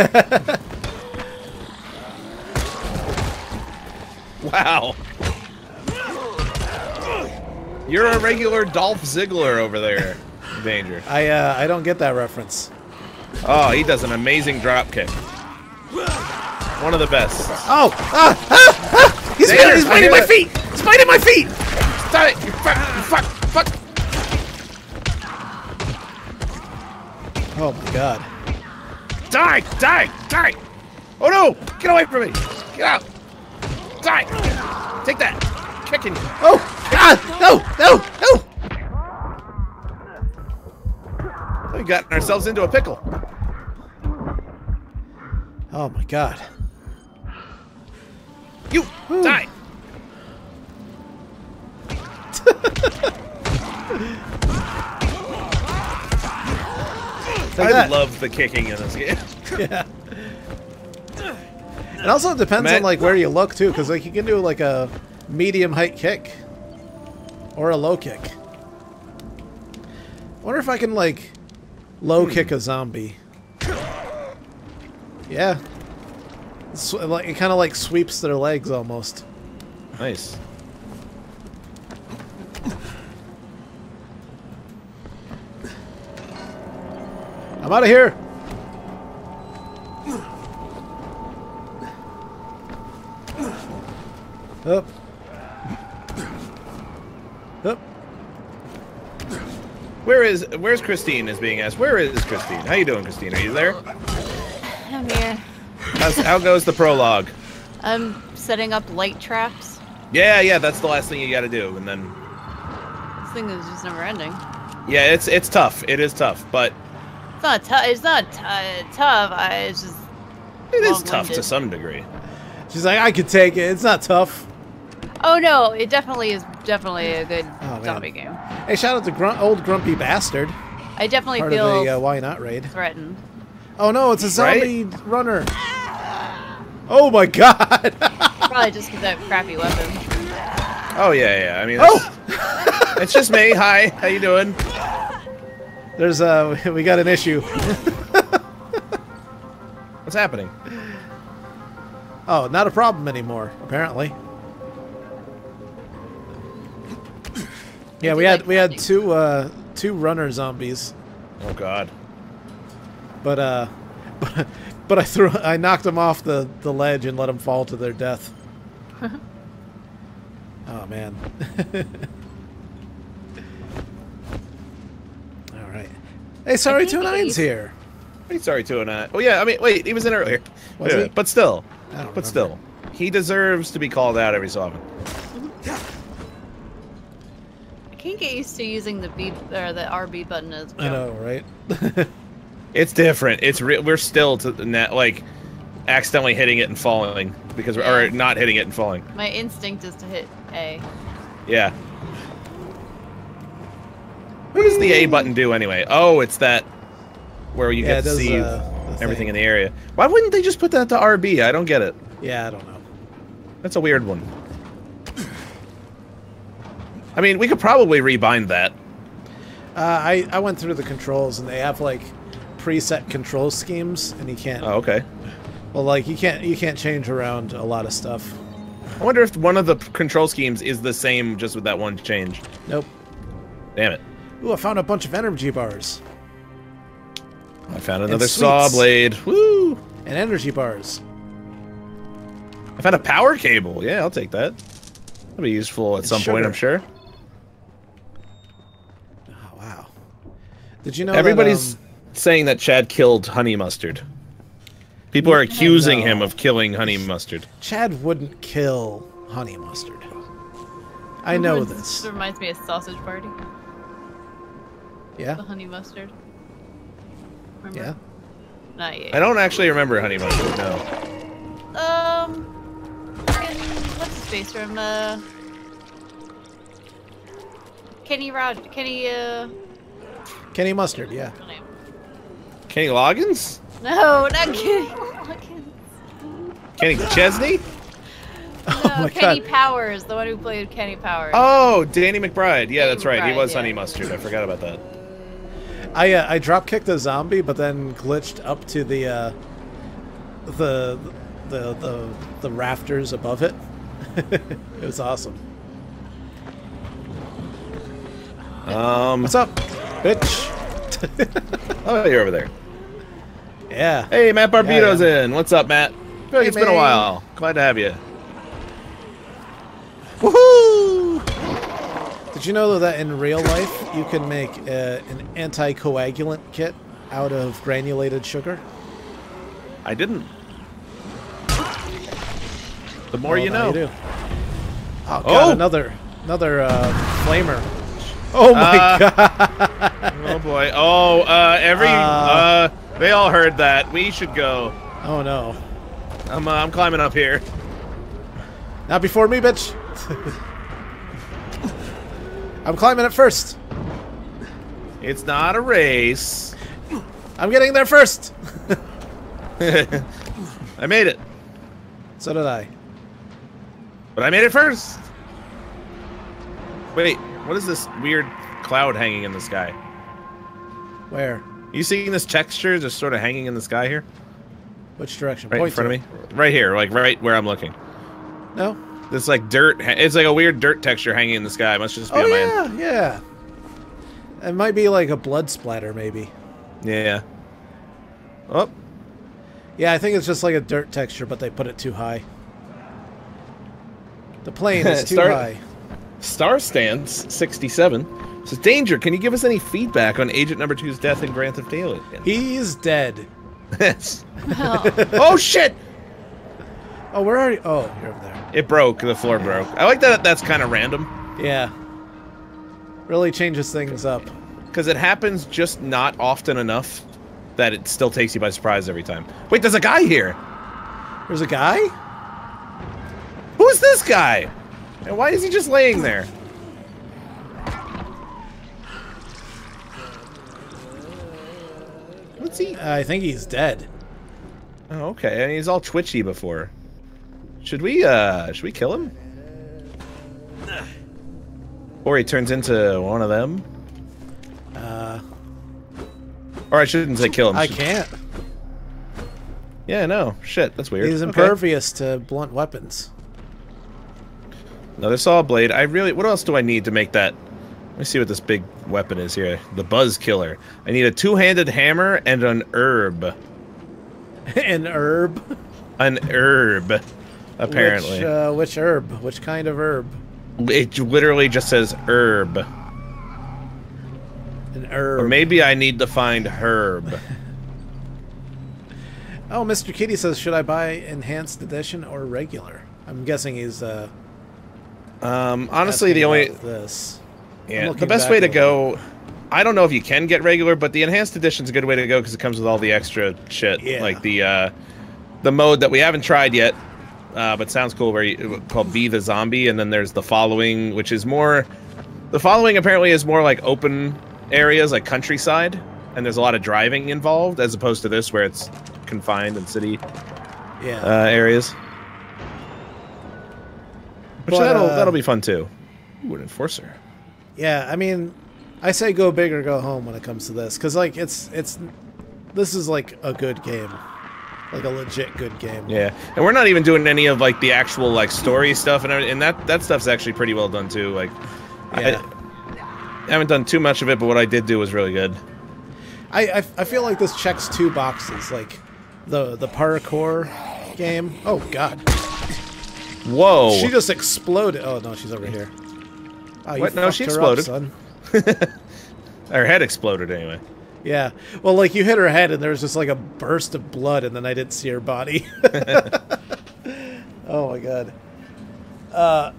Speaker 2: Wow. You're a regular Dolph Ziggler over there, Danger.
Speaker 1: I uh, I don't get that reference.
Speaker 2: Oh, he does an amazing drop kick. One of the best.
Speaker 1: Oh! Ah! Ah! Ah! He's,
Speaker 2: There,
Speaker 1: he's
Speaker 2: I
Speaker 1: biting
Speaker 2: hear
Speaker 1: my
Speaker 2: that.
Speaker 1: feet! He's biting my feet!
Speaker 2: Stop it! You fuck! You fuck! Fuck!
Speaker 1: Oh my god.
Speaker 2: Die! Die! Die! Oh no! Get away from me! Get out! Die! Take that! Kicking you.
Speaker 1: Oh! Ah! No! No! No!
Speaker 2: We got ourselves into a pickle.
Speaker 1: Oh my god.
Speaker 2: You
Speaker 1: Woo.
Speaker 2: die.
Speaker 1: Like
Speaker 2: I
Speaker 1: that.
Speaker 2: love the kicking in this game.
Speaker 1: Yeah. It also depends
Speaker 2: Matt-
Speaker 1: on like where you look too, because like you can do like a medium height kick or a low kick. I wonder if I can like low
Speaker 2: Hmm.
Speaker 1: kick a zombie. Yeah. It's, like, it kind of like sweeps their legs almost.
Speaker 2: Nice.
Speaker 1: I'm out of here. Up. Up.
Speaker 2: Where is where's Christine is being asked. Where is Christine? How you doing, Christine? Are you there?
Speaker 3: I'm here.
Speaker 2: How's, how goes the prologue?
Speaker 3: I'm setting up light traps.
Speaker 2: Yeah, yeah, that's the last thing you got to do, and then
Speaker 3: This thing is just never ending.
Speaker 2: yeah, it's it's tough. It is tough, but
Speaker 3: It's not tough. It's not t tough. I, it's just.
Speaker 2: it is tough to
Speaker 3: long-winded.
Speaker 2: some degree.
Speaker 1: She's like, I could take it. It's not tough.
Speaker 3: Oh no! It definitely is. Definitely a good
Speaker 1: Oh, man.
Speaker 3: zombie game.
Speaker 1: Hey, shout out to Grun old Grumpy Bastard.
Speaker 3: I definitely
Speaker 1: Part
Speaker 3: feel
Speaker 1: of the uh, Why Not raid.
Speaker 3: threatened.
Speaker 1: Oh no, it's a
Speaker 2: Right?
Speaker 1: zombie runner. Oh my god.
Speaker 3: Probably just because I have crappy weapons.
Speaker 2: Oh yeah, yeah. I mean,
Speaker 1: Oh!
Speaker 2: it's, it's just me. Hi, how you doing?
Speaker 1: There's uh we got an issue.
Speaker 2: What's happening?
Speaker 1: Oh, not a problem anymore, apparently. Yeah,
Speaker 3: Did
Speaker 1: we
Speaker 3: you
Speaker 1: had
Speaker 3: like
Speaker 1: we had
Speaker 3: running?
Speaker 1: two uh two runner zombies,
Speaker 2: Oh God.
Speaker 1: but uh but, but I threw I knocked them off the the ledge and let them fall to their death. Oh man. All right. Hey, sorry,
Speaker 3: can't
Speaker 1: two
Speaker 3: get
Speaker 1: nines
Speaker 3: used-
Speaker 1: here.
Speaker 2: Hey, sorry to an. Oh yeah, I mean, wait, he was in earlier.
Speaker 1: Was
Speaker 2: Yeah,
Speaker 1: he?
Speaker 2: But still,
Speaker 1: I don't
Speaker 2: but
Speaker 1: remember.
Speaker 2: still, he deserves to be called out every so often.
Speaker 3: I can't get used to using the B or the R B button as
Speaker 1: I
Speaker 3: well.
Speaker 1: know, right?
Speaker 2: It's different. It's re we're still to na like accidentally hitting it and falling because we're or not hitting it and falling.
Speaker 3: My instinct is to hit A.
Speaker 2: Yeah. What does the A button do anyway? Oh, it's that where you
Speaker 1: Yeah,
Speaker 2: get
Speaker 1: it
Speaker 2: to
Speaker 1: does,
Speaker 2: see
Speaker 1: uh, the
Speaker 2: everything
Speaker 1: thing.
Speaker 2: in the area. Why wouldn't they just put that to R B? I don't get it.
Speaker 1: Yeah, I don't know.
Speaker 2: That's a weird one. I mean, we could probably rebind that.
Speaker 1: Uh, I I went through the controls and they have like preset control schemes, and you can't.
Speaker 2: Oh, okay.
Speaker 1: Well, like you can't you can't change around a lot of stuff.
Speaker 2: I wonder if one of the p- control schemes is the same just with that one change.
Speaker 1: Nope.
Speaker 2: Damn it.
Speaker 1: Ooh, I found a bunch of energy bars
Speaker 2: I found another
Speaker 1: sweets.
Speaker 2: saw blade. Woo!
Speaker 1: and energy bars.
Speaker 2: I found a power cable. Yeah, I'll take that. That'll be useful at
Speaker 1: And
Speaker 2: some point,
Speaker 1: sugar.
Speaker 2: I'm sure.
Speaker 1: Oh wow! Did you know
Speaker 2: Everybody's
Speaker 1: that, um,
Speaker 2: saying that Chad killed Honey Mustard. People are accusing
Speaker 1: No.
Speaker 2: him of killing Honey Mustard.
Speaker 1: Chad wouldn't kill Honey Mustard? I know
Speaker 3: This
Speaker 1: this.
Speaker 3: reminds me of Sausage Party.
Speaker 1: Yeah,
Speaker 3: The honey mustard. Remember?
Speaker 1: yeah.
Speaker 3: Not yet.
Speaker 2: I don't actually remember Honey Mustard, no.
Speaker 3: Um, fucking, what's his face from uh, Kenny Rod, Kenny uh,
Speaker 1: Kenny Mustard. Yeah.
Speaker 3: what's his name?
Speaker 2: Kenny Loggins?
Speaker 3: No, not Kenny Loggins.
Speaker 2: Kenny Chesney?
Speaker 1: Oh
Speaker 3: No,
Speaker 1: my
Speaker 3: Kenny
Speaker 1: God.
Speaker 3: Powers, the one who played Kenny Powers.
Speaker 2: Oh, Danny McBride. Yeah,
Speaker 3: Danny
Speaker 2: that's right. He
Speaker 3: McBride,
Speaker 2: was
Speaker 3: yeah.
Speaker 2: Honey Mustard. I forgot about that.
Speaker 1: I uh, I drop kicked a zombie, but then glitched up to the uh, the the the the rafters above it. It was awesome.
Speaker 2: Um,
Speaker 1: What's up, bitch?
Speaker 2: oh, you're over there.
Speaker 1: Yeah.
Speaker 2: Hey, Matt Barbito's
Speaker 1: Yeah, yeah.
Speaker 2: in. What's up, Matt? I feel like
Speaker 1: Hey,
Speaker 2: it's been a
Speaker 1: man.
Speaker 2: while. Glad to have you.
Speaker 1: Woohoo! Did you know that in real life you can make uh, an anticoagulant kit out of granulated sugar?
Speaker 2: I didn't. The more
Speaker 1: Well,
Speaker 2: you
Speaker 1: now
Speaker 2: know.
Speaker 1: do. Oh god,
Speaker 2: Oh!
Speaker 1: another another uh, flamer. Oh my
Speaker 2: Uh,
Speaker 1: god!
Speaker 2: Oh boy. Oh, uh, every
Speaker 1: Uh,
Speaker 2: uh, they all heard that. We should go.
Speaker 1: Oh no.
Speaker 2: I'm uh, I'm climbing up here.
Speaker 1: Not before me, bitch. I'm climbing it first.
Speaker 2: It's not a race.
Speaker 1: I'm getting there first.
Speaker 2: I made it.
Speaker 1: So did I.
Speaker 2: But I made it first. Wait, what is this weird cloud hanging in the sky?
Speaker 1: Where?
Speaker 2: You seeing this texture just sort of hanging in the sky here?
Speaker 1: Which direction?
Speaker 2: Right
Speaker 1: Point
Speaker 2: in front
Speaker 1: to
Speaker 2: of me? Right here, like right where I'm looking.
Speaker 1: No?
Speaker 2: This like dirt, it's like a weird dirt texture hanging in the sky. It must just be
Speaker 1: Oh
Speaker 2: on my
Speaker 1: yeah,
Speaker 2: end.
Speaker 1: yeah. It might be like a blood splatter, maybe.
Speaker 2: Yeah. Oh.
Speaker 1: Yeah, I think it's just like a dirt texture, but they put it too high. The plane is too
Speaker 2: Start-
Speaker 1: high.
Speaker 2: Star Stance sixty-seven says, Danger, can you give us any feedback on Agent Number Two's death in Grand Theft Alien?
Speaker 1: He's dead.
Speaker 2: Yes.
Speaker 3: Well,
Speaker 2: Oh shit!
Speaker 1: Oh, where are you? Oh, you're over there.
Speaker 2: It broke. The floor broke. I like that. That's kind of random
Speaker 1: Yeah. Really changes things up.
Speaker 2: because it happens just not often enough that it still takes you by surprise every time. Wait, there's a guy here.
Speaker 1: There's a guy?
Speaker 2: Who's this guy? And why is he just laying there? What's he?
Speaker 1: I think he's dead.
Speaker 2: Oh, okay. And he's all twitchy before. Should we, uh, should we kill him? Or he turns into one of them?
Speaker 1: Uh,
Speaker 2: Or I shouldn't say kill him.
Speaker 1: I
Speaker 2: Should-
Speaker 1: can't.
Speaker 2: Yeah, no. Shit, that's weird.
Speaker 1: He's
Speaker 2: Okay.
Speaker 1: impervious to blunt weapons.
Speaker 2: Another saw blade. I really... What else do I need to make that... Let me see what this big weapon is here. The Buzz Killer. I need a two-handed hammer and an herb.
Speaker 1: An herb?
Speaker 2: An herb. Apparently.
Speaker 1: Which, uh, which herb? Which kind of herb?
Speaker 2: It literally just says herb.
Speaker 1: An herb.
Speaker 2: Or maybe I need to find herb.
Speaker 1: Oh, Mister Kitty says, should I buy enhanced edition or regular? I'm guessing he's, uh...
Speaker 2: Um, honestly,
Speaker 1: asking
Speaker 2: the only...
Speaker 1: about this. I'm
Speaker 2: Yeah,
Speaker 1: looking
Speaker 2: the best
Speaker 1: back
Speaker 2: way
Speaker 1: a
Speaker 2: to
Speaker 1: little
Speaker 2: go... I don't know if you can get regular, but the enhanced edition's a good way to go because it comes with all the extra shit.
Speaker 1: Yeah.
Speaker 2: Like the, uh... The mode that we haven't tried yet, uh, but sounds cool, where you, called Be the Zombie, and then there's the Following, which is more... The Following apparently is more like open areas, like countryside, and there's a lot of driving involved, as opposed to this, where it's confined in city
Speaker 1: Yeah.
Speaker 2: uh, areas. Which
Speaker 1: But,
Speaker 2: that'll
Speaker 1: uh,
Speaker 2: that'll be fun too. Ooh, an enforcer.
Speaker 1: Yeah, I mean, I say go big or go home when it comes to this, because, like, it's, it's... This is, like, a good game. Like, a legit good game.
Speaker 2: Yeah, and we're not even doing any of like the actual like story stuff, and everything, and that that stuff's actually pretty well done too. Like,
Speaker 1: Yeah.
Speaker 2: I, I haven't done too much of it, but what I did do was really good.
Speaker 1: I, I, I feel like this checks two boxes, like the the parkour game. Oh God!
Speaker 2: Whoa!
Speaker 1: She just exploded. Oh no, she's over here. Oh, you
Speaker 2: What? No,
Speaker 1: fucked
Speaker 2: she
Speaker 1: her up,
Speaker 2: exploded.
Speaker 1: son.
Speaker 2: Her head exploded anyway.
Speaker 1: Yeah. Well, like you hit her head, and there was just like a burst of blood, and then I didn't see her body. Oh my God. Uh.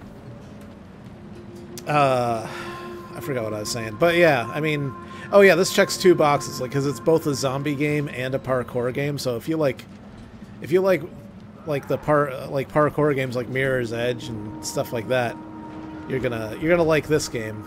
Speaker 1: Uh. I forgot what I was saying, but yeah, I mean, oh yeah, this checks two boxes, like, because it's both a zombie game and a parkour game. So if you like, if you like, like the par like parkour games like Mirror's Edge and stuff like that, you're gonna you're gonna like this game.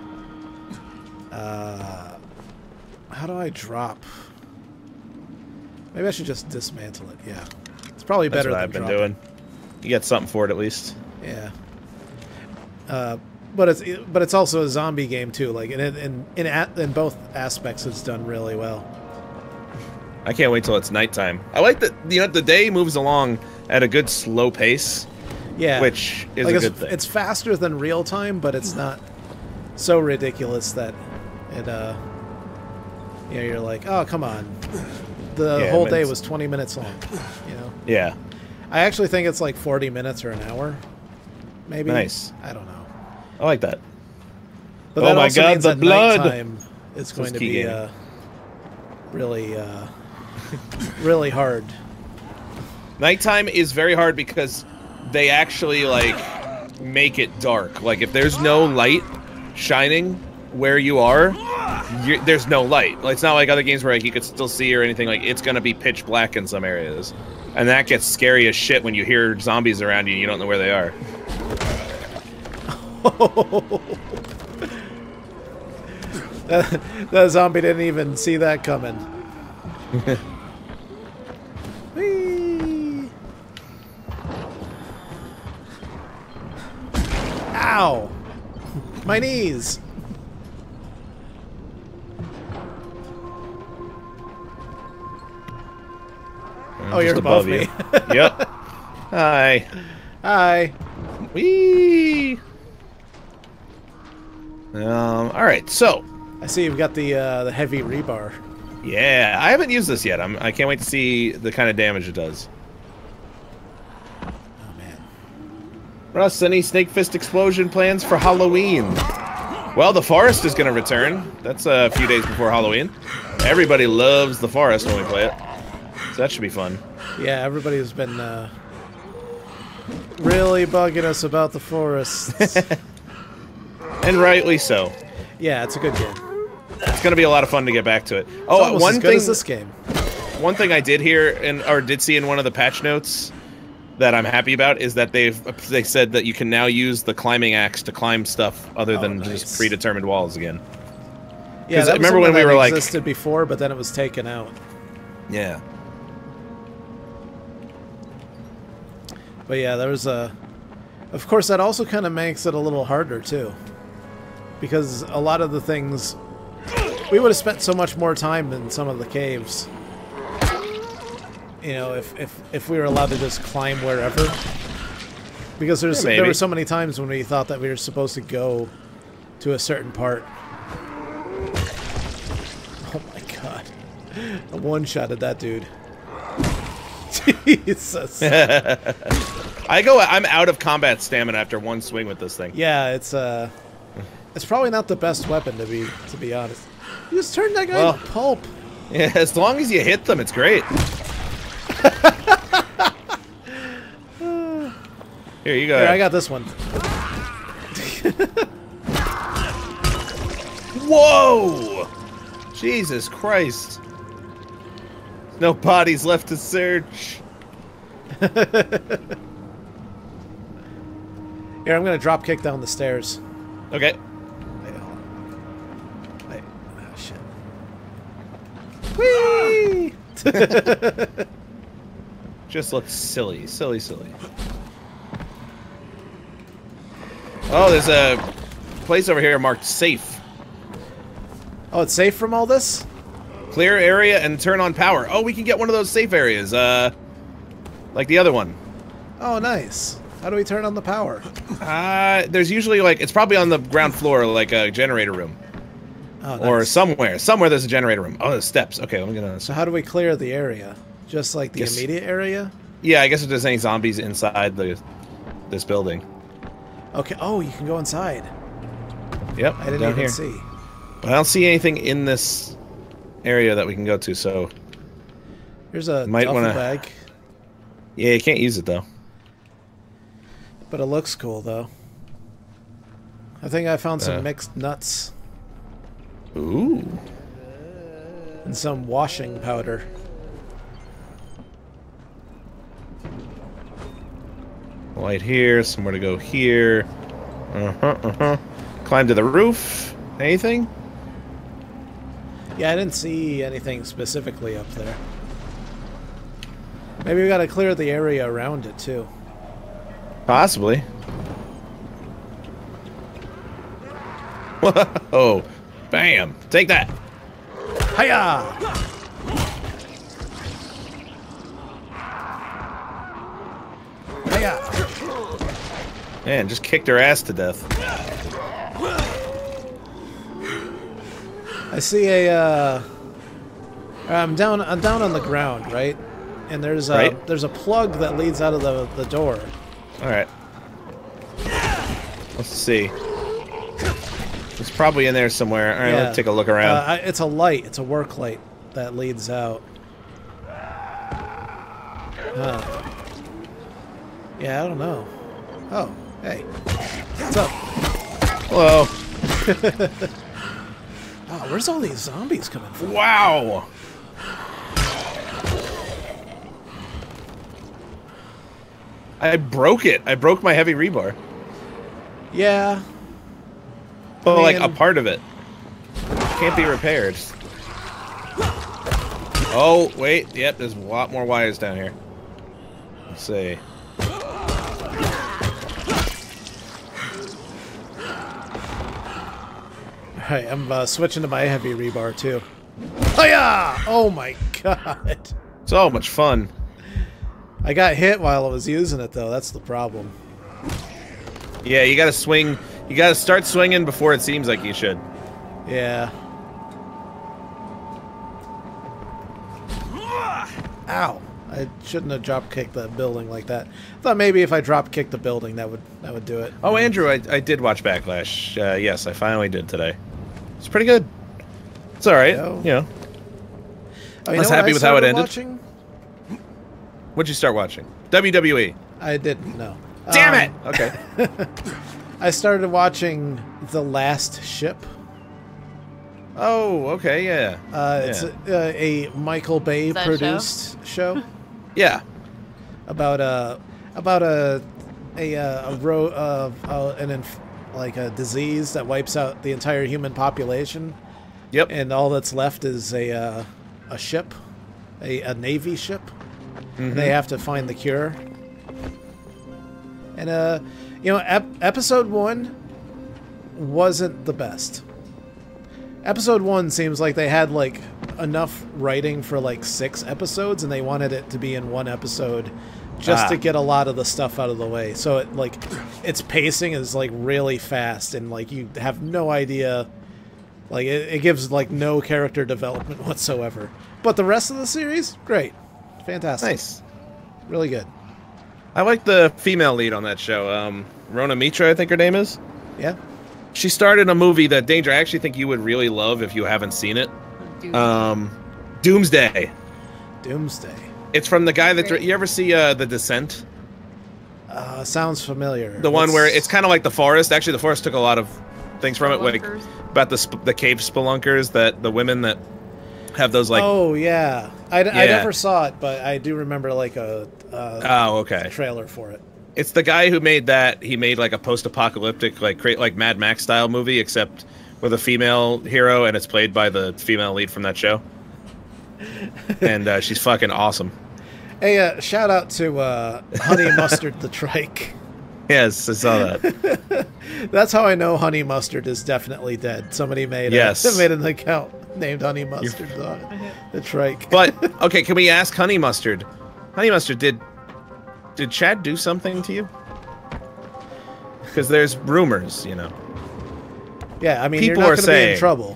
Speaker 1: Uh. How do I drop? Maybe I should just dismantle it. Yeah, it's probably
Speaker 2: That's
Speaker 1: better
Speaker 2: what
Speaker 1: than
Speaker 2: I've been
Speaker 1: dropping.
Speaker 2: doing. You get something for it at least.
Speaker 1: Yeah. Uh, but it's but it's also a zombie game too. Like in in in, in, in both aspects, it's done really well.
Speaker 2: I can't wait till it's nighttime. I like that. You know, the day moves along at a good slow pace.
Speaker 1: Yeah,
Speaker 2: Which is
Speaker 1: like
Speaker 2: a
Speaker 1: it's,
Speaker 2: good thing.
Speaker 1: It's faster than real time, but it's not so ridiculous that it uh. You know, you're like, oh come on. The
Speaker 2: Yeah,
Speaker 1: whole
Speaker 2: but
Speaker 1: day
Speaker 2: it's-
Speaker 1: was twenty minutes long. You know.
Speaker 2: Yeah.
Speaker 1: I actually think it's like forty minutes or an hour, maybe.
Speaker 2: Nice.
Speaker 1: I don't know.
Speaker 2: I like that.
Speaker 1: But
Speaker 2: Oh
Speaker 1: that
Speaker 2: my
Speaker 1: also
Speaker 2: God,
Speaker 1: means
Speaker 2: the
Speaker 1: at
Speaker 2: blood!
Speaker 1: nighttime it's going to
Speaker 2: key
Speaker 1: be
Speaker 2: game.
Speaker 1: uh, really, uh, really hard.
Speaker 2: Nighttime is very hard because they actually like make it dark. Like if there's no light shining where you are, you're, there's no light. It's not like other games where like you could still see or anything. Like it's gonna be pitch black in some areas, and that gets scary as shit when you hear zombies around you and you don't know where they are.
Speaker 1: that, that zombie didn't even see that coming. Whee! Ow! My knees!
Speaker 2: I'm
Speaker 1: Oh, you're above, above me.
Speaker 2: Yep. Hi.
Speaker 1: Hi.
Speaker 2: Whee! Um, alright, so.
Speaker 1: I see you've got the uh, the heavy rebar.
Speaker 2: Yeah, I haven't used this yet. I'm, I can't wait to see the kind of damage it does.
Speaker 1: Oh, man.
Speaker 2: Russ, any Snake Fist explosion plans for Halloween? Well, the forest is going to return. That's a few days before Halloween. Everybody loves the forest when we play it. So that should be fun.
Speaker 1: Yeah, everybody's been uh, really bugging us about the forest.
Speaker 2: And rightly so.
Speaker 1: Yeah, it's a good game.
Speaker 2: It's going to be a lot of fun to get back to it.
Speaker 1: It's
Speaker 2: Oh,
Speaker 1: almost
Speaker 2: one
Speaker 1: as good
Speaker 2: thing.
Speaker 1: as this game.
Speaker 2: One thing I did hear and or did see in one of the patch notes that I'm happy about is that they've they said that you can now use the climbing axe to climb stuff other
Speaker 1: Oh,
Speaker 2: than
Speaker 1: nice.
Speaker 2: just predetermined walls again.
Speaker 1: Yeah, that
Speaker 2: I remember
Speaker 1: was
Speaker 2: when we
Speaker 1: that
Speaker 2: were like
Speaker 1: existed before, but then it was taken out.
Speaker 2: Yeah.
Speaker 1: But yeah, there was a. Of course, that also kind of makes it a little harder too, because a lot of the things we would have spent so much more time in some of the caves. You know, if if if we were allowed to just climb wherever, because there's
Speaker 2: Yeah,
Speaker 1: there were so many times when we thought that we were supposed to go to a certain part. Oh my god! I one-shotted that dude. Jesus.
Speaker 2: I go. I'm out of combat stamina after one swing with this thing.
Speaker 1: Yeah, it's uh, it's probably not the best weapon to be to be honest. You just turned that guy
Speaker 2: Well,
Speaker 1: into pulp.
Speaker 2: Yeah, as long as you hit them, it's great. Here you go.
Speaker 1: Here, I got this one.
Speaker 2: Whoa! Jesus Christ! No bodies left to search.
Speaker 1: Here, I'm gonna drop kick down the stairs.
Speaker 2: Okay.
Speaker 1: Wait, hold on. Wait. Oh shit. Whee!
Speaker 2: Just looks silly, silly, silly. Oh, there's a place over here marked safe.
Speaker 1: Oh, it's safe from all this?
Speaker 2: Clear area and turn on power. Oh, we can get one of those safe areas, uh, like the other one.
Speaker 1: Oh, nice. How do we turn on the power?
Speaker 2: Uh, there's usually like, it's probably on the ground floor, like a generator room.
Speaker 1: Oh, nice.
Speaker 2: Or somewhere. Somewhere there's a generator room. Oh, there's steps. Okay, I'm gonna...
Speaker 1: So how do we clear the area? Just like the
Speaker 2: Yes.
Speaker 1: immediate area?
Speaker 2: Yeah, I guess if there's any zombies inside the this building.
Speaker 1: Okay. Oh, you can go inside.
Speaker 2: Yep,
Speaker 1: I didn't
Speaker 2: down
Speaker 1: even
Speaker 2: here.
Speaker 1: see.
Speaker 2: But I don't see anything in this area that we can go to, so...
Speaker 1: Here's a
Speaker 2: Might
Speaker 1: duffel
Speaker 2: wanna-
Speaker 1: bag.
Speaker 2: Yeah, you can't use it, though.
Speaker 1: But it looks cool, though. I think I found some
Speaker 2: Uh.
Speaker 1: mixed nuts
Speaker 2: Ooh.
Speaker 1: and some washing powder.
Speaker 2: Light here, somewhere to go here. Uh-huh, uh-huh. Climb to the roof. Anything?
Speaker 1: Yeah, I didn't see anything specifically up there. Maybe we gotta clear the area around it, too.
Speaker 2: Possibly. Whoa. Bam. Take that.
Speaker 1: Hiya! Hiya!
Speaker 2: Man, just kicked her ass to death.
Speaker 1: I see a, uh... I'm down, I'm down on the ground, right? And there's a,
Speaker 2: Right.
Speaker 1: there's a plug that leads out of the, the door.
Speaker 2: Alright. Let's see. It's probably in there somewhere. Alright,
Speaker 1: Yeah.
Speaker 2: let's take a look around.
Speaker 1: Uh, I- it's a light. It's a work light that leads out. Huh. Yeah, I don't know. Oh, hey. What's up?
Speaker 2: Hello.
Speaker 1: Oh, where's all these zombies coming from?
Speaker 2: Wow. I broke it. I broke my heavy rebar.
Speaker 1: Yeah.
Speaker 2: Well,
Speaker 1: I
Speaker 2: like a
Speaker 1: mean-
Speaker 2: part of it can't be repaired. Oh, wait. Yep, there's a lot more wires down here. Let's see.
Speaker 1: Alright, I'm uh, switching to my heavy rebar too. Oh yeah! Oh my god.
Speaker 2: So much fun.
Speaker 1: I got hit while I was using it though, that's the problem.
Speaker 2: Yeah, you gotta swing. You gotta start swinging before it seems like you should.
Speaker 1: Yeah. Ow. I shouldn't have drop kicked that building like that. I thought maybe if I drop kicked the building that would that would do it.
Speaker 2: Oh, Andrew, I, I did watch Backlash. Uh, yes, I finally did today. It's pretty good. It's alright.
Speaker 1: Oh.
Speaker 2: You know.
Speaker 1: Oh,
Speaker 2: I
Speaker 1: you
Speaker 2: was
Speaker 1: know what
Speaker 2: happy
Speaker 1: I
Speaker 2: with how it
Speaker 1: started
Speaker 2: ended.
Speaker 1: watching?
Speaker 2: What'd you start watching? W W E.
Speaker 1: I didn't know.
Speaker 2: Damn
Speaker 1: Um,
Speaker 2: it! Okay.
Speaker 1: I started watching The Last Ship.
Speaker 2: Oh, okay, yeah.
Speaker 1: Uh, it's
Speaker 2: Yeah.
Speaker 1: a, a Michael Bay
Speaker 3: Is that a
Speaker 1: produced show,
Speaker 2: Yeah.
Speaker 1: about a about a a a, a ro of uh, an inf like a disease that wipes out the entire human population,
Speaker 2: Yep.
Speaker 1: and all that's left is a uh, a ship, a, a navy ship.
Speaker 2: Mhm.
Speaker 1: They have to find the cure. And uh, you know, ep episode one wasn't the best. Episode one seems like they had like enough writing for like six episodes, and they wanted it to be in one episode, just
Speaker 2: Ah.
Speaker 1: to get a lot of the stuff out of the way. So it like its pacing is like really fast, and like you have no idea. Like it, it gives like no character development whatsoever. But the rest of the series, great, fantastic,
Speaker 2: Nice.
Speaker 1: really good.
Speaker 2: I like the female lead on that show. Um, Rona Mitra, I think her name is.
Speaker 1: Yeah.
Speaker 2: She starred in a movie that, Danger, I actually think you would really love if you haven't seen it.
Speaker 3: Dude.
Speaker 2: Um, Doomsday.
Speaker 1: Doomsday.
Speaker 2: It's from the guy that...
Speaker 3: Great.
Speaker 2: You ever see uh, The Descent?
Speaker 1: Uh, sounds familiar.
Speaker 2: The one
Speaker 1: What's-
Speaker 2: where it's kind of like The Forest. Actually, The Forest took a lot of things from it, like
Speaker 3: Spelunkers?
Speaker 2: about the sp the cave spelunkers, that the women that have those like...
Speaker 1: oh yeah, I, d- I
Speaker 2: Yeah.
Speaker 1: never saw it, but I do remember like a, a
Speaker 2: Oh, okay.
Speaker 1: trailer for it.
Speaker 2: It's the guy who made that. He made like a post-apocalyptic, like create like Mad Max style movie, except with a female hero, and it's played by the female lead from that show. And uh, she's fucking awesome.
Speaker 1: Hey, uh, shout out to uh, Honey Mustard the Trike.
Speaker 2: Yes, I saw that.
Speaker 1: That's how I know Honey Mustard is definitely dead. Somebody made
Speaker 2: Yes.
Speaker 1: a, made an account named Honey Mustard on it. The Trike.
Speaker 2: But okay, can we ask Honey Mustard? Honey Mustard, did did Chad do something to you? Because there's rumors, you know.
Speaker 1: yeah, I mean,
Speaker 2: people
Speaker 1: you're not
Speaker 2: are
Speaker 1: going to be in
Speaker 2: saying-
Speaker 1: trouble.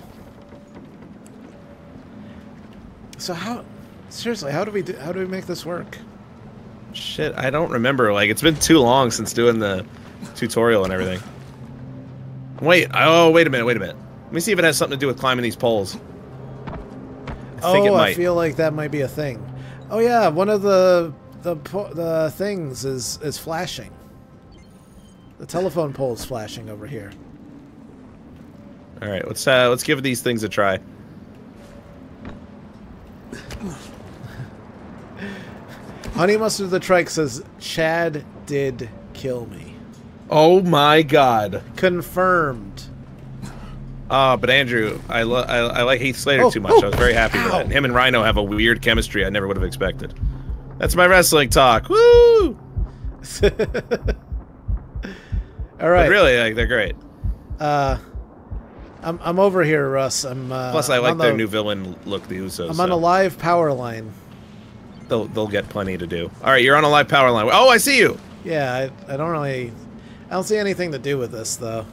Speaker 1: So how? Seriously, how do we do? How do we make this work?
Speaker 2: Shit, I don't remember. Like, it's been too long since doing the tutorial and everything. Wait, oh, wait a minute, wait a minute. Let me see if it has something to do with climbing these poles. I think it
Speaker 1: Oh,
Speaker 2: might.
Speaker 1: I feel like that might be a thing. Oh yeah, one of the the po- the things is is flashing. The telephone pole's flashing over here.
Speaker 2: All right, let's uh, let's give these things a try.
Speaker 1: Honey Mustard the Trike says Chad did kill me.
Speaker 2: Oh my god.
Speaker 1: Confirmed.
Speaker 2: Uh, but Andrew, I, lo I, I like Heath Slater
Speaker 1: Oh,
Speaker 2: too much.
Speaker 1: oh,
Speaker 2: I was very happy with
Speaker 1: ow.
Speaker 2: that. Him and Rhino have a weird chemistry I never would have expected. That's my wrestling talk. Woo!
Speaker 1: All
Speaker 2: But
Speaker 1: right.
Speaker 2: really, like, they're great.
Speaker 1: Uh, I'm I'm over here, Russ. I'm. Uh,
Speaker 2: Plus, I
Speaker 1: I'm
Speaker 2: like
Speaker 1: on
Speaker 2: their
Speaker 1: the-
Speaker 2: new villain look, the Usos.
Speaker 1: I'm
Speaker 2: so
Speaker 1: on a live power line.
Speaker 2: they'll they'll get plenty to do. All right, you're on a live power line. Oh, I see you.
Speaker 1: Yeah, I I don't really. I don't see anything to do with this though.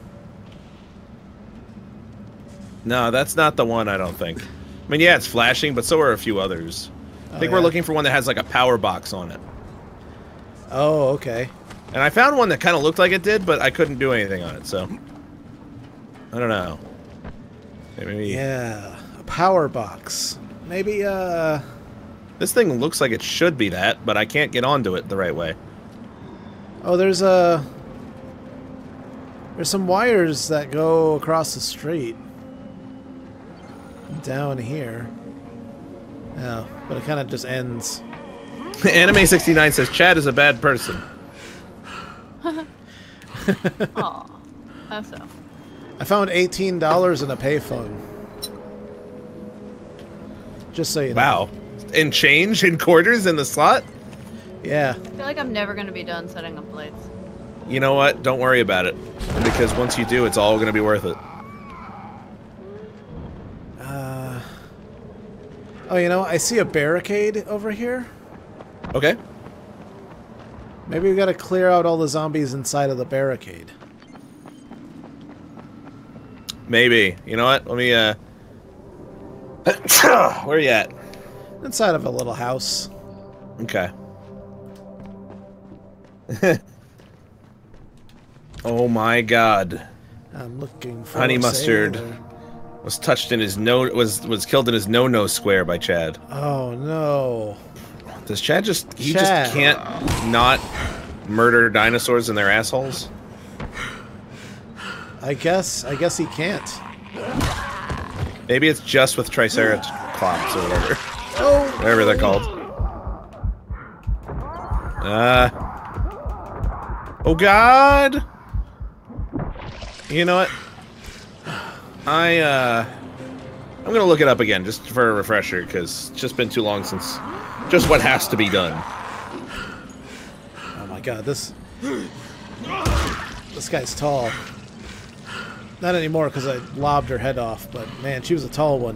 Speaker 2: No, that's not the one. I don't think. I mean, yeah, it's flashing, but so are a few others. I
Speaker 1: Oh,
Speaker 2: think we're
Speaker 1: yeah.
Speaker 2: looking for one that has like a power box on it.
Speaker 1: Oh, okay.
Speaker 2: And I found one that kind of looked like it did, but I couldn't do anything on it. So I don't know. Maybe
Speaker 1: Yeah, a power box. Maybe. Uh.
Speaker 2: this thing looks like it should be that, but I can't get onto it the right way.
Speaker 1: Oh, there's a. There's some wires that go across the street. down here. Oh, but it kind of just ends.
Speaker 2: Anime sixty-nine says Chad is a bad person.
Speaker 3: Aw, that's so.
Speaker 1: I found eighteen dollars in a payphone. Just so you know.
Speaker 2: Wow. In change, in quarters, in the slot?
Speaker 1: Yeah.
Speaker 3: I feel like I'm never gonna be done setting up lights.
Speaker 2: You know what? Don't worry about it. Because once you do, it's all going to be worth it.
Speaker 1: Uh, oh, you know, I see a barricade over here.
Speaker 2: Okay.
Speaker 1: Maybe we gotta clear out all the zombies inside of the barricade.
Speaker 2: Maybe. You know what? Let me, uh... where are you at?
Speaker 1: Inside of a little house.
Speaker 2: Okay. Oh my god.
Speaker 1: I'm looking for
Speaker 2: Honey
Speaker 1: a
Speaker 2: Mustard
Speaker 1: sailor.
Speaker 2: was touched in his no was was killed in his no-no square by Chad.
Speaker 1: Oh no.
Speaker 2: Does Chad just he
Speaker 1: Chad.
Speaker 2: just can't not murder dinosaurs in their assholes?
Speaker 1: I guess I guess he can't.
Speaker 2: Maybe it's just with Triceratops or whatever.
Speaker 1: Oh,
Speaker 2: Whatever they're called. Uh Oh god. You know what? I uh I'm gonna look it up again just for a refresher because it's just been too long since just what has to be done.
Speaker 1: oh my god, this this guy's tall. Not anymore because I lobbed her head off, but man, she was a tall one.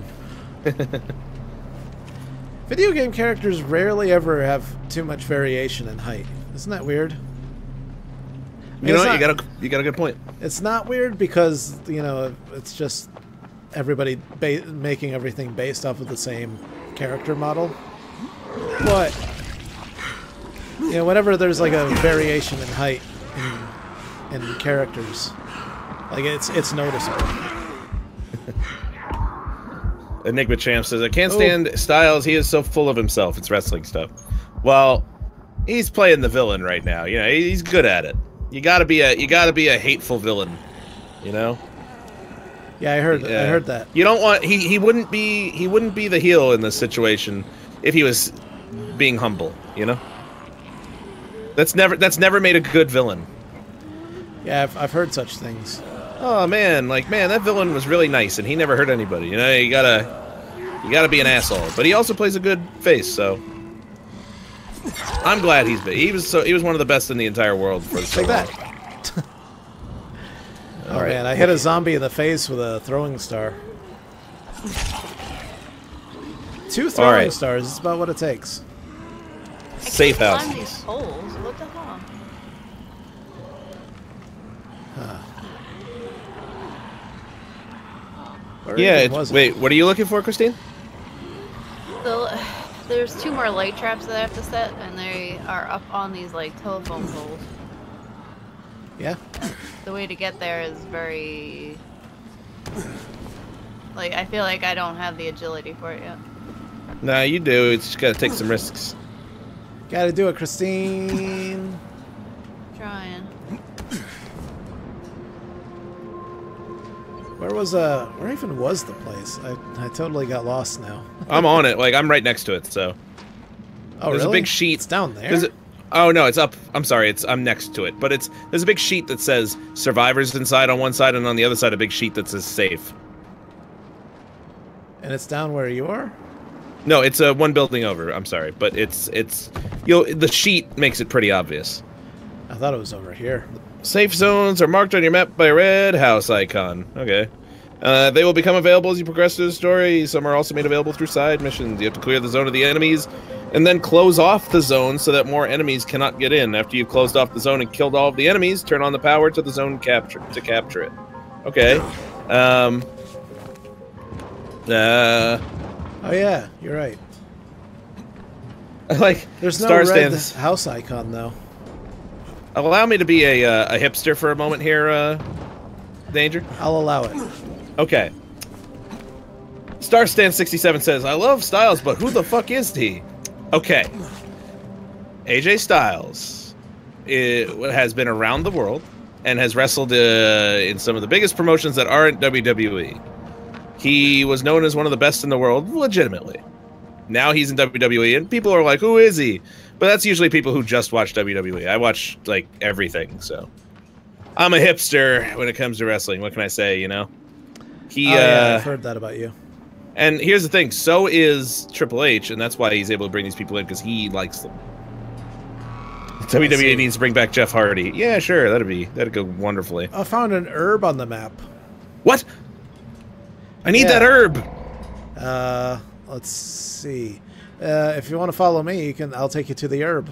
Speaker 1: Video game characters rarely ever have too much variation in height. Isn't that weird? I mean,
Speaker 2: You know
Speaker 1: it's
Speaker 2: what? You
Speaker 1: not-
Speaker 2: got a you got a good point.
Speaker 1: It's not weird because, you know, it's just everybody ba making everything based off of the same character model. But, you know, whenever there's like a variation in height in, in characters, like it's it's noticeable.
Speaker 2: Enigma Champ says, I can't
Speaker 1: Oh.
Speaker 2: stand Styles, he is so full of himself. It's wrestling stuff. Well, he's playing the villain right now. You know, he's good at it. You gotta be a you gotta be a hateful villain. You know?
Speaker 1: Yeah, I heard
Speaker 2: Yeah.
Speaker 1: I heard that.
Speaker 2: You don't want he he wouldn't be he wouldn't be the heel in this situation if he was being humble, you know? That's never that's never made a good villain.
Speaker 1: Yeah, I've, I've heard such things.
Speaker 2: Oh man, like man, that villain was really nice and he never hurt anybody. You know, you gotta you gotta be an asshole. But he also plays a good face, so I'm glad he's been. He was so he was one of the best in the entire world for so
Speaker 1: Like
Speaker 2: long.
Speaker 1: that. Oh
Speaker 2: All right.
Speaker 1: man, I hit a zombie in the face with a throwing star. Two throwing
Speaker 2: right.
Speaker 1: stars is about what it takes.
Speaker 3: I
Speaker 2: Safe
Speaker 3: can't
Speaker 2: house.
Speaker 3: climb these poles. What the hell?
Speaker 1: Where
Speaker 2: Yeah,
Speaker 1: even
Speaker 2: it's,
Speaker 1: was it?
Speaker 2: wait, what are you looking for, Christine?
Speaker 3: So, there's two more light traps that I have to set, and they are up on these like telephone poles.
Speaker 1: Yeah.
Speaker 3: The way to get there is very... Like, I feel like I don't have the agility for it yet.
Speaker 2: Nah, you do. It's just gotta take some risks.
Speaker 1: Gotta do it, Christine.
Speaker 3: Trying.
Speaker 1: Where was uh? Where even was the place? I I totally got lost now.
Speaker 2: I'm on it. Like I'm right next to it. So
Speaker 1: Oh
Speaker 2: there's
Speaker 1: really?
Speaker 2: a big sheet.
Speaker 1: It's down there.
Speaker 2: There's a, oh no, it's up. I'm sorry. It's I'm next to it. But it's there's a big sheet that says survivors inside on one side, and on the other side a big sheet that says safe.
Speaker 1: And it's down where you are.
Speaker 2: No, it's uh, one building over. I'm sorry, but it's it's you know the sheet makes it pretty obvious.
Speaker 1: I thought it was over here.
Speaker 2: Safe zones are marked on your map by a red house icon. Okay. Uh, they will become available as you progress through the story. Some are also made available through side missions. You have to clear the zone of the enemies and then close off the zone so that more enemies cannot get in. After you've closed off the zone and killed all of the enemies, turn on the power to the zone capture to capture it. Okay. Um. Uh.
Speaker 1: Oh yeah, you're right.
Speaker 2: Like
Speaker 1: There's no
Speaker 2: Star
Speaker 1: red
Speaker 2: Stands.
Speaker 1: house icon though.
Speaker 2: Allow me to be a uh, a hipster for a moment here, uh, Danger.
Speaker 1: I'll allow it.
Speaker 2: Okay. Starstan sixty-seven says, I love Styles, but who the fuck is he? Okay. A J Styles it, has been around the world and has wrestled uh, in some of the biggest promotions that aren't W W E. He was known as one of the best in the world, legitimately. Now he's in W W E, and people are like, who is he? But that's usually people who just watch W W E. I watch, like, everything, so. I'm a hipster when it comes to wrestling. What can I say, you know? He,
Speaker 1: oh, yeah,
Speaker 2: uh,
Speaker 1: I've heard that about you.
Speaker 2: And here's the thing. So is Triple H, and that's why he's able to bring these people in, because he likes them. W W E needs to bring back Jeff Hardy. Yeah, sure. That'd be, that'd go wonderfully.
Speaker 1: I found an herb on the map.
Speaker 2: What? I need
Speaker 1: Yeah.
Speaker 2: that herb.
Speaker 1: Uh, let's see. Uh, if you want to follow me, you can. I'll take you to the herb.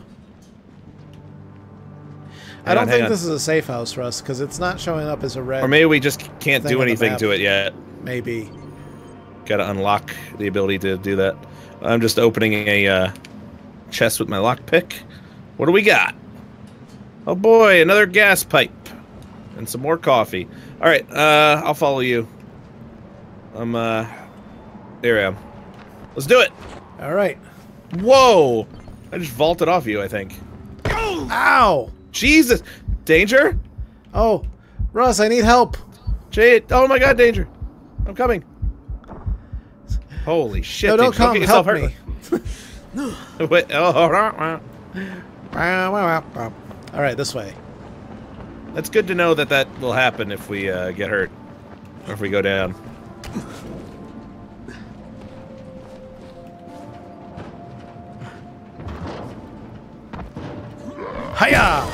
Speaker 1: I
Speaker 2: Hang
Speaker 1: don't
Speaker 2: on,
Speaker 1: think
Speaker 2: hang
Speaker 1: this is a safe house, Russ, because it's not showing up as a red.
Speaker 2: Or maybe we just can't
Speaker 1: thing
Speaker 2: do
Speaker 1: on the
Speaker 2: anything
Speaker 1: map.
Speaker 2: to it yet.
Speaker 1: Maybe.
Speaker 2: Got to unlock the ability to do that. I'm just opening a uh, chest with my lockpick. What do we got? Oh boy, another gas pipe. And some more coffee. Alright, uh, I'll follow you. I'm, uh... There I am. Let's do it!
Speaker 1: All right.
Speaker 2: Whoa! I just vaulted off you, I think.
Speaker 1: Ow!
Speaker 2: Jesus! Danger?
Speaker 1: Oh, Russ, I need help.
Speaker 2: Jade! Oh my god, danger! I'm coming. Holy shit!
Speaker 1: No, don't
Speaker 2: Danger.
Speaker 1: come.
Speaker 2: get
Speaker 1: Help
Speaker 2: yourself
Speaker 1: me.
Speaker 2: hurt. Wait, oh,
Speaker 1: All right, this way.
Speaker 2: that's good to know that that will happen if we uh, get hurt. Or if we go down.
Speaker 1: Hiya!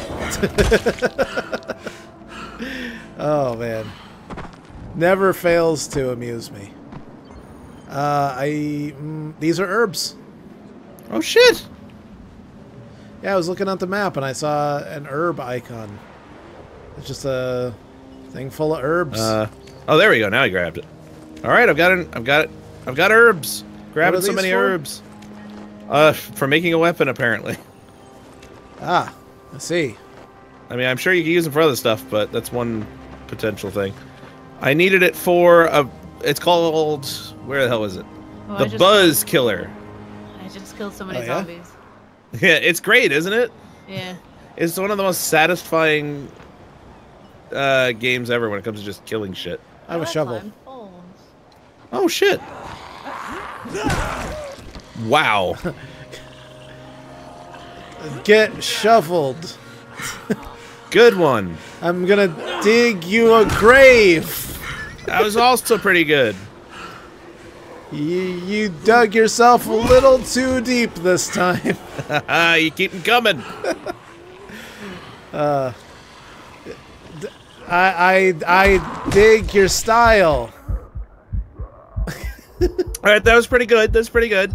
Speaker 1: Oh man, never fails to amuse me. Uh, I mm, these are herbs.
Speaker 2: Oh shit!
Speaker 1: Yeah, I was looking at the map and I saw an herb icon. It's just a thing full of herbs.
Speaker 2: Uh, oh, there we go. Now I grabbed it. All right, I've got it. I've got it. I've got herbs. Grabbing so
Speaker 1: these
Speaker 2: many
Speaker 1: for?
Speaker 2: herbs. Uh, for making a weapon, apparently.
Speaker 1: Ah, I see.
Speaker 2: I mean, I'm sure you can use them for other stuff, but that's one potential thing. I needed it for a. It's called. Where the hell is it?
Speaker 3: Oh, I
Speaker 2: the
Speaker 3: just-
Speaker 2: Buzz Killer.
Speaker 3: I just killed so many
Speaker 1: Oh, yeah?
Speaker 3: zombies.
Speaker 2: Yeah, it's great, isn't it?
Speaker 3: Yeah.
Speaker 2: It's one of the most satisfying uh, games ever when it comes to just killing shit.
Speaker 1: I have a shovel.
Speaker 2: Oh shit! Wow.
Speaker 1: Get shoveled.
Speaker 2: Good one.
Speaker 1: I'm gonna dig you a grave.
Speaker 2: That was also pretty good.
Speaker 1: You, you dug yourself a little too deep this time.
Speaker 2: You keep them coming.
Speaker 1: Uh, I, I, I dig your style.
Speaker 2: All right, that was pretty good. That's pretty good.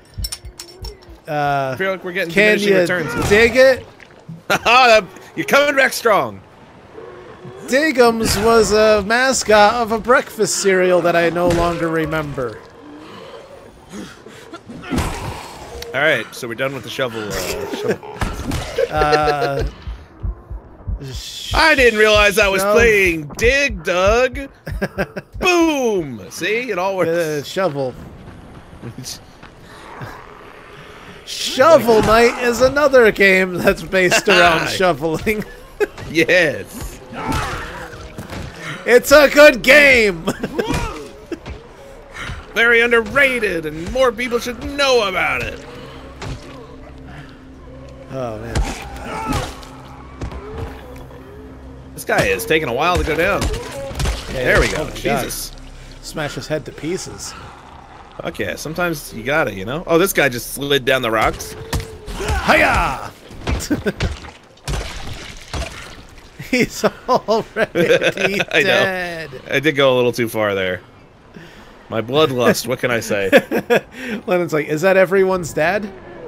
Speaker 1: Uh,
Speaker 2: I feel like we're getting
Speaker 1: can
Speaker 2: diminishing
Speaker 1: you
Speaker 2: returns.
Speaker 1: dig it?
Speaker 2: Oh, you're coming back strong.
Speaker 1: Digums was a mascot of a breakfast cereal that I no longer remember.
Speaker 2: All right, so we're done with the shovel. Uh, shovel.
Speaker 1: Uh,
Speaker 2: I didn't realize I was
Speaker 1: Shove.
Speaker 2: playing Dig Dug. Boom! See, it all works.
Speaker 1: uh, shovel. Shovel Knight is another game that's based around shoveling.
Speaker 2: Yes.
Speaker 1: It's a good game.
Speaker 2: Very underrated, and more people should know about it.
Speaker 1: Oh man.
Speaker 2: This guy is taking a while to go down.
Speaker 1: Yeah,
Speaker 2: There we
Speaker 1: yeah.
Speaker 2: go.
Speaker 1: Oh my
Speaker 2: Jesus.
Speaker 1: God. Smash his head to pieces.
Speaker 2: Okay, sometimes you got it, you know? Oh, this guy just slid down the rocks.
Speaker 1: Hiya! He's already
Speaker 2: I know.
Speaker 1: dead.
Speaker 2: I did go a little too far there. My bloodlust, what can I say?
Speaker 1: Lennon's like, is that everyone's dad?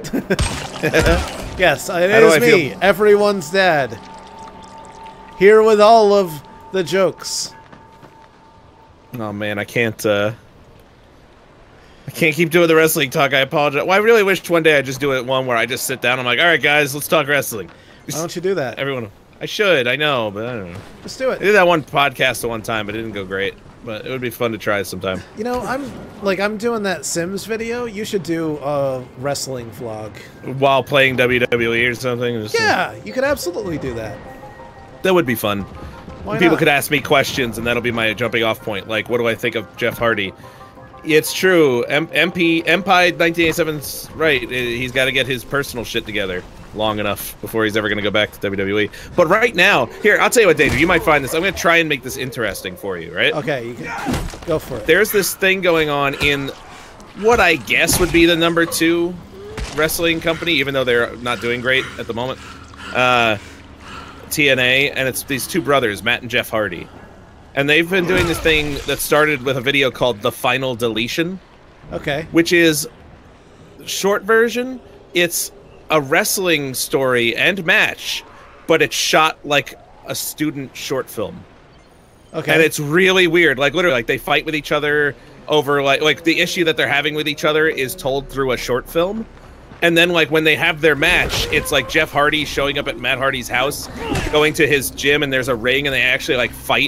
Speaker 1: Yes, it
Speaker 2: How do
Speaker 1: is
Speaker 2: I
Speaker 1: me,
Speaker 2: feel?
Speaker 1: everyone's dad. Here with all of the jokes.
Speaker 2: Oh man, I can't uh I can't keep doing the wrestling talk. I apologize. Well, I really wish one day I'd just do it one where I just sit down. I'm like, all right, guys, let's talk wrestling.
Speaker 1: Why don't you do that?
Speaker 2: Everyone, I should. I know, but I don't know.
Speaker 1: Just do
Speaker 2: I
Speaker 1: it.
Speaker 2: did that one podcast at one time, but it didn't go great. But it would be fun to try sometime.
Speaker 1: You know, I'm like I'm doing that Sims video. You should do a wrestling vlog.
Speaker 2: While playing W W E or something. Just,
Speaker 1: Yeah, you could absolutely do that.
Speaker 2: that would be fun.
Speaker 1: Why
Speaker 2: People
Speaker 1: not?
Speaker 2: could ask me questions, and that'll be my jumping off point. Like, what do I think of Jeff Hardy? It's true. M MP Empire nineteen eighty-seven's right. He's got to get his personal shit together long enough before he's ever going to go back to W W E. But right now, here, I'll tell you what, Danger, you might find this. I'm going to try and make this interesting for you, right?
Speaker 1: Okay, you can go for it.
Speaker 2: There's this thing going on in what I guess would be the number two wrestling company, even though they're not doing great at the moment. Uh, T N A, and it's these two brothers, Matt and Jeff Hardy. And they've been doing this thing that started with a video called The Final Deletion.
Speaker 1: Okay.
Speaker 2: Which is, short version, it's a wrestling story and match, but it's shot like a student short film.
Speaker 1: Okay.
Speaker 2: And it's really weird. Like, literally, like, they fight with each other over, like, like the issue that they're having with each other is told through a short film. And then, like, when they have their match, it's like Jeff Hardy showing up at Matt Hardy's house, going to his gym, and there's a ring, and they actually, like, fight.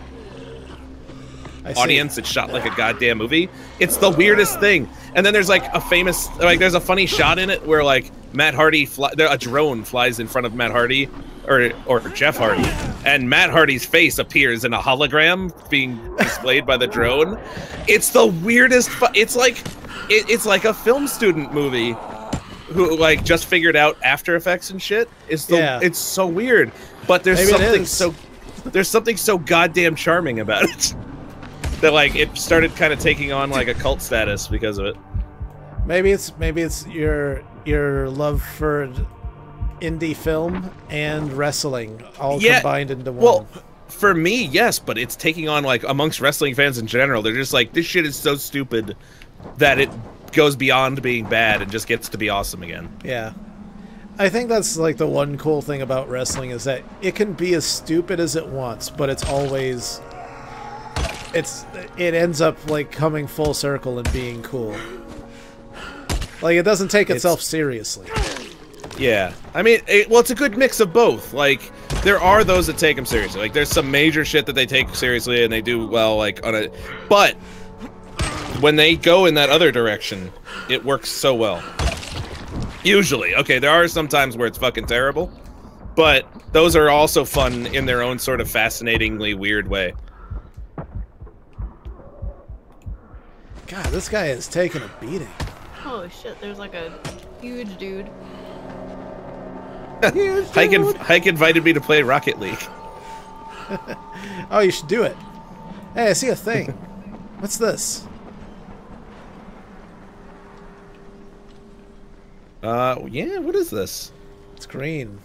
Speaker 1: I see.
Speaker 2: Audience. It's shot like a goddamn movie. It's the weirdest thing. And then there's like a famous, like there's a funny shot in it where like Matt Hardy, fly, there, a drone flies in front of Matt Hardy, or or Jeff Hardy, and Matt Hardy's face appears in a hologram being displayed by the drone. It's the weirdest. Fu it's like, it, it's like a film student movie who like just figured out After Effects and shit. It's the,
Speaker 1: Yeah.
Speaker 2: it's so weird, but there's
Speaker 1: Maybe it
Speaker 2: something
Speaker 1: is.
Speaker 2: so there's something so goddamn charming about it. That like it started kind of taking on like a cult status because of it.
Speaker 1: Maybe it's maybe it's your your love for indie film and wrestling all
Speaker 2: Yeah,
Speaker 1: combined into one.
Speaker 2: Well, for me, yes, but it's taking on like amongst wrestling fans in general. They're just like, this shit is so stupid that it goes beyond being bad and just gets to be awesome again.
Speaker 1: Yeah. I think that's like the one cool thing about wrestling is that it can be as stupid as it wants, but it's always it's it ends up like coming full circle and being cool. Like it doesn't take itself
Speaker 2: It's-
Speaker 1: seriously.
Speaker 2: Yeah, I mean, it, well, it's a good mix of both. Like, there are those that take them seriously. Like, there's some major shit that they take seriously and they do well, like, on a... But, when they go in that other direction, it works so well. Usually. Okay, there are some times where it's fucking terrible, but those are also fun in their own sort of fascinatingly weird way.
Speaker 1: God, this guy is taking a beating.
Speaker 3: Holy shit, there's like a huge dude.
Speaker 2: Hike, inv Hike invited me to play Rocket League.
Speaker 1: Oh, you should do it. Hey, I see a thing. What's this?
Speaker 2: Uh, yeah, what is this?
Speaker 1: It's green.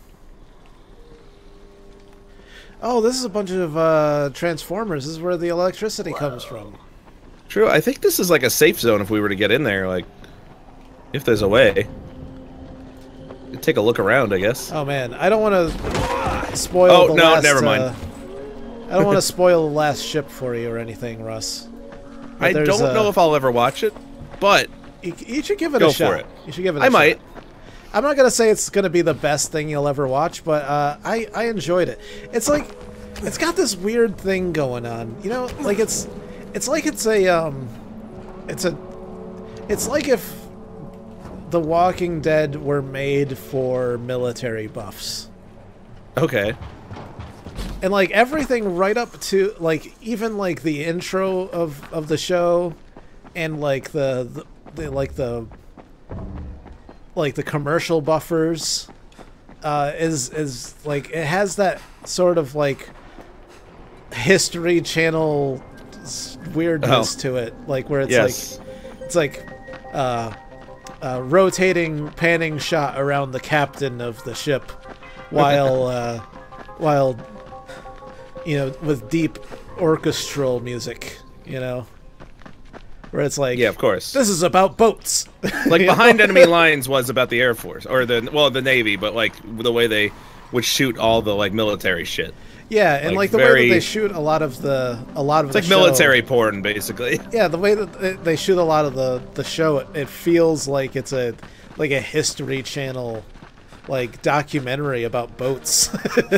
Speaker 1: Oh, this is a bunch of uh, transformers. This is where the electricity comes from.
Speaker 2: True, I think this is like a safe zone if we were to get in there, like, if there's a way. Take a look around, I guess.
Speaker 1: Oh man, I don't want to spoil.
Speaker 2: Oh,
Speaker 1: the
Speaker 2: no,
Speaker 1: last,
Speaker 2: never mind.
Speaker 1: Uh, I don't want to spoil the last ship for you or anything, Russ. But
Speaker 2: I
Speaker 1: there's,
Speaker 2: don't
Speaker 1: uh,
Speaker 2: know if I'll ever watch it, but
Speaker 1: You, you should give it
Speaker 2: Go
Speaker 1: a shot.
Speaker 2: for it.
Speaker 1: You should give it. A
Speaker 2: I
Speaker 1: shot.
Speaker 2: might.
Speaker 1: I'm not gonna say it's gonna be the best thing you'll ever watch, but uh, I I enjoyed it. It's like it's got this weird thing going on. You know, like it's it's like it's a um, it's a it's like if The Walking Dead were made for military buffs.
Speaker 2: Okay.
Speaker 1: And like everything right up to like even like the intro of of the show and like the, the, the like the like the commercial buffers uh is is like it has that sort of like History Channel s- weirdness
Speaker 2: Oh.
Speaker 1: to it, like where it's
Speaker 2: Yes.
Speaker 1: like it's like uh uh rotating panning shot around the captain of the ship while uh while you know, with deep orchestral music, you know, where it's like,
Speaker 2: Yeah, of course.
Speaker 1: this is about boats.
Speaker 2: Like,
Speaker 1: You know?
Speaker 2: Behind Enemy Lines was about the Air Force, or the, well, the Navy, but, like, the way they would shoot all the, like, military shit.
Speaker 1: Yeah, and
Speaker 2: like,
Speaker 1: like, the way
Speaker 2: very-
Speaker 1: that they shoot a lot of the a lot of
Speaker 2: It's
Speaker 1: the
Speaker 2: like
Speaker 1: show-
Speaker 2: military porn, basically.
Speaker 1: Yeah, the way that they- they shoot a lot of the the show, it, it feels like it's a like a History Channel like documentary about boats.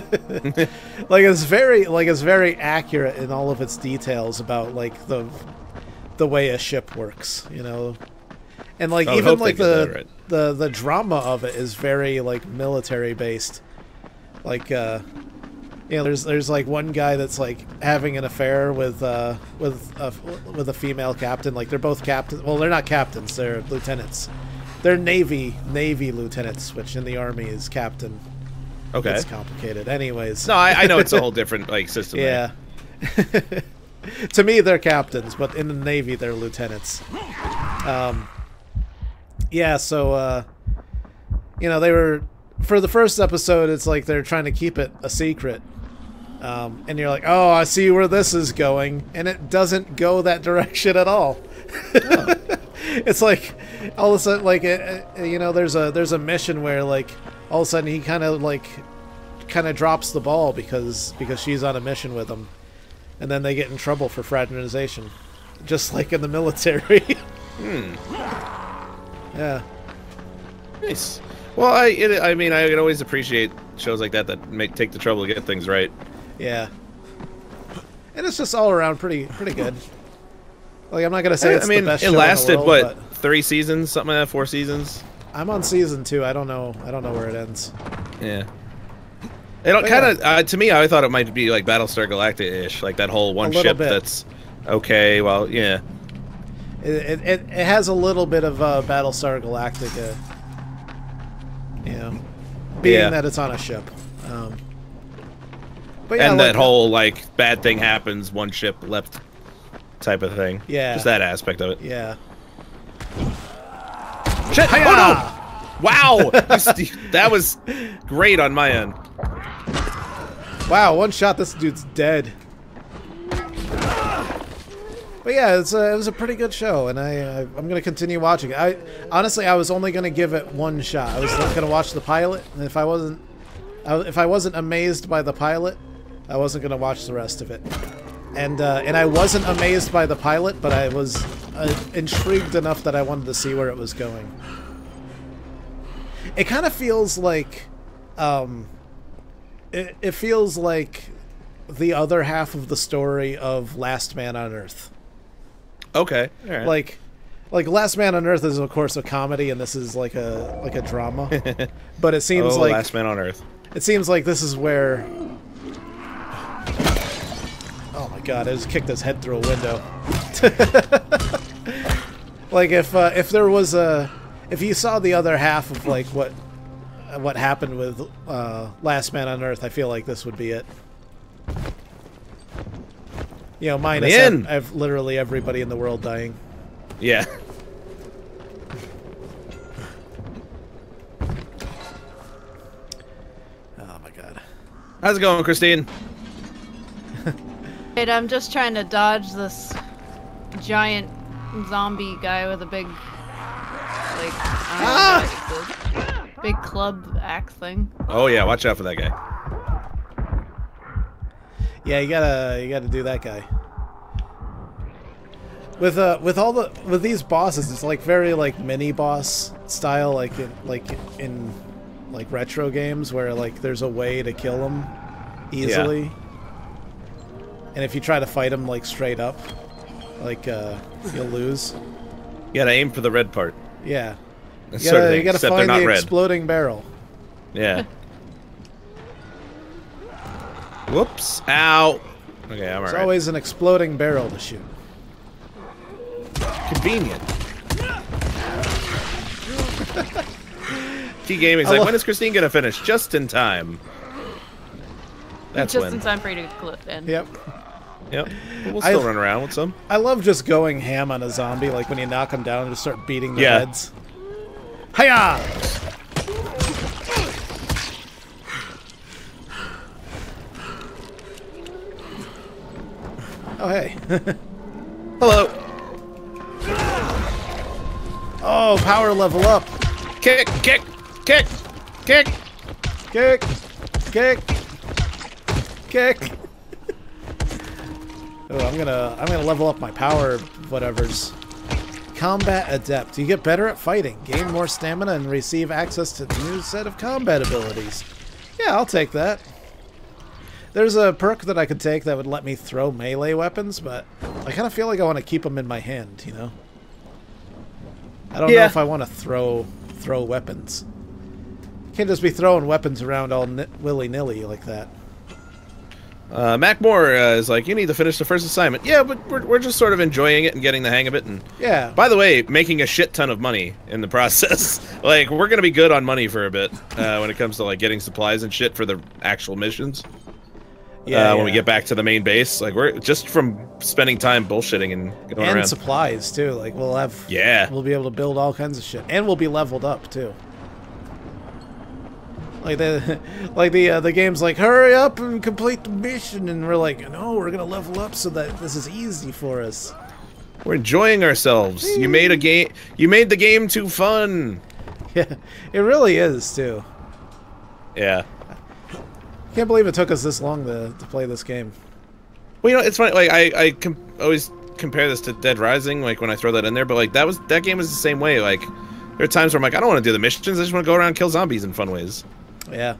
Speaker 1: Like it's very like it's very accurate in all of its details about like the the way a ship works, you know. And like
Speaker 2: I would
Speaker 1: even
Speaker 2: hope they
Speaker 1: like
Speaker 2: get
Speaker 1: the
Speaker 2: that right.
Speaker 1: the the drama of it is very like military based. Like uh You know, there's there's like one guy that's like having an affair with uh, with a, with a female captain. Like they're both captains. Well, they're not captains. They're lieutenants. They're Navy Navy lieutenants, which in the Army is captain.
Speaker 2: Okay.
Speaker 1: It's complicated. Anyways.
Speaker 2: No, I, I know it's a whole different like system.
Speaker 1: Yeah. To me, they're captains, but in the Navy, they're lieutenants. Um. Yeah. So, uh, you know, they were for the first episode. It's like they're trying to keep it a secret. Um, and you're like, oh, I see where this is going, and it doesn't go that direction at all. Oh. It's like all of a sudden, like it, you know, there's a there's a mission where like all of a sudden he kind of like kind of drops the ball because because she's on a mission with him, and then they get in trouble for fraternization, just like in the military.
Speaker 2: Hmm.
Speaker 1: Yeah.
Speaker 2: Nice. Well, I it, I mean I can always appreciate shows like that that make take the trouble to get things right.
Speaker 1: Yeah. And it's just all around pretty pretty good. Like I'm not gonna say it's
Speaker 2: I mean,
Speaker 1: the best
Speaker 2: it
Speaker 1: show
Speaker 2: lasted
Speaker 1: in the world,
Speaker 2: what
Speaker 1: but
Speaker 2: three seasons, something like that, four seasons.
Speaker 1: I'm on season two. I don't know. I don't know where it ends.
Speaker 2: Yeah. It kind of uh, to me, I thought it might be like Battlestar Galactica-ish, like that whole one ship
Speaker 1: bit.
Speaker 2: that's okay. Well, yeah.
Speaker 1: It, it it it has a little bit of uh, Battlestar Galactica. You know, being
Speaker 2: Yeah.
Speaker 1: that it's on a ship. Um, but yeah,
Speaker 2: And
Speaker 1: like,
Speaker 2: that whole like bad thing happens, one ship left type of thing.
Speaker 1: Yeah.
Speaker 2: Just that aspect of it.
Speaker 1: Yeah.
Speaker 2: Shit!
Speaker 1: Hi-ya!
Speaker 2: Oh no! Wow! That was great on my end.
Speaker 1: Wow, one shot, this dude's dead. But yeah, it's a, it was a pretty good show, and I, I I'm gonna continue watching it. I honestly, I was only gonna give it one shot. I was gonna watch the pilot, and if I wasn't, I, if I wasn't amazed by the pilot, I wasn't gonna watch the rest of it. And uh, and I wasn't amazed by the pilot, but I was uh, intrigued enough that I wanted to see where it was going. It kind of feels like, um, it, it feels like the other half of the story of Last Man on Earth.
Speaker 2: Okay. All right.
Speaker 1: Like, like Last Man on Earth is of course a comedy, and this is like a like a drama. But it seems
Speaker 2: oh,
Speaker 1: like
Speaker 2: Last Man on Earth.
Speaker 1: It seems like this is where. Oh my god! I just kicked his head through a window. Like if uh, if there was a if you saw the other half of like what what happened with uh, Last Man on Earth, I feel like this would be it. You know, minus ev ev literally everybody in the world dying.
Speaker 2: Yeah.
Speaker 1: Oh my god.
Speaker 2: How's it going, Christine?
Speaker 3: Wait, I'm just trying to dodge this giant zombie guy with a big, like, I don't know what it is. Big club axe thing.
Speaker 2: Oh yeah, watch out for that guy.
Speaker 1: Yeah, you gotta you gotta do that guy. With uh with all the with these bosses, it's like very like mini boss style, like in, like in like retro games where like there's a way to kill them easily. Yeah. And if you try to fight them like straight up, like uh, you'll lose.
Speaker 2: You gotta aim for the red part.
Speaker 1: Yeah. You
Speaker 2: That's
Speaker 1: gotta,
Speaker 2: sort of thing,
Speaker 1: you gotta
Speaker 2: except
Speaker 1: find
Speaker 2: they're not
Speaker 1: the
Speaker 2: red.
Speaker 1: exploding barrel.
Speaker 2: Yeah. Whoops. Ow. Okay, I'm
Speaker 1: There's
Speaker 2: alright.
Speaker 1: always an exploding barrel to shoot.
Speaker 2: Convenient. Key Gaming's like, when is Christine gonna finish? Just in time. That's
Speaker 3: just
Speaker 2: when.
Speaker 3: in time for you to clip in.
Speaker 1: Yep.
Speaker 2: Yep. But we'll still
Speaker 1: I,
Speaker 2: run around with some.
Speaker 1: I love just going ham on a zombie, like when you knock them down and just start beating their
Speaker 2: Yeah.
Speaker 1: heads. Hiya! Oh, hey.
Speaker 2: Hello.
Speaker 1: Oh, power level up.
Speaker 2: Kick, kick, kick, kick.
Speaker 1: Kick. Kick. Kick. Oh, I'm gonna I'm gonna level up my power whatever's. Combat Adept. You get better at fighting, gain more stamina, and receive access to the new set of combat abilities. Yeah, I'll take that. There's a perk that I could take that would let me throw melee weapons, but I kind of feel like I want to keep them in my hand, you know? I don't
Speaker 2: Yeah.
Speaker 1: know if I want to throw throw weapons. You can't just be throwing weapons around all willy-nilly like that.
Speaker 2: Uh, Mac Moore uh, is like, you need to finish the first assignment. Yeah, but we're, we're just sort of enjoying it and getting the hang of it. And
Speaker 1: Yeah.
Speaker 2: by the way, making a shit ton of money in the process. Like, we're gonna be good on money for a bit uh, when it comes to like getting supplies and shit for the actual missions.
Speaker 1: Yeah,
Speaker 2: uh, when
Speaker 1: yeah.
Speaker 2: we get back to the main base, like we're just from spending time bullshitting and going
Speaker 1: and
Speaker 2: around.
Speaker 1: supplies too. Like we'll have.
Speaker 2: Yeah.
Speaker 1: We'll be able to build all kinds of shit, and we'll be leveled up too. Like the, like the uh, the game's like, hurry up and complete the mission, and we're like, no, we're gonna level up so that this is easy for us.
Speaker 2: We're enjoying ourselves. You made a game. You made the game too fun.
Speaker 1: Yeah, it really is too.
Speaker 2: Yeah.
Speaker 1: Can't believe it took us this long to, to play this game.
Speaker 2: Well, you know, it's funny. Like I, I com always compare this to Dead Rising. Like when I throw that in there, but like that was that game was the same way. Like there are times where I'm like, I don't want to do the missions. I just want to go around and kill zombies in fun ways.
Speaker 1: Yeah.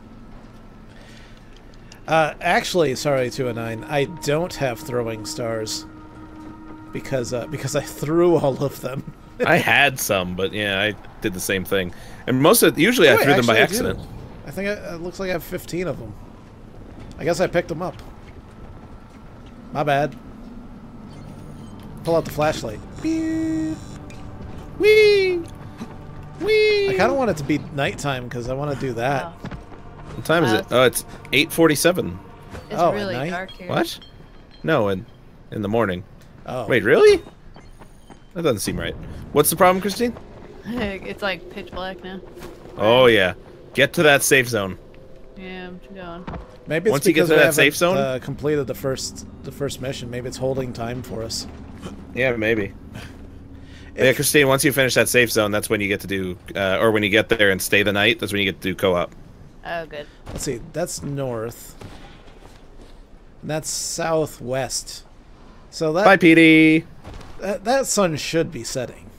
Speaker 1: Uh, actually, sorry, two and nine. I don't have throwing stars because uh, because I threw all of them.
Speaker 2: I had some, but yeah, I did the same thing. And most of usually
Speaker 1: Oh,
Speaker 2: I
Speaker 1: wait,
Speaker 2: threw them by
Speaker 1: actually I
Speaker 2: accident.
Speaker 1: do. I think I, it looks like I have fifteen of them. I guess I picked them up. My bad. Pull out the flashlight. Whee! Whee! Whee! I kind of want it to be nighttime because I want to do that.
Speaker 3: Wow.
Speaker 2: What time is
Speaker 3: Uh,
Speaker 2: it? Oh, it's eight forty-seven.
Speaker 3: It's
Speaker 1: Oh, at
Speaker 3: really
Speaker 1: night?
Speaker 3: dark here.
Speaker 2: What? No, in in the morning.
Speaker 1: Oh.
Speaker 2: Wait, really? That doesn't seem right. What's the problem, Christine?
Speaker 3: It's like pitch black now.
Speaker 2: Oh yeah, get to that safe zone.
Speaker 3: Yeah, I'm going.
Speaker 1: Maybe it's
Speaker 2: Once you get
Speaker 1: because
Speaker 2: to
Speaker 1: we
Speaker 2: that safe
Speaker 1: haven't,
Speaker 2: zone?
Speaker 1: uh, completed the first the first mission. Maybe it's holding time for us.
Speaker 2: Yeah, maybe.
Speaker 1: If-
Speaker 2: Yeah, Christine, once you finish that safe zone, that's when you get to do, uh, or when you get there and stay the night, that's when you get to do co-op.
Speaker 3: Oh, good.
Speaker 1: Let's see. That's north. And that's southwest. So that
Speaker 2: Bye, Petey.
Speaker 1: That, that sun should be setting.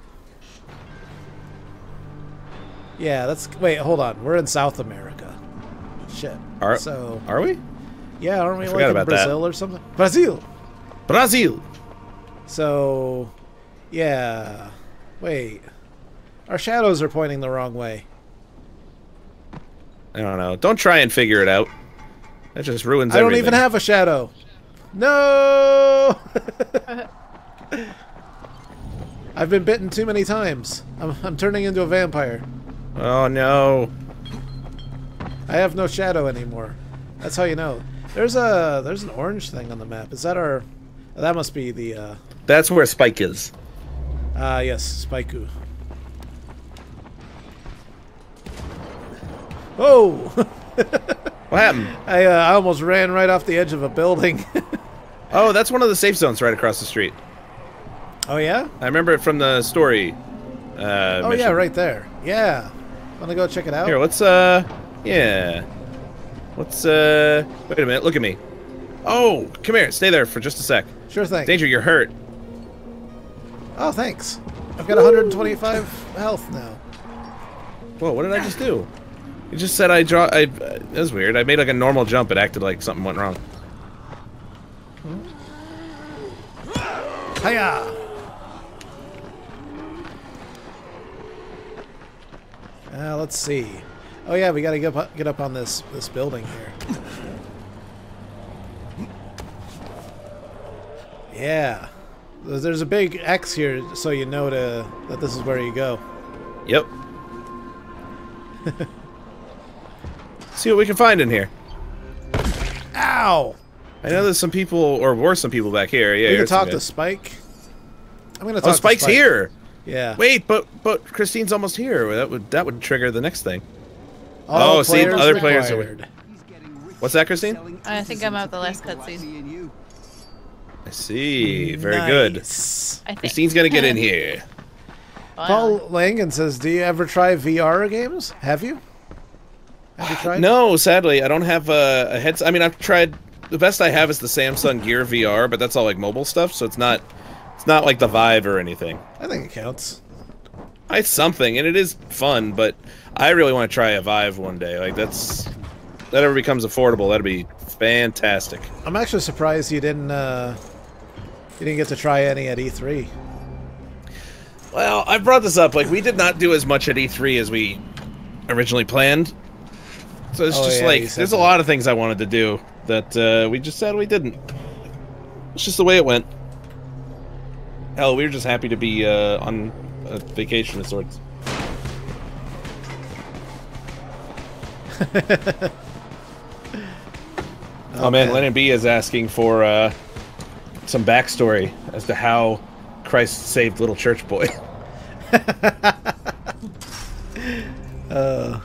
Speaker 1: Yeah, that's... Wait, hold on. We're in South America. Shit.
Speaker 2: Are,
Speaker 1: so...
Speaker 2: are we?
Speaker 1: Yeah, aren't we
Speaker 2: I
Speaker 1: like
Speaker 2: forgot
Speaker 1: in
Speaker 2: about
Speaker 1: Brazil
Speaker 2: that.
Speaker 1: or something? Brazil!
Speaker 2: Brazil.
Speaker 1: So... Yeah... Wait. Our shadows are pointing the wrong way.
Speaker 2: I don't know. Don't try and figure it out. That just ruins
Speaker 1: I don't
Speaker 2: everything.
Speaker 1: even have a shadow. No! I've been bitten too many times. I'm, I'm turning into a vampire.
Speaker 2: Oh, no.
Speaker 1: I have no shadow anymore. That's how you know. There's a there's an orange thing on the map. Is that our... That must be the... Uh,
Speaker 2: That's where Spike is.
Speaker 1: ah, uh, yes, Spaiku. Oh!
Speaker 2: What happened?
Speaker 1: I, uh, I almost ran right off the edge of a building.
Speaker 2: Oh, that's one of the safe zones right across the street.
Speaker 1: Oh, yeah?
Speaker 2: I remember it from the story. Uh,
Speaker 1: Oh,
Speaker 2: mission.
Speaker 1: yeah, right there. Yeah. Wanna go check it out?
Speaker 2: Here, let's, uh, yeah. Let's, uh, wait a minute, look at me. Oh, come here, stay there for just a sec.
Speaker 1: Sure thing.
Speaker 2: Danger, you're hurt.
Speaker 1: Oh, thanks. I've got one hundred twenty-five health now.
Speaker 2: Whoa, what did I just do? You just said I draw, I, uh, that was weird. I made like a normal jump, it acted like something went wrong.
Speaker 1: Hiya! Uh, let's see. Oh yeah, we gotta get up, get up on this this building here. Yeah, there's there's a big X here, so you know to that this is where you go.
Speaker 2: Yep. See what we can find in here.
Speaker 1: Ow!
Speaker 2: I know there's some people, or were some people back here. Yeah,
Speaker 1: We can
Speaker 2: here's some
Speaker 1: talk to
Speaker 2: guys.
Speaker 1: Spike. I'm gonna talk
Speaker 2: Oh,
Speaker 1: to
Speaker 2: Spike's
Speaker 1: Spike.
Speaker 2: here.
Speaker 1: Yeah.
Speaker 2: Wait, but but Christine's almost here. That would that would trigger the next thing.
Speaker 1: All
Speaker 2: Oh, see,
Speaker 1: players
Speaker 2: other players are-
Speaker 1: required.
Speaker 2: What's that, Christine?
Speaker 3: I think I'm at the last cutscene.
Speaker 2: I see. Very good.
Speaker 1: Nice.
Speaker 3: I think.
Speaker 2: Christine's gonna get in here.
Speaker 1: Paul Langan says, "Do you ever try V R games? Have you? Have you tried?
Speaker 2: No, sadly, I don't have a, a headset. I mean, I've tried. The best I have is the Samsung Gear V R, but that's all like mobile stuff, so it's not. It's not like the Vive or anything.
Speaker 1: I think it counts.
Speaker 2: It's something, and it is fun, but I really want to try a Vive one day. Like that's. That ever becomes affordable, that'd be fantastic.
Speaker 1: I'm actually surprised you didn't. Uh, you didn't get to try any at E three.
Speaker 2: Well, I brought this up. Like, we did not do as much at E three as we originally planned. So it's
Speaker 1: Oh,
Speaker 2: just
Speaker 1: yeah, you
Speaker 2: like,
Speaker 1: said
Speaker 2: there's a
Speaker 1: that.
Speaker 2: lot of things I wanted to do that uh, we just said we didn't. It's just the way it went. Hell, we were just happy to be uh, on a vacation of sorts.
Speaker 1: Okay.
Speaker 2: Oh man, Lennon B is asking for uh, some backstory as to how Christ saved little church boy.
Speaker 1: uh.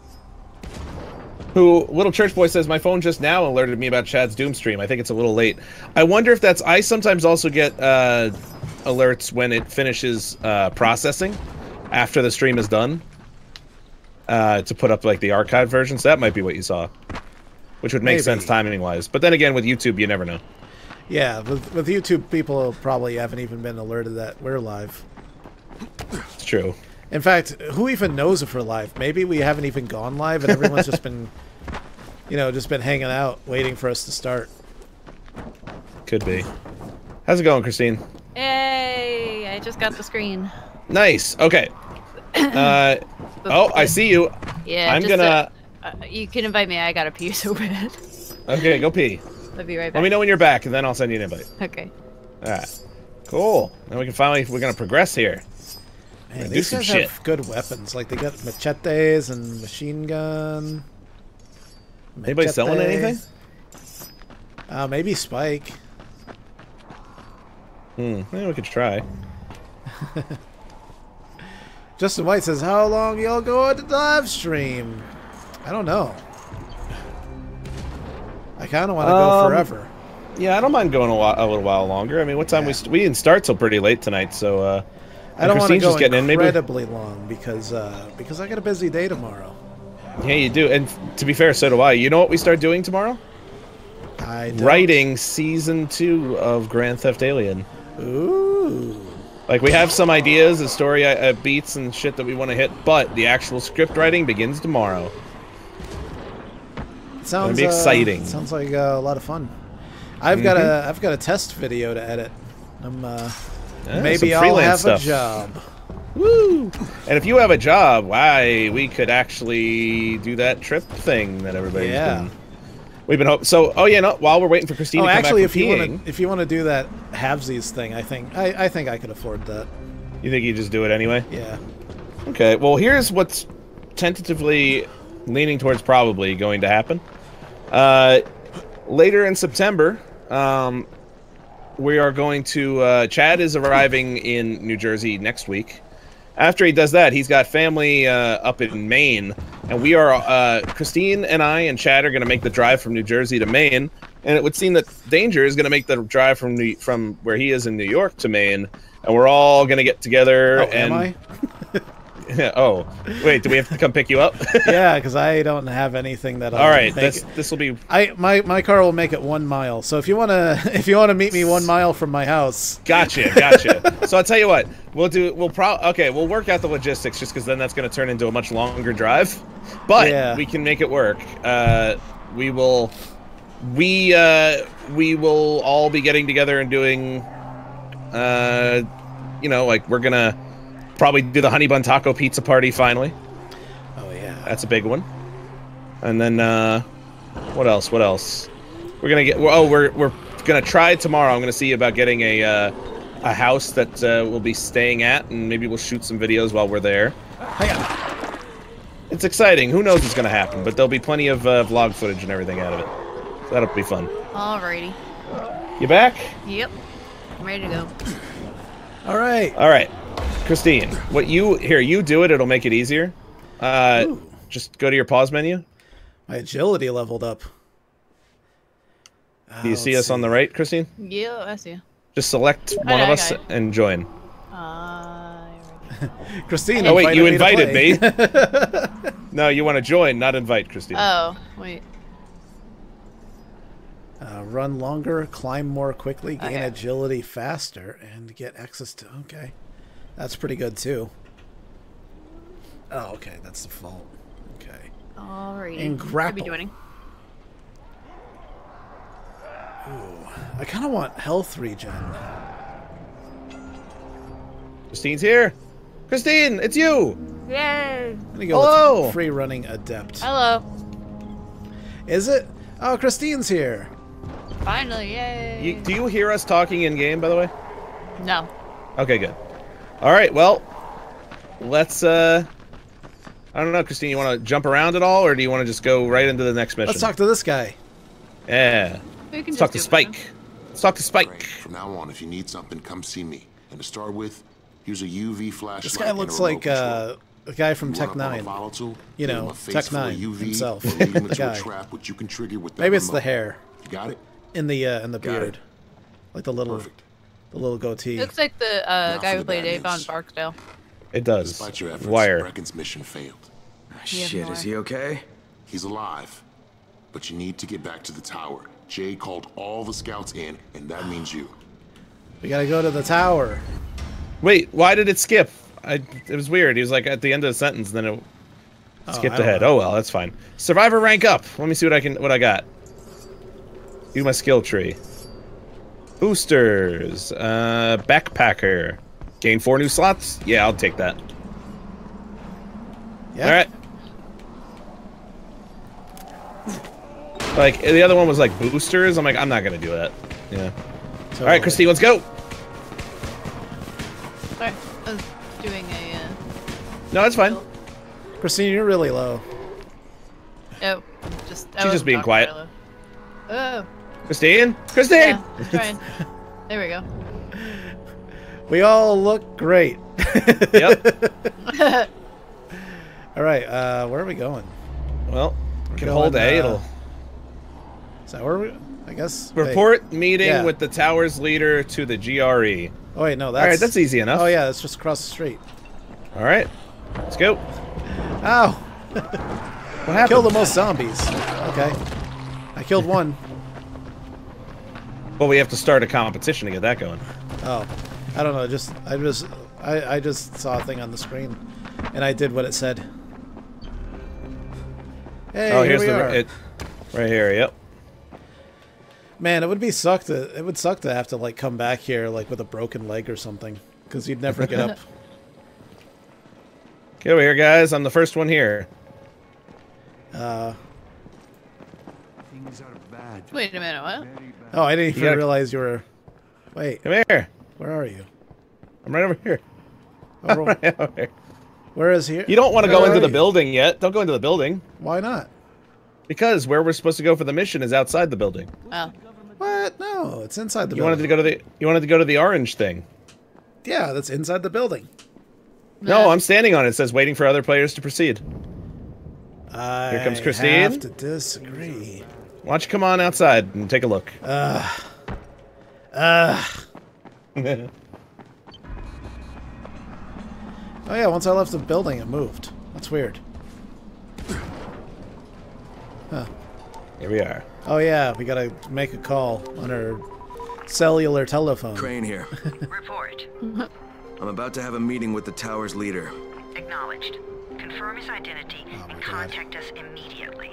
Speaker 2: Who, little church boy says, my phone just now alerted me about Chad's Doom stream. I think it's a little late. I wonder if that's, I sometimes also get uh, alerts when it finishes uh, processing after the stream is done uh, to put up like the archive version. So that might be what you saw, which would make
Speaker 1: Maybe.
Speaker 2: sense timing wise. But then again, with YouTube, you never know.
Speaker 1: Yeah, with, with YouTube, people probably haven't even been alerted that we're live.
Speaker 2: It's true.
Speaker 1: In fact, who even knows if we're live? Maybe we haven't even gone live and everyone's just been, you know, just been hanging out, waiting for us to start.
Speaker 2: Could be. How's it going, Christine?
Speaker 3: Yay! I just got the screen.
Speaker 2: Nice. Okay. Uh, oh, I see you.
Speaker 3: Yeah,
Speaker 2: I'm
Speaker 3: just
Speaker 2: gonna...
Speaker 3: Uh, uh, you can invite me. I gotta pee so bad.
Speaker 2: Okay, go pee.
Speaker 3: I'll be right back.
Speaker 2: Let me know when you're back, and then I'll send you an invite.
Speaker 3: Okay.
Speaker 2: Alright. Cool. Now we can finally... We're gonna progress here.
Speaker 1: Man,
Speaker 2: do
Speaker 1: these
Speaker 2: some
Speaker 1: guys
Speaker 2: shit.
Speaker 1: have good weapons. Like, they got machetes and machine gun.
Speaker 2: Anybody selling
Speaker 1: Machete.
Speaker 2: anything?
Speaker 1: Uh, maybe Spike.
Speaker 2: Hmm. Maybe we could try.
Speaker 1: Justin White says, how long y'all go to the live stream? I don't know. I kind of want to
Speaker 2: Um,
Speaker 1: go forever.
Speaker 2: Yeah, I don't mind going a, while, a little while longer. I mean, what time
Speaker 1: Yeah.
Speaker 2: we st we didn't start till pretty late tonight, so uh,
Speaker 1: I don't want to
Speaker 2: Christine's
Speaker 1: go
Speaker 2: just getting in, maybe.
Speaker 1: incredibly long because uh, because I got a busy day tomorrow.
Speaker 2: Yeah, you do. And to be fair, so do I. You know what we start doing tomorrow?
Speaker 1: I don't.
Speaker 2: Writing season two of Grand Theft Alien.
Speaker 1: Ooh.
Speaker 2: Like, we have some ideas, the story uh, beats and shit that we want to hit, but the actual script writing begins tomorrow.
Speaker 1: Sounds
Speaker 2: be exciting.
Speaker 1: Uh, sounds like uh, a lot of fun. I've
Speaker 2: Mm-hmm.
Speaker 1: got a I've got a test video to edit. I'm uh,
Speaker 2: Yeah,
Speaker 1: maybe
Speaker 2: some
Speaker 1: I'll
Speaker 2: freelance
Speaker 1: have
Speaker 2: stuff.
Speaker 1: a job.
Speaker 2: Woo! And if you have a job, why, we could actually do that trip thing that everybody's
Speaker 1: Yeah.
Speaker 2: been... We've been hoping... So, oh yeah, no, while we're waiting for Christine
Speaker 1: Oh,
Speaker 2: to come
Speaker 1: actually,
Speaker 2: back
Speaker 1: if
Speaker 2: from
Speaker 1: you
Speaker 2: peeing,
Speaker 1: want to if you want to do that halvesies thing, I think I I think I could afford that.
Speaker 2: you think you just do it anyway?
Speaker 1: Yeah.
Speaker 2: Okay, well, here's what's tentatively leaning towards probably going to happen. Uh, later in September, um, we are going to... Uh, Chad is arriving in New Jersey next week. After he does that, he's got family uh, up in Maine, and we are... Uh, Christine and I and Chad are going to make the drive from New Jersey to Maine, and it would seem that Danger is going to make the drive from New, from where he is in New York to Maine, and we're all going to get together.
Speaker 1: Oh,
Speaker 2: and
Speaker 1: am I?
Speaker 2: Oh, wait, do we have to come pick you up?
Speaker 1: Yeah, because I don't have anything that.
Speaker 2: All right,
Speaker 1: make
Speaker 2: this
Speaker 1: it.
Speaker 2: this will be...
Speaker 1: I my my car will make it one mile. So if you wanna if you wanna meet me one mile from my house,
Speaker 2: Gotcha, gotcha. So I'll tell you what, we'll do, we'll pro, okay, we'll work out the logistics just because then that's going to turn into a much longer drive. But
Speaker 1: Yeah.
Speaker 2: we can make it work. Uh, we will, we, uh, we will all be getting together and doing, uh, you know, like we're going to probably do the honey bun taco pizza party finally.
Speaker 1: oh yeah,
Speaker 2: That's a big one. And then, uh, what else, what else? We're going to get, oh, we're, we're going to try tomorrow. I'm going to see about getting a, uh, a house that uh, we'll be staying at, and maybe we'll shoot some videos while we're there.
Speaker 1: Hiya.
Speaker 2: It's exciting. Who knows what's going to happen, but there'll be plenty of uh, vlog footage and everything out of it. So that'll be fun.
Speaker 3: Alrighty.
Speaker 2: You back?
Speaker 3: Yep. I'm ready to go.
Speaker 1: All right.
Speaker 2: All right. Christine, what you... Here, you do it. It'll make it easier. Uh,
Speaker 1: Ooh.
Speaker 2: just go to your pause menu.
Speaker 1: My agility leveled up.
Speaker 2: Do you see us on the right, Christine?
Speaker 3: Yeah, I see you.
Speaker 2: Just select one
Speaker 3: know,
Speaker 2: of
Speaker 3: I
Speaker 2: us
Speaker 3: got it.
Speaker 2: and join.
Speaker 3: Uh,
Speaker 1: Christine.
Speaker 2: Oh, wait, you
Speaker 1: invited
Speaker 2: invited
Speaker 1: me. to play.
Speaker 2: No, you want to join, not invite, Christine.
Speaker 3: oh, wait.
Speaker 1: uh, run longer, climb more quickly, gain
Speaker 3: Okay.
Speaker 1: agility faster, and get access to. Okay, that's pretty good too. Oh, okay, that's default. Okay.
Speaker 3: Alrighty.
Speaker 1: And
Speaker 3: Should
Speaker 1: grapple.
Speaker 3: be joining.
Speaker 1: Ooh, I kind of want health regen.
Speaker 2: Christine's here. Christine, it's you.
Speaker 3: Yay!
Speaker 1: I'm gonna go
Speaker 2: Hello.
Speaker 1: with free running adept.
Speaker 3: Hello.
Speaker 1: Is it? Oh, Christine's here.
Speaker 3: Finally, yay!
Speaker 2: You, do you hear us talking in game, by the way?
Speaker 3: No.
Speaker 2: Okay, good. All right, well, let's. uh... I don't know, Christine. You want to jump around at all, or do you want to just go right into the next mission?
Speaker 1: Let's talk to this guy.
Speaker 2: Yeah.
Speaker 3: We can
Speaker 2: Let's
Speaker 3: just
Speaker 2: talk to
Speaker 3: do it
Speaker 2: Spike.
Speaker 3: now.
Speaker 2: Let's talk to Spike.
Speaker 5: Great. From now on, if you need something, come see me. And to start with, here's a U V flashlight.
Speaker 1: This guy
Speaker 5: and a
Speaker 1: looks
Speaker 5: remote
Speaker 1: like uh,
Speaker 5: control.
Speaker 1: a guy from
Speaker 5: You
Speaker 1: Tech
Speaker 5: run up on a
Speaker 1: Nine.
Speaker 5: volatile,
Speaker 1: You
Speaker 5: give him
Speaker 1: know,
Speaker 5: a face
Speaker 1: Tech
Speaker 5: full of
Speaker 1: Nine
Speaker 5: U V,
Speaker 1: himself.
Speaker 5: or lead him
Speaker 1: The
Speaker 5: into
Speaker 1: guy.
Speaker 5: a trap which you can trigger with that
Speaker 1: Maybe it's the
Speaker 5: remote.
Speaker 1: hair
Speaker 5: You got it?
Speaker 1: in the uh, in the
Speaker 5: Got
Speaker 1: beard,
Speaker 5: it.
Speaker 1: like the little
Speaker 5: Perfect.
Speaker 1: the little goatee.
Speaker 3: Looks like the uh,
Speaker 5: Now
Speaker 3: guy
Speaker 5: for
Speaker 3: who
Speaker 5: the
Speaker 3: played
Speaker 5: bad
Speaker 3: Avon
Speaker 5: news.
Speaker 3: Barksdale.
Speaker 2: It does.
Speaker 5: Despite your efforts,
Speaker 2: Wire.
Speaker 5: Brecken's mission failed.
Speaker 6: Shit, is he okay?
Speaker 5: He's alive, but you need to get back to the tower. Jay called all the scouts in, and that means you.
Speaker 1: We gotta go to the tower.
Speaker 2: Wait, why did it skip? I, it was weird. He was like at the end of the sentence, and then it
Speaker 1: Oh,
Speaker 2: skipped
Speaker 1: I don't
Speaker 2: ahead.
Speaker 1: know.
Speaker 2: Oh well, that's fine. Survivor rank up. Let me see what I can, what I got. Do my skill tree. Boosters. Uh, backpacker. Gain four new slots. Yeah, I'll take that.
Speaker 1: Yeah.
Speaker 2: All right. Like the other one was like boosters. I'm like, I'm not gonna do that. Yeah. All right, Christine, let's go.
Speaker 3: Sorry, I was doing a. Uh,
Speaker 2: No, that's fine.
Speaker 1: Christine, you're really low.
Speaker 3: oh, just. I
Speaker 2: She's just
Speaker 3: wasn't
Speaker 2: being
Speaker 3: talking
Speaker 2: quiet.
Speaker 3: very low. Oh.
Speaker 2: Christine, Christine.
Speaker 3: Yeah, I'm trying. There we go.
Speaker 1: We all look great.
Speaker 2: Yep.
Speaker 1: All right, uh, where are we going?
Speaker 2: Well, we can
Speaker 1: going,
Speaker 2: hold A.
Speaker 1: uh,
Speaker 2: It'll
Speaker 1: Is that where we? I guess. wait.
Speaker 2: report meeting
Speaker 1: Yeah.
Speaker 2: with the tower's leader to the G R E.
Speaker 1: Oh wait, no, that's.
Speaker 2: All right, that's easy enough.
Speaker 1: Oh yeah, that's just across the street.
Speaker 2: All right, let's go.
Speaker 1: Ow!
Speaker 2: What happened?
Speaker 1: Kill the most zombies. Okay, I killed one.
Speaker 2: Well, we have to start a competition to get that going.
Speaker 1: Oh, I don't know. Just I just I I just saw a thing on the screen, and I did what it said. Hey,
Speaker 2: oh,
Speaker 1: here
Speaker 2: here's
Speaker 1: we
Speaker 2: the
Speaker 1: are.
Speaker 2: it, right here. Yep.
Speaker 1: Man, it would be suck to it would suck to have to like come back here like with a broken leg or something, because you'd never get up.
Speaker 2: Get over here, guys. I'm the first one here.
Speaker 1: Uh,
Speaker 6: Things are bad.
Speaker 3: Wait a minute, what?
Speaker 1: oh, I didn't even
Speaker 2: You gotta-
Speaker 1: realize you were. Wait,
Speaker 2: Come here.
Speaker 1: where are you?
Speaker 2: I'm right over here.
Speaker 1: Oh, ro-
Speaker 2: Right over here.
Speaker 1: where is here?
Speaker 2: You don't want to
Speaker 1: Where
Speaker 2: go
Speaker 1: are
Speaker 2: into the
Speaker 1: you?
Speaker 2: building yet. Don't go into the building.
Speaker 1: Why not?
Speaker 2: Because where we're supposed to go for the mission is outside the building.
Speaker 3: Oh.
Speaker 1: What? No, it's inside the
Speaker 2: You
Speaker 1: building.
Speaker 2: wanted to go to the you wanted to go to the orange thing.
Speaker 1: Yeah, that's inside the building.
Speaker 2: No, I'm standing on it. It says waiting for other players to proceed.
Speaker 1: I
Speaker 2: Here comes Christine.
Speaker 1: have to disagree.
Speaker 2: Why don't you come on outside and take a look?
Speaker 1: Uh, uh. Oh yeah, once I left the building, it moved. That's weird. Huh.
Speaker 2: Here we are.
Speaker 1: Oh yeah, we gotta make a call on our cellular telephone.
Speaker 6: Crane here.
Speaker 7: Report.
Speaker 6: I'm about to have a meeting with the tower's leader.
Speaker 7: Acknowledged. Confirm his identity
Speaker 1: Oh my
Speaker 7: and
Speaker 1: God.
Speaker 7: contact us immediately.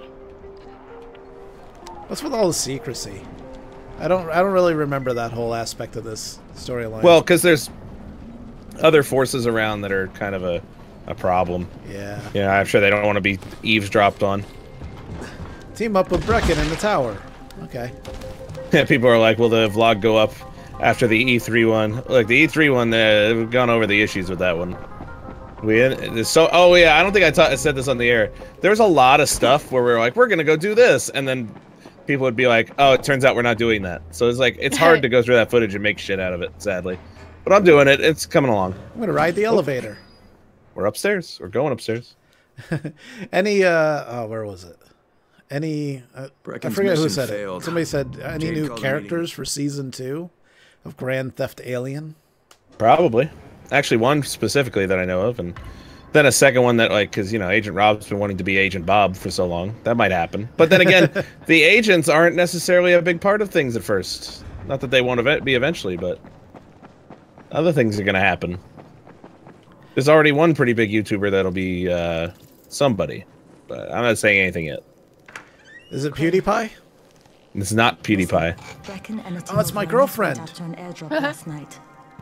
Speaker 1: What's with all the secrecy? I don't. I don't really remember that whole aspect of this storyline.
Speaker 2: Well, because there's other forces around that are kind of a, a problem.
Speaker 1: yeah.
Speaker 2: Yeah, I'm sure they don't want to be eavesdropped on.
Speaker 1: Team up with Brecken in the tower. Okay.
Speaker 2: Yeah, people are like, will the vlog go up after the E three one? Look, the E three one, uh, we've gone over the issues with that one. We so oh yeah, I don't think I, ta I said this on the air. There's a lot of stuff where we're like, we're gonna go do this, and then people would be like, oh, it turns out we're not doing that. So it's like it's hard to go through that footage and make shit out of it, sadly. But I'm doing it. It's coming along.
Speaker 1: I'm gonna ride the elevator.
Speaker 2: We're upstairs. We're going upstairs.
Speaker 1: Any? uh Oh, where was it? Any? Uh, I
Speaker 6: Brecken's
Speaker 1: forget who
Speaker 6: mission
Speaker 1: said
Speaker 6: failed.
Speaker 1: it. Somebody said any
Speaker 6: Jade
Speaker 1: new
Speaker 6: called a
Speaker 1: characters
Speaker 6: meeting.
Speaker 1: for season two of Grand Theft Alien.
Speaker 2: Probably. Actually, one specifically that I know of, and then a second one that, like, because, you know, Agent Rob's been wanting to be Agent Bob for so long. That might happen. But then again, the agents aren't necessarily a big part of things at first. Not that they won't ev be eventually, but other things are going to happen. There's already one pretty big YouTuber that'll be uh, somebody. But I'm not saying anything yet.
Speaker 1: Is it PewDiePie?
Speaker 2: It's not PewDiePie.
Speaker 8: Brecken and a team
Speaker 1: Oh, it's
Speaker 8: of
Speaker 1: my
Speaker 8: runners
Speaker 1: girlfriend.
Speaker 8: went after an airdrop last night.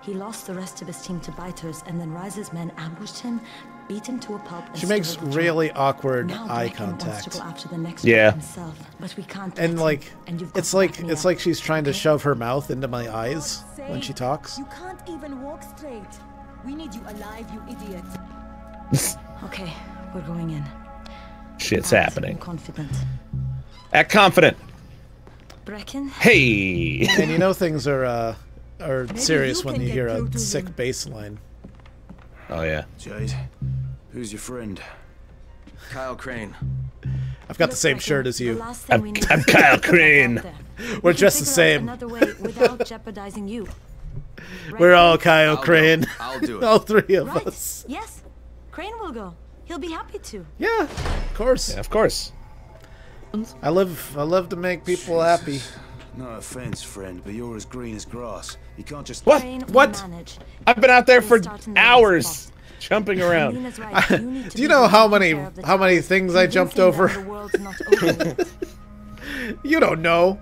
Speaker 8: He lost the rest of his team to biters, and then Rise's men ambushed him, beat him to a pulp. And
Speaker 1: She makes
Speaker 8: stole the
Speaker 1: really
Speaker 8: job.
Speaker 1: awkward
Speaker 8: Now
Speaker 1: eye
Speaker 8: Brecken wants to
Speaker 1: contact.
Speaker 8: go after the next
Speaker 2: Yeah.
Speaker 8: one himself, but we can't
Speaker 1: And
Speaker 8: let
Speaker 1: like,
Speaker 8: him, and you've got
Speaker 1: it's
Speaker 8: to
Speaker 1: like
Speaker 8: back me
Speaker 1: it's
Speaker 8: up,
Speaker 1: like she's trying to
Speaker 8: okay?
Speaker 1: shove her mouth into my eyes when she talks.
Speaker 9: You can't even walk straight. We need you alive, you idiot.
Speaker 8: Okay, we're going in.
Speaker 2: Shit's
Speaker 8: Act
Speaker 2: happening.
Speaker 8: Confident.
Speaker 2: Act confident.
Speaker 8: Brecken?
Speaker 2: Hey.
Speaker 1: And you know things are uh, are serious
Speaker 9: you
Speaker 1: when
Speaker 9: can
Speaker 1: you
Speaker 9: get
Speaker 1: hear
Speaker 9: through
Speaker 1: a
Speaker 9: to
Speaker 1: sick
Speaker 9: him.
Speaker 1: bass line.
Speaker 2: Oh yeah.
Speaker 6: Jade, who's your friend? Kyle Crane.
Speaker 1: I've got the
Speaker 8: Look,
Speaker 1: same
Speaker 8: Brecken,
Speaker 1: shirt as
Speaker 8: the
Speaker 1: you.
Speaker 8: last thing
Speaker 2: I'm-
Speaker 8: we need
Speaker 2: I'm
Speaker 8: is to
Speaker 2: Kyle
Speaker 8: get out
Speaker 2: Crane.
Speaker 8: there. We
Speaker 1: We're
Speaker 8: can
Speaker 1: just the
Speaker 8: figure out
Speaker 1: same.
Speaker 8: Another way without jeopardizing you.
Speaker 1: We're all Kyle
Speaker 6: I'll go.
Speaker 1: Crane.
Speaker 6: I'll do it.
Speaker 1: All three of
Speaker 8: Right.
Speaker 1: us.
Speaker 8: Yes. Crane will go. He'll be happy to.
Speaker 1: Yeah, of course.
Speaker 2: Yeah, of course.
Speaker 1: I live. I love to make people happy.
Speaker 6: No offense, friend, but you're as green as grass. You can't just.
Speaker 2: What?
Speaker 8: Crane will
Speaker 2: What?
Speaker 8: manage.
Speaker 2: I've been out there
Speaker 8: We'll
Speaker 2: for
Speaker 8: start in the
Speaker 2: hours,
Speaker 8: last
Speaker 2: jumping around.
Speaker 8: Nina's right. You need to
Speaker 1: Do you
Speaker 8: be
Speaker 1: know
Speaker 8: the
Speaker 1: how
Speaker 8: one
Speaker 1: many
Speaker 8: taking care of the
Speaker 1: how many
Speaker 8: towers,
Speaker 1: things I jumped
Speaker 8: convincing
Speaker 1: over?
Speaker 8: them the world's not over yet.
Speaker 1: You don't know.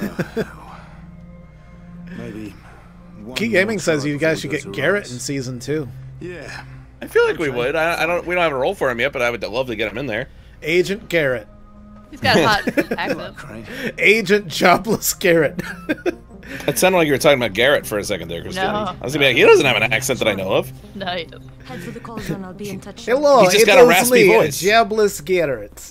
Speaker 6: Maybe. one
Speaker 1: Key
Speaker 6: more
Speaker 1: Gaming says
Speaker 6: try
Speaker 1: you
Speaker 6: before
Speaker 1: guys
Speaker 6: we
Speaker 1: should
Speaker 6: go
Speaker 1: get
Speaker 6: to
Speaker 1: Garrett
Speaker 6: Russ.
Speaker 1: in season two.
Speaker 6: Yeah.
Speaker 2: I feel like we would. I, I don't. We don't have a role for him yet, but I would love to get him in there.
Speaker 1: Agent Garrett.
Speaker 3: He's got a hot accent.
Speaker 6: Crane.
Speaker 1: Agent Jobless Garrett.
Speaker 2: It sounded like you were talking about Garrett for a second there, Christina.
Speaker 3: No.
Speaker 2: I was gonna be like, he doesn't have an accent that I know of.
Speaker 3: No, he doesn't.
Speaker 8: Head for the call zone. I'll be in touch.
Speaker 1: Hello,
Speaker 2: He's just
Speaker 1: it
Speaker 2: got a
Speaker 1: is
Speaker 2: raspy
Speaker 1: me,
Speaker 2: voice.
Speaker 1: Jobless Garrett.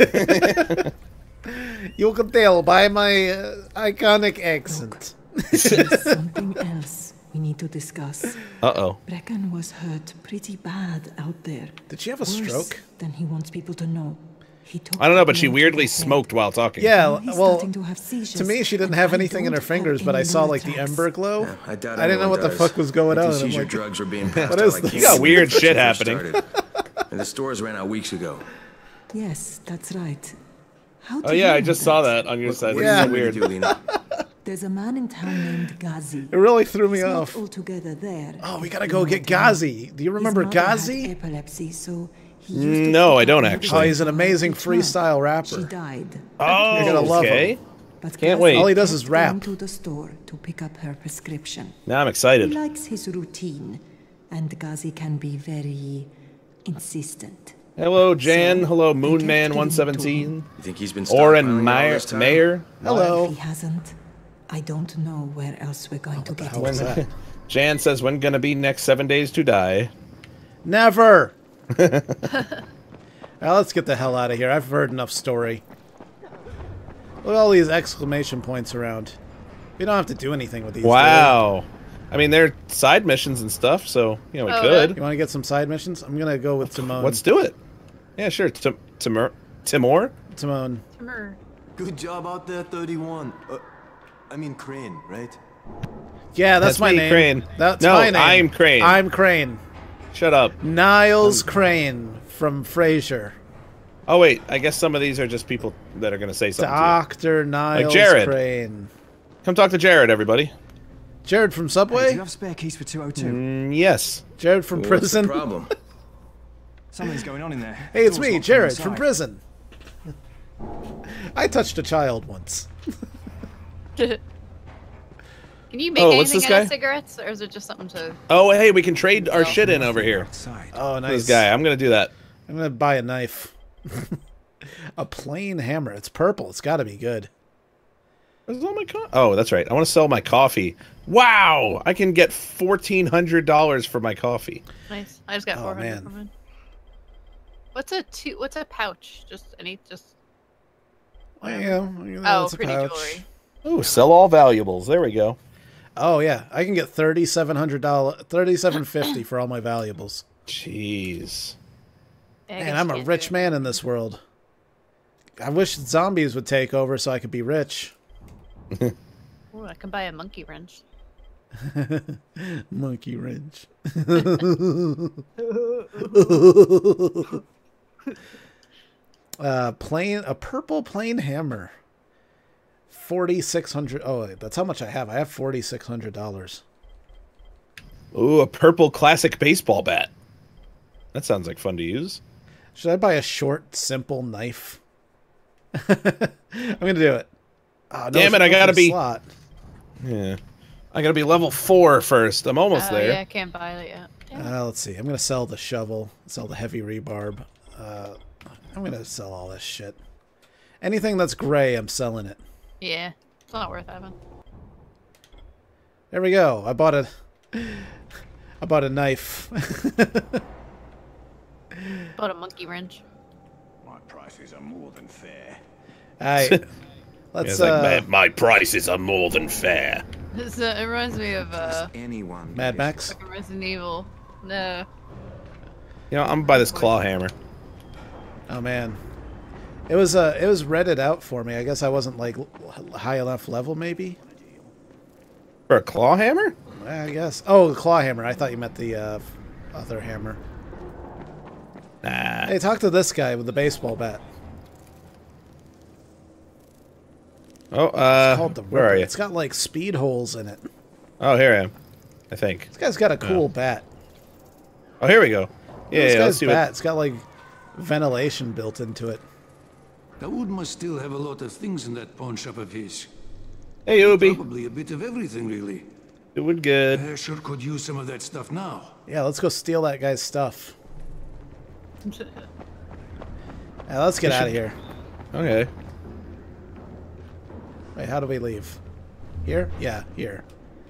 Speaker 1: You can tell by my uh, iconic accent.
Speaker 10: There's something else we need to discuss.
Speaker 2: Uh oh.
Speaker 10: Brecken was hurt pretty bad out there.
Speaker 1: Did she have a
Speaker 10: Worse
Speaker 1: stroke?
Speaker 10: than he wants people to know. He took
Speaker 2: I don't know, but she
Speaker 10: blood to
Speaker 2: weirdly
Speaker 10: the head.
Speaker 2: smoked while talking.
Speaker 1: Yeah,
Speaker 10: Now he's
Speaker 1: well,
Speaker 10: starting to have seizures,
Speaker 1: to me she didn't
Speaker 10: and
Speaker 1: have
Speaker 10: I
Speaker 1: anything in her
Speaker 10: don't
Speaker 1: fingers,
Speaker 10: have
Speaker 1: but I
Speaker 10: any
Speaker 1: saw
Speaker 10: more
Speaker 1: like the
Speaker 10: tracks.
Speaker 1: ember glow.
Speaker 6: Yeah, I doubt
Speaker 1: I didn't know
Speaker 6: anyone
Speaker 1: what the
Speaker 6: does.
Speaker 1: fuck was going
Speaker 6: I
Speaker 1: on.
Speaker 6: think
Speaker 1: I'm
Speaker 6: seizure
Speaker 1: like,
Speaker 6: drugs were being passed
Speaker 1: what
Speaker 6: out
Speaker 1: is
Speaker 6: like
Speaker 1: this?
Speaker 6: candy
Speaker 2: Yeah, weird
Speaker 6: when it
Speaker 2: shit
Speaker 6: first
Speaker 2: happening.
Speaker 6: started. And the stores ran out weeks ago.
Speaker 10: Yes, that's right. How
Speaker 2: Oh
Speaker 10: do
Speaker 2: yeah,
Speaker 10: you
Speaker 2: I
Speaker 10: know
Speaker 2: just saw that on your side.
Speaker 6: What
Speaker 1: Yeah.
Speaker 6: do you
Speaker 2: Weird.
Speaker 6: do, Lena?
Speaker 10: There's a man in town named Ghazi.
Speaker 1: it really threw me
Speaker 10: He's
Speaker 1: off.
Speaker 10: not altogether there.
Speaker 1: Oh, we gotta
Speaker 10: You
Speaker 1: go
Speaker 10: know
Speaker 1: get
Speaker 10: what I mean.
Speaker 1: Ghazi. Do you remember
Speaker 10: His mother had
Speaker 1: Ghazi?
Speaker 10: epilepsy, so he used to
Speaker 2: No,
Speaker 10: pick
Speaker 2: I
Speaker 10: up
Speaker 2: don't
Speaker 10: medicine
Speaker 2: actually.
Speaker 1: Oh, he's an
Speaker 10: for her
Speaker 1: amazing
Speaker 10: each month.
Speaker 1: freestyle
Speaker 10: She
Speaker 1: rapper.
Speaker 10: died.
Speaker 2: Oh,
Speaker 1: You're gonna love
Speaker 2: okay.
Speaker 1: him.
Speaker 10: But
Speaker 2: Can't
Speaker 10: Ghazi
Speaker 2: wait.
Speaker 1: All he does is
Speaker 10: kept going
Speaker 1: rap.
Speaker 10: to the store to pick up her prescription.
Speaker 2: Now I'm
Speaker 10: He
Speaker 2: excited.
Speaker 10: likes his routine, and Ghazi can be very insistent.
Speaker 2: Hello, Jan.
Speaker 10: So,
Speaker 2: Hello,
Speaker 10: they
Speaker 2: Moon
Speaker 10: kept
Speaker 2: Man
Speaker 10: giving
Speaker 2: one
Speaker 10: it to
Speaker 2: seventeen.
Speaker 10: him.
Speaker 6: You think he's been
Speaker 2: Oren
Speaker 6: stockpiling all
Speaker 2: Mayer.
Speaker 6: this time?
Speaker 2: Mayer.
Speaker 1: Hello.
Speaker 10: If he hasn't, I don't know where else we're going to get
Speaker 1: hell
Speaker 10: it.
Speaker 1: was that?
Speaker 2: Jan says, when gonna be next seven days to die?
Speaker 1: Never. Now let's get the hell out of here. I've heard enough story. Look at all these exclamation points around. We don't have to do anything with these. do we?
Speaker 2: Wow. I mean, they're side missions and stuff, so, you know, we
Speaker 3: Oh,
Speaker 2: could.
Speaker 1: You want to get some side missions? I'm gonna go with Timon.
Speaker 2: Let's do it. Yeah, sure. Tim Timur Timur?
Speaker 1: Timon?
Speaker 3: Timur.
Speaker 11: Good job out there, thirty-one. Uh, I mean Crane, right?
Speaker 1: Yeah, that's,
Speaker 2: That's
Speaker 1: my
Speaker 2: me,
Speaker 1: name.
Speaker 2: Crane.
Speaker 1: That's
Speaker 2: No,
Speaker 1: my name.
Speaker 2: I'm Crane.
Speaker 1: I'm Crane.
Speaker 2: Shut up.
Speaker 1: Niles Crane from Frasier.
Speaker 2: Oh, wait. I guess some of these are just people that are going to say something to you.
Speaker 1: Doctor Niles
Speaker 2: Jared.
Speaker 1: Crane.
Speaker 2: Come talk to Jared, everybody.
Speaker 1: Jared from
Speaker 11: Hey, do
Speaker 1: Subway?
Speaker 11: you have spare keys for two oh two?
Speaker 2: Mm, yes.
Speaker 1: Jared from
Speaker 6: What's
Speaker 1: prison?
Speaker 6: the problem?
Speaker 11: Something's going on in there.
Speaker 1: Hey, it's
Speaker 11: Door's
Speaker 1: me,
Speaker 11: locked from
Speaker 1: Jared
Speaker 11: inside.
Speaker 1: from prison. I touched a child once.
Speaker 3: Can you make
Speaker 2: Oh, what's
Speaker 3: anything
Speaker 2: this
Speaker 3: out of
Speaker 2: guy?
Speaker 3: cigarettes, or is it just something to?
Speaker 2: Oh, hey, we can trade our shit in over here.
Speaker 11: Outside.
Speaker 1: Oh, nice.
Speaker 2: This guy. I'm going to do that.
Speaker 1: I'm gonna buy a knife. A plain hammer. It's purple. It's got to be good.
Speaker 2: Where's all my co- Oh, that's right. I want to sell my coffee. Wow! I can get fourteen hundred dollars for my coffee.
Speaker 3: Nice. I just got
Speaker 1: Oh,
Speaker 3: four hundred
Speaker 1: man.
Speaker 3: from it. What's a two? What's a pouch? Just any? Just.
Speaker 1: Oh, yeah. yeah,
Speaker 3: Oh,
Speaker 1: that's a
Speaker 3: pretty
Speaker 1: pouch.
Speaker 3: jewelry.
Speaker 2: Oh, sell all valuables. There we go.
Speaker 1: Oh yeah, I can get thirty-seven hundred dollars, thirty-seven fifty for all my valuables.
Speaker 2: Jeez.
Speaker 3: Yeah, I
Speaker 1: Man,
Speaker 3: guess
Speaker 1: I'm
Speaker 3: you
Speaker 1: a
Speaker 3: can't
Speaker 1: rich
Speaker 3: do
Speaker 1: man in this world. I wish zombies would take over so I could be rich.
Speaker 3: it. Ooh, I can buy a monkey wrench.
Speaker 1: Monkey wrench. uh, plain a purple plain hammer. Forty-six hundred. Oh, wait, that's how much I have. I have forty-six hundred dollars.
Speaker 2: Ooh, a purple classic baseball bat. That sounds like fun to use.
Speaker 1: Should I buy a short, simple knife? I'm gonna do it. Oh, no,
Speaker 2: Damn it,
Speaker 1: no
Speaker 2: I gotta
Speaker 1: for
Speaker 2: be-
Speaker 1: Slot.
Speaker 2: Yeah. I gotta be level four first. I'm almost
Speaker 3: Oh,
Speaker 2: there.
Speaker 3: yeah, I can't buy it yet.
Speaker 1: Uh, let's see. I'm gonna sell the shovel, sell the heavy rebarb. Uh, I'm gonna sell all this shit. Anything that's gray, I'm selling it.
Speaker 3: Yeah, it's not worth having.
Speaker 1: There we go. I bought a, I bought a knife.
Speaker 3: Bought a monkey wrench.
Speaker 6: My prices are more than fair.
Speaker 1: Alright, let's.
Speaker 2: It's like,
Speaker 1: uh,
Speaker 2: my, my prices are more than fair.
Speaker 3: This, uh, it reminds me of uh,
Speaker 11: Anyone.
Speaker 1: Mad Max.
Speaker 3: fucking Resident Evil. No.
Speaker 2: You know, I'm gonna buy this claw hammer.
Speaker 1: Oh man, it was uh, it was redded out for me. I guess I wasn't like l- high enough level, maybe.
Speaker 2: For a claw hammer?
Speaker 1: I guess. Oh, the claw hammer. I thought you meant the uh, other hammer.
Speaker 2: Nah.
Speaker 1: Hey, talk to this guy with the baseball bat.
Speaker 2: Oh, uh,
Speaker 1: It's called the
Speaker 2: where are
Speaker 1: Ripper.
Speaker 2: you?
Speaker 1: It's got like speed holes in it.
Speaker 2: Oh, here I am. I think.
Speaker 1: This guy's got a cool
Speaker 2: Oh.
Speaker 1: bat.
Speaker 2: Oh, here we go. Yeah,
Speaker 1: this
Speaker 2: yeah,
Speaker 1: guy's
Speaker 2: let's see
Speaker 1: bat.
Speaker 2: what...
Speaker 1: It's got like ventilation built into it.
Speaker 6: The wood must still have a lot of things in that pawn shop of his.
Speaker 2: Hey, Ubi.
Speaker 6: Probably a bit of everything, really.
Speaker 2: Doing good.
Speaker 6: I sure could use some of that stuff now.
Speaker 1: Yeah, let's go steal that guy's stuff. Yeah, let's get out of here.
Speaker 2: Okay.
Speaker 1: Wait, how do we leave? Here? Yeah, here.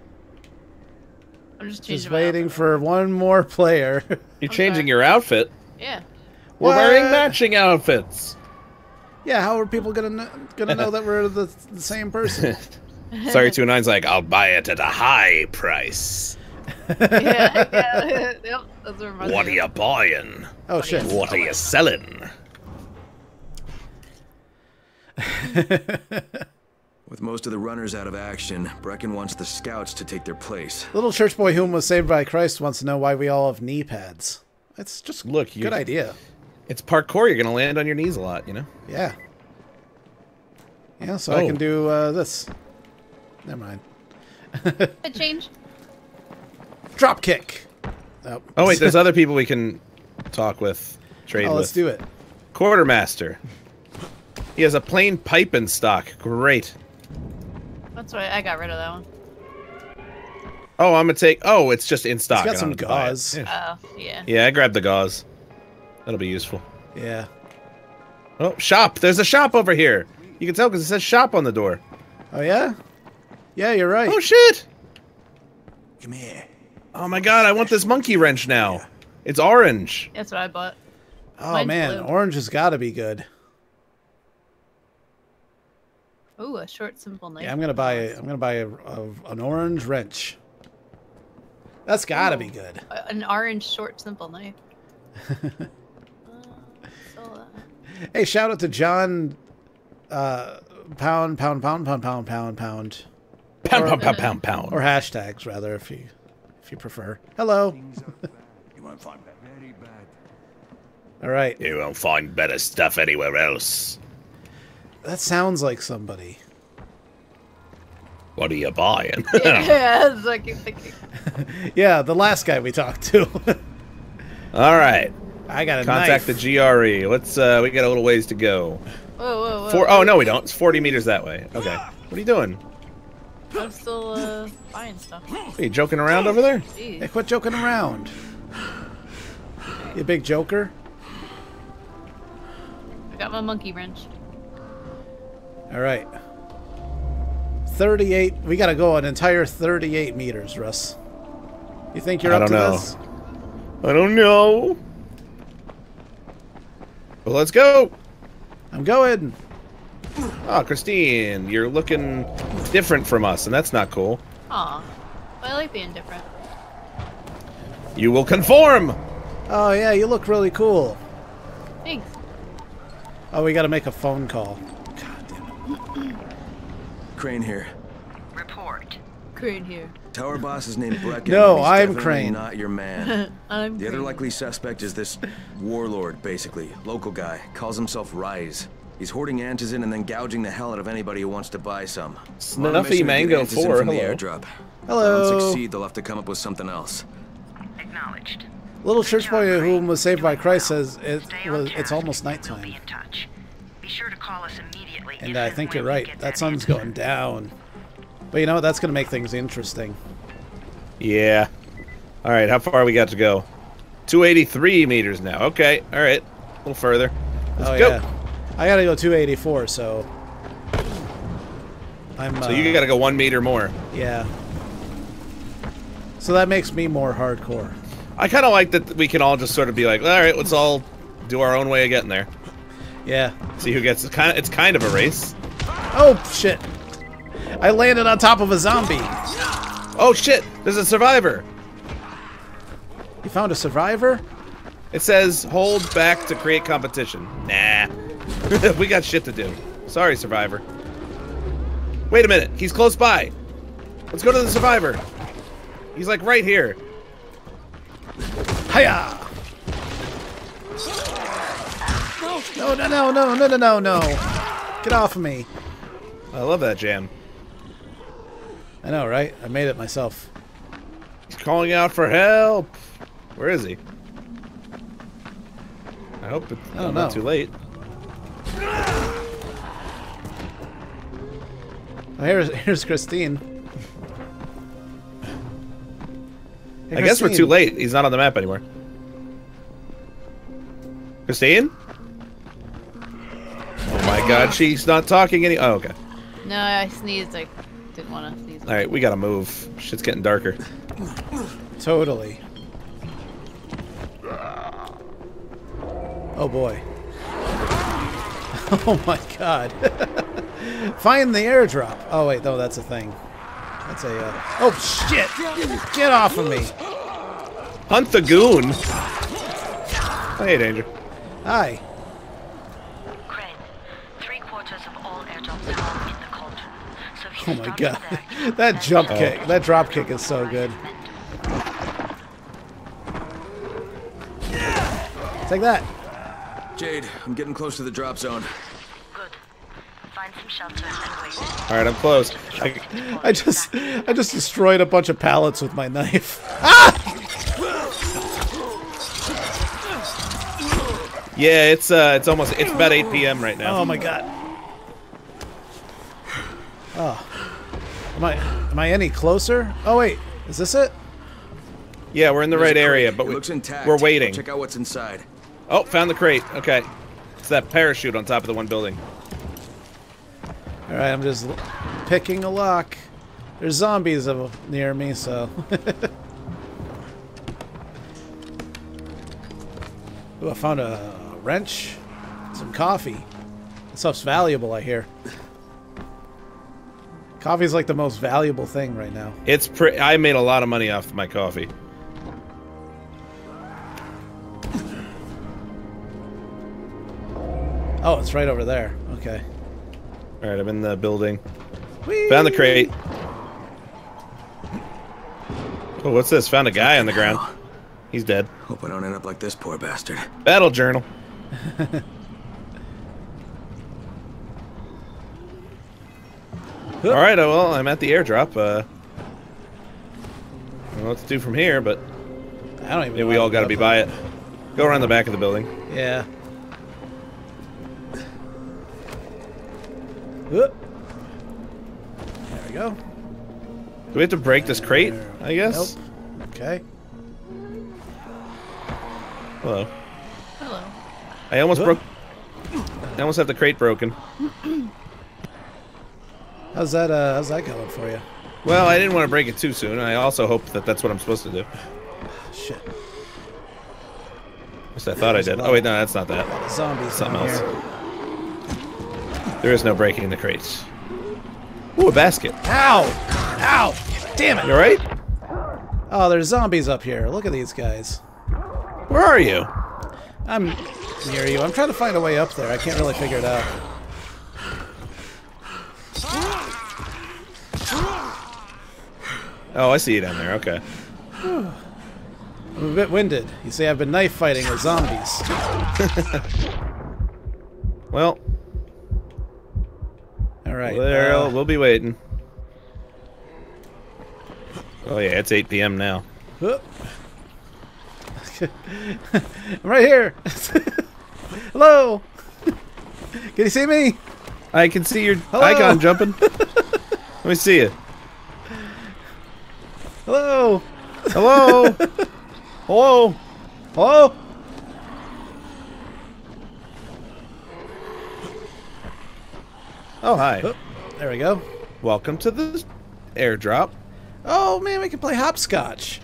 Speaker 3: I'm just changing
Speaker 1: Just
Speaker 3: my
Speaker 1: waiting
Speaker 3: outfit.
Speaker 1: for one more player.
Speaker 2: You're
Speaker 3: I'm
Speaker 2: changing
Speaker 3: sorry.
Speaker 2: your outfit.
Speaker 3: Yeah.
Speaker 2: We're
Speaker 1: What?
Speaker 2: wearing matching outfits.
Speaker 1: Yeah, how are people gonna know, gonna know that we're the, the same person?
Speaker 2: Sorry, two nine's like, I'll buy it at a high price.
Speaker 3: yeah, yeah. Yep, that's what reminds
Speaker 2: What are
Speaker 3: me
Speaker 2: you
Speaker 3: of.
Speaker 2: buying?
Speaker 1: Oh shit!
Speaker 2: What are you selling?
Speaker 11: With most of the runners out of action, Brecken wants the scouts to take their place.
Speaker 1: Little church boy whom was saved by Christ wants to know why we all have knee pads. It's just
Speaker 2: Look, you,
Speaker 1: good idea.
Speaker 2: It's parkour. You're gonna land on your knees a lot, you know.
Speaker 1: Yeah. Yeah, so I
Speaker 2: Oh.
Speaker 1: can do uh, this. Never mind.
Speaker 3: A change.
Speaker 1: Drop kick. Oh,
Speaker 2: Oh wait, there's other people we can talk with, trade
Speaker 1: Oh,
Speaker 2: with.
Speaker 1: let's do it.
Speaker 2: Quartermaster. He has a plain pipe in stock. Great.
Speaker 3: That's why I got rid of that one.
Speaker 2: Oh, I'm gonna take. Oh, it's just in stock.
Speaker 1: got
Speaker 2: I don't
Speaker 1: some
Speaker 2: have to buy it.
Speaker 1: gauze.
Speaker 2: Yeah.
Speaker 3: Oh, yeah.
Speaker 2: Yeah, I grabbed the gauze. That'll be useful.
Speaker 1: Yeah.
Speaker 2: Oh, shop. There's a shop over here. You can tell because it says shop on the door.
Speaker 1: Oh yeah. Yeah, you're right.
Speaker 2: Oh shit!
Speaker 11: Come here.
Speaker 2: Oh my god, I want this monkey wrench now. It's orange.
Speaker 3: That's what I bought.
Speaker 1: Oh
Speaker 3: Mine's
Speaker 1: man,
Speaker 3: blue.
Speaker 1: orange has got to be good.
Speaker 3: Ooh, a short, simple knife.
Speaker 1: Yeah, I'm gonna buy. A, I'm gonna buy a, a, an orange wrench. That's got to be good.
Speaker 3: A- An orange, short, simple knife. uh, so, uh,
Speaker 1: Hey, shout out to John. Uh, pound, pound, pound, pound, pound, pound, pound.
Speaker 2: Pound,
Speaker 1: Or-
Speaker 2: pound, pound, pound, pound.
Speaker 1: Or hashtags rather, if you if you prefer. Hello.
Speaker 6: You won't find that very bad.
Speaker 1: All right.
Speaker 2: You won't find better stuff anywhere else.
Speaker 1: That sounds like somebody.
Speaker 2: What are you buying?
Speaker 3: yeah, that's what I keep thinking.
Speaker 1: Yeah, the last guy we talked to.
Speaker 2: All right.
Speaker 1: I got a
Speaker 2: Contact
Speaker 1: knife.
Speaker 2: the G R E. Let's. Uh, we got a little ways to go.
Speaker 3: Whoa, whoa, whoa.
Speaker 2: Four, oh no, we don't. It's forty meters that way. Okay. What are you doing?
Speaker 3: I'm still uh, buying stuff.
Speaker 2: Are you joking around over there?
Speaker 1: Hey,
Speaker 3: Jeez.
Speaker 1: quit joking around. You big joker.
Speaker 3: I got my monkey wrench.
Speaker 1: All right. thirty-eight. We got to go an entire thirty-eight meters, Russ. You think you're
Speaker 2: I
Speaker 1: up
Speaker 2: don't
Speaker 1: to
Speaker 2: know.
Speaker 1: this?
Speaker 2: I don't know. Well, let's go.
Speaker 1: I'm going.
Speaker 2: Oh, Christine, you're looking different from us, and that's not cool.
Speaker 3: Aw. I like being different.
Speaker 2: You will conform.
Speaker 1: Oh yeah, you look really cool.
Speaker 3: Thanks.
Speaker 1: Oh, we got to make a phone call. God damn it.
Speaker 11: Crane here.
Speaker 7: Report.
Speaker 3: Crane here.
Speaker 11: Tower boss is named Brecken.
Speaker 1: No,
Speaker 11: He's
Speaker 1: I'm
Speaker 11: definitely
Speaker 1: Crane.
Speaker 11: not your man.
Speaker 3: I'm
Speaker 11: The other
Speaker 3: Crane.
Speaker 11: likely suspect is this warlord, basically. Local guy. Calls himself Rise. He's hoarding Antizin and then gouging the hell out of anybody who wants to buy some. We're on a
Speaker 2: Snuffy
Speaker 11: mission to get
Speaker 2: Mango
Speaker 11: Antizin
Speaker 2: four,
Speaker 11: from the
Speaker 2: hello.
Speaker 11: airdrop.
Speaker 1: Hello.
Speaker 11: If they don't succeed, they'll have to come up with something else.
Speaker 7: Acknowledged.
Speaker 1: Little church boy whom was saved by
Speaker 7: Doing
Speaker 1: Christ
Speaker 7: well.
Speaker 1: says it
Speaker 7: Stay on
Speaker 1: was. It's
Speaker 7: task.
Speaker 1: almost
Speaker 7: We'll
Speaker 1: nighttime.
Speaker 7: be in touch. Be sure to call us immediately.
Speaker 1: And
Speaker 7: if
Speaker 1: I
Speaker 7: and
Speaker 1: think
Speaker 7: when
Speaker 1: you're
Speaker 7: we
Speaker 1: right.
Speaker 7: get
Speaker 1: That sun's
Speaker 7: answer.
Speaker 1: going down. But you know what? That's going to make things interesting.
Speaker 2: Yeah. All right, how far we got to go? two eighty-three meters now. Okay, all right. A little further. Let's
Speaker 1: oh,
Speaker 2: go.
Speaker 1: Yeah. I got to go two eighty-four, so... I'm,
Speaker 2: so
Speaker 1: uh,
Speaker 2: you got to go one meter more.
Speaker 1: Yeah. So that makes me more hardcore.
Speaker 2: I kind of like that we can all just sort of be like, all right, let's all do our own way of getting there.
Speaker 1: Yeah.
Speaker 2: See who gets... It's kind of, it's kind of a race.
Speaker 1: Oh, shit. I landed on top of a zombie.
Speaker 2: Oh, shit. There's a survivor.
Speaker 1: You found a survivor?
Speaker 2: It says, hold back to create competition. Nah. We got shit to do. Sorry, survivor. Wait a minute. He's close by. Let's go to the survivor. He's like right here.
Speaker 1: Hiya! No, no, no, no, no, no, no, no. Get off of me.
Speaker 2: I love that jam.
Speaker 1: I know, right? I made it myself.
Speaker 2: He's calling out for help. Where is he? I hope it's
Speaker 1: I don't
Speaker 2: not
Speaker 1: know.
Speaker 2: too late.
Speaker 1: Oh, here's, here's Christine. Hey,
Speaker 2: I guess we're
Speaker 1: Christine.
Speaker 2: too late. He's not on the map anymore. Christine? Oh my god, she's not talking any- oh, okay.
Speaker 3: No, I sneezed. I didn't want to sneeze.
Speaker 2: Alright, we gotta move. Shit's getting darker.
Speaker 1: Totally. Oh boy. Oh my god. Find the airdrop. Oh wait, no, that's a thing. That's a, uh... oh shit! Get off of me!
Speaker 2: Hunt the goon! Oh, hey, Danger.
Speaker 1: Hi.
Speaker 7: Crane, three quarters of all airdrops are in the cauldron. So if you
Speaker 1: Oh my
Speaker 7: start
Speaker 1: god.
Speaker 7: from there, you
Speaker 1: That
Speaker 7: can
Speaker 1: jump
Speaker 7: then
Speaker 1: kick, that drop kick is so good. Take that.
Speaker 11: Jade, I'm getting close to the drop zone.
Speaker 7: Good. Find some shelter and wait.
Speaker 2: Alright, I'm close. I,
Speaker 1: I just, I just destroyed a bunch of pallets with my knife. Ah!
Speaker 2: yeah, it's uh, it's almost, it's about eight P M right now.
Speaker 1: Oh my god. Oh. Am I, am I any closer? Oh wait, is this it?
Speaker 2: Yeah, we're in the
Speaker 11: There's
Speaker 2: right
Speaker 11: a crate.
Speaker 2: area, but
Speaker 11: It
Speaker 2: we,
Speaker 11: looks intact.
Speaker 2: we're waiting.
Speaker 11: Check out what's inside.
Speaker 2: Oh, found the crate. Okay. It's that parachute on top of the one building.
Speaker 1: Alright, I'm just l- picking a lock. There's zombies of- near me, so... Ooh, I found a wrench. Some coffee. That stuff's valuable, I hear. Coffee's like the most valuable thing right now.
Speaker 2: It's pre- I made a lot of money off my coffee.
Speaker 1: Oh, it's right over there. Okay.
Speaker 2: Alright, I'm in the building.
Speaker 1: Whee!
Speaker 2: Found the crate. Oh, what's this? Found a guy on the ground. He's dead.
Speaker 11: Hope I don't end up like this poor bastard.
Speaker 2: Battle journal. Alright, well, I'm at the airdrop. Uh, I don't know what to do from here, but
Speaker 1: I don't even
Speaker 2: maybe
Speaker 1: know
Speaker 2: we
Speaker 1: how
Speaker 2: all
Speaker 1: to
Speaker 2: gotta
Speaker 1: get
Speaker 2: be
Speaker 1: up
Speaker 2: by
Speaker 1: there.
Speaker 2: it. Go around the back of the building.
Speaker 1: Yeah. Whoop. There we go.
Speaker 2: Do we have to break this crate, I guess?
Speaker 1: Nope. Okay.
Speaker 2: Hello.
Speaker 3: Hello.
Speaker 2: I almost
Speaker 1: Whoop.
Speaker 2: broke... I almost have the crate broken.
Speaker 1: How's that, uh, how's that going for you?
Speaker 2: Well, I didn't want to break it too soon. I also hope that that's what I'm supposed to do.
Speaker 1: Shit.
Speaker 2: At least I thought I did. Oh, wait, no, that's not that.
Speaker 1: Zombies
Speaker 2: Something
Speaker 1: down
Speaker 2: else.
Speaker 1: here.
Speaker 2: There is no breaking the crates. Ooh, a basket.
Speaker 1: Ow! Ow! Damn it!
Speaker 2: You alright?
Speaker 1: Oh, there's zombies up here. Look at these guys.
Speaker 2: Where are you?
Speaker 1: I'm near you. I'm trying to find a way up there. I can't really figure it out.
Speaker 2: Oh, I see you down there. Okay.
Speaker 1: I'm a bit winded. You see, I've been knife fighting with zombies.
Speaker 2: Well,
Speaker 1: All right.
Speaker 2: well,
Speaker 1: uh,
Speaker 2: we'll be waiting. Oh yeah, it's eight P M now.
Speaker 1: whoop. I'm right here. Hello. Can you see me?
Speaker 2: I can see your
Speaker 1: Hello?
Speaker 2: icon jumping. Let me see you.
Speaker 1: Hello.
Speaker 2: Hello. Hello.
Speaker 1: Hello.
Speaker 2: Oh, hi.
Speaker 1: Oh, there we go.
Speaker 2: Welcome to the airdrop.
Speaker 1: Oh man, we can play hopscotch.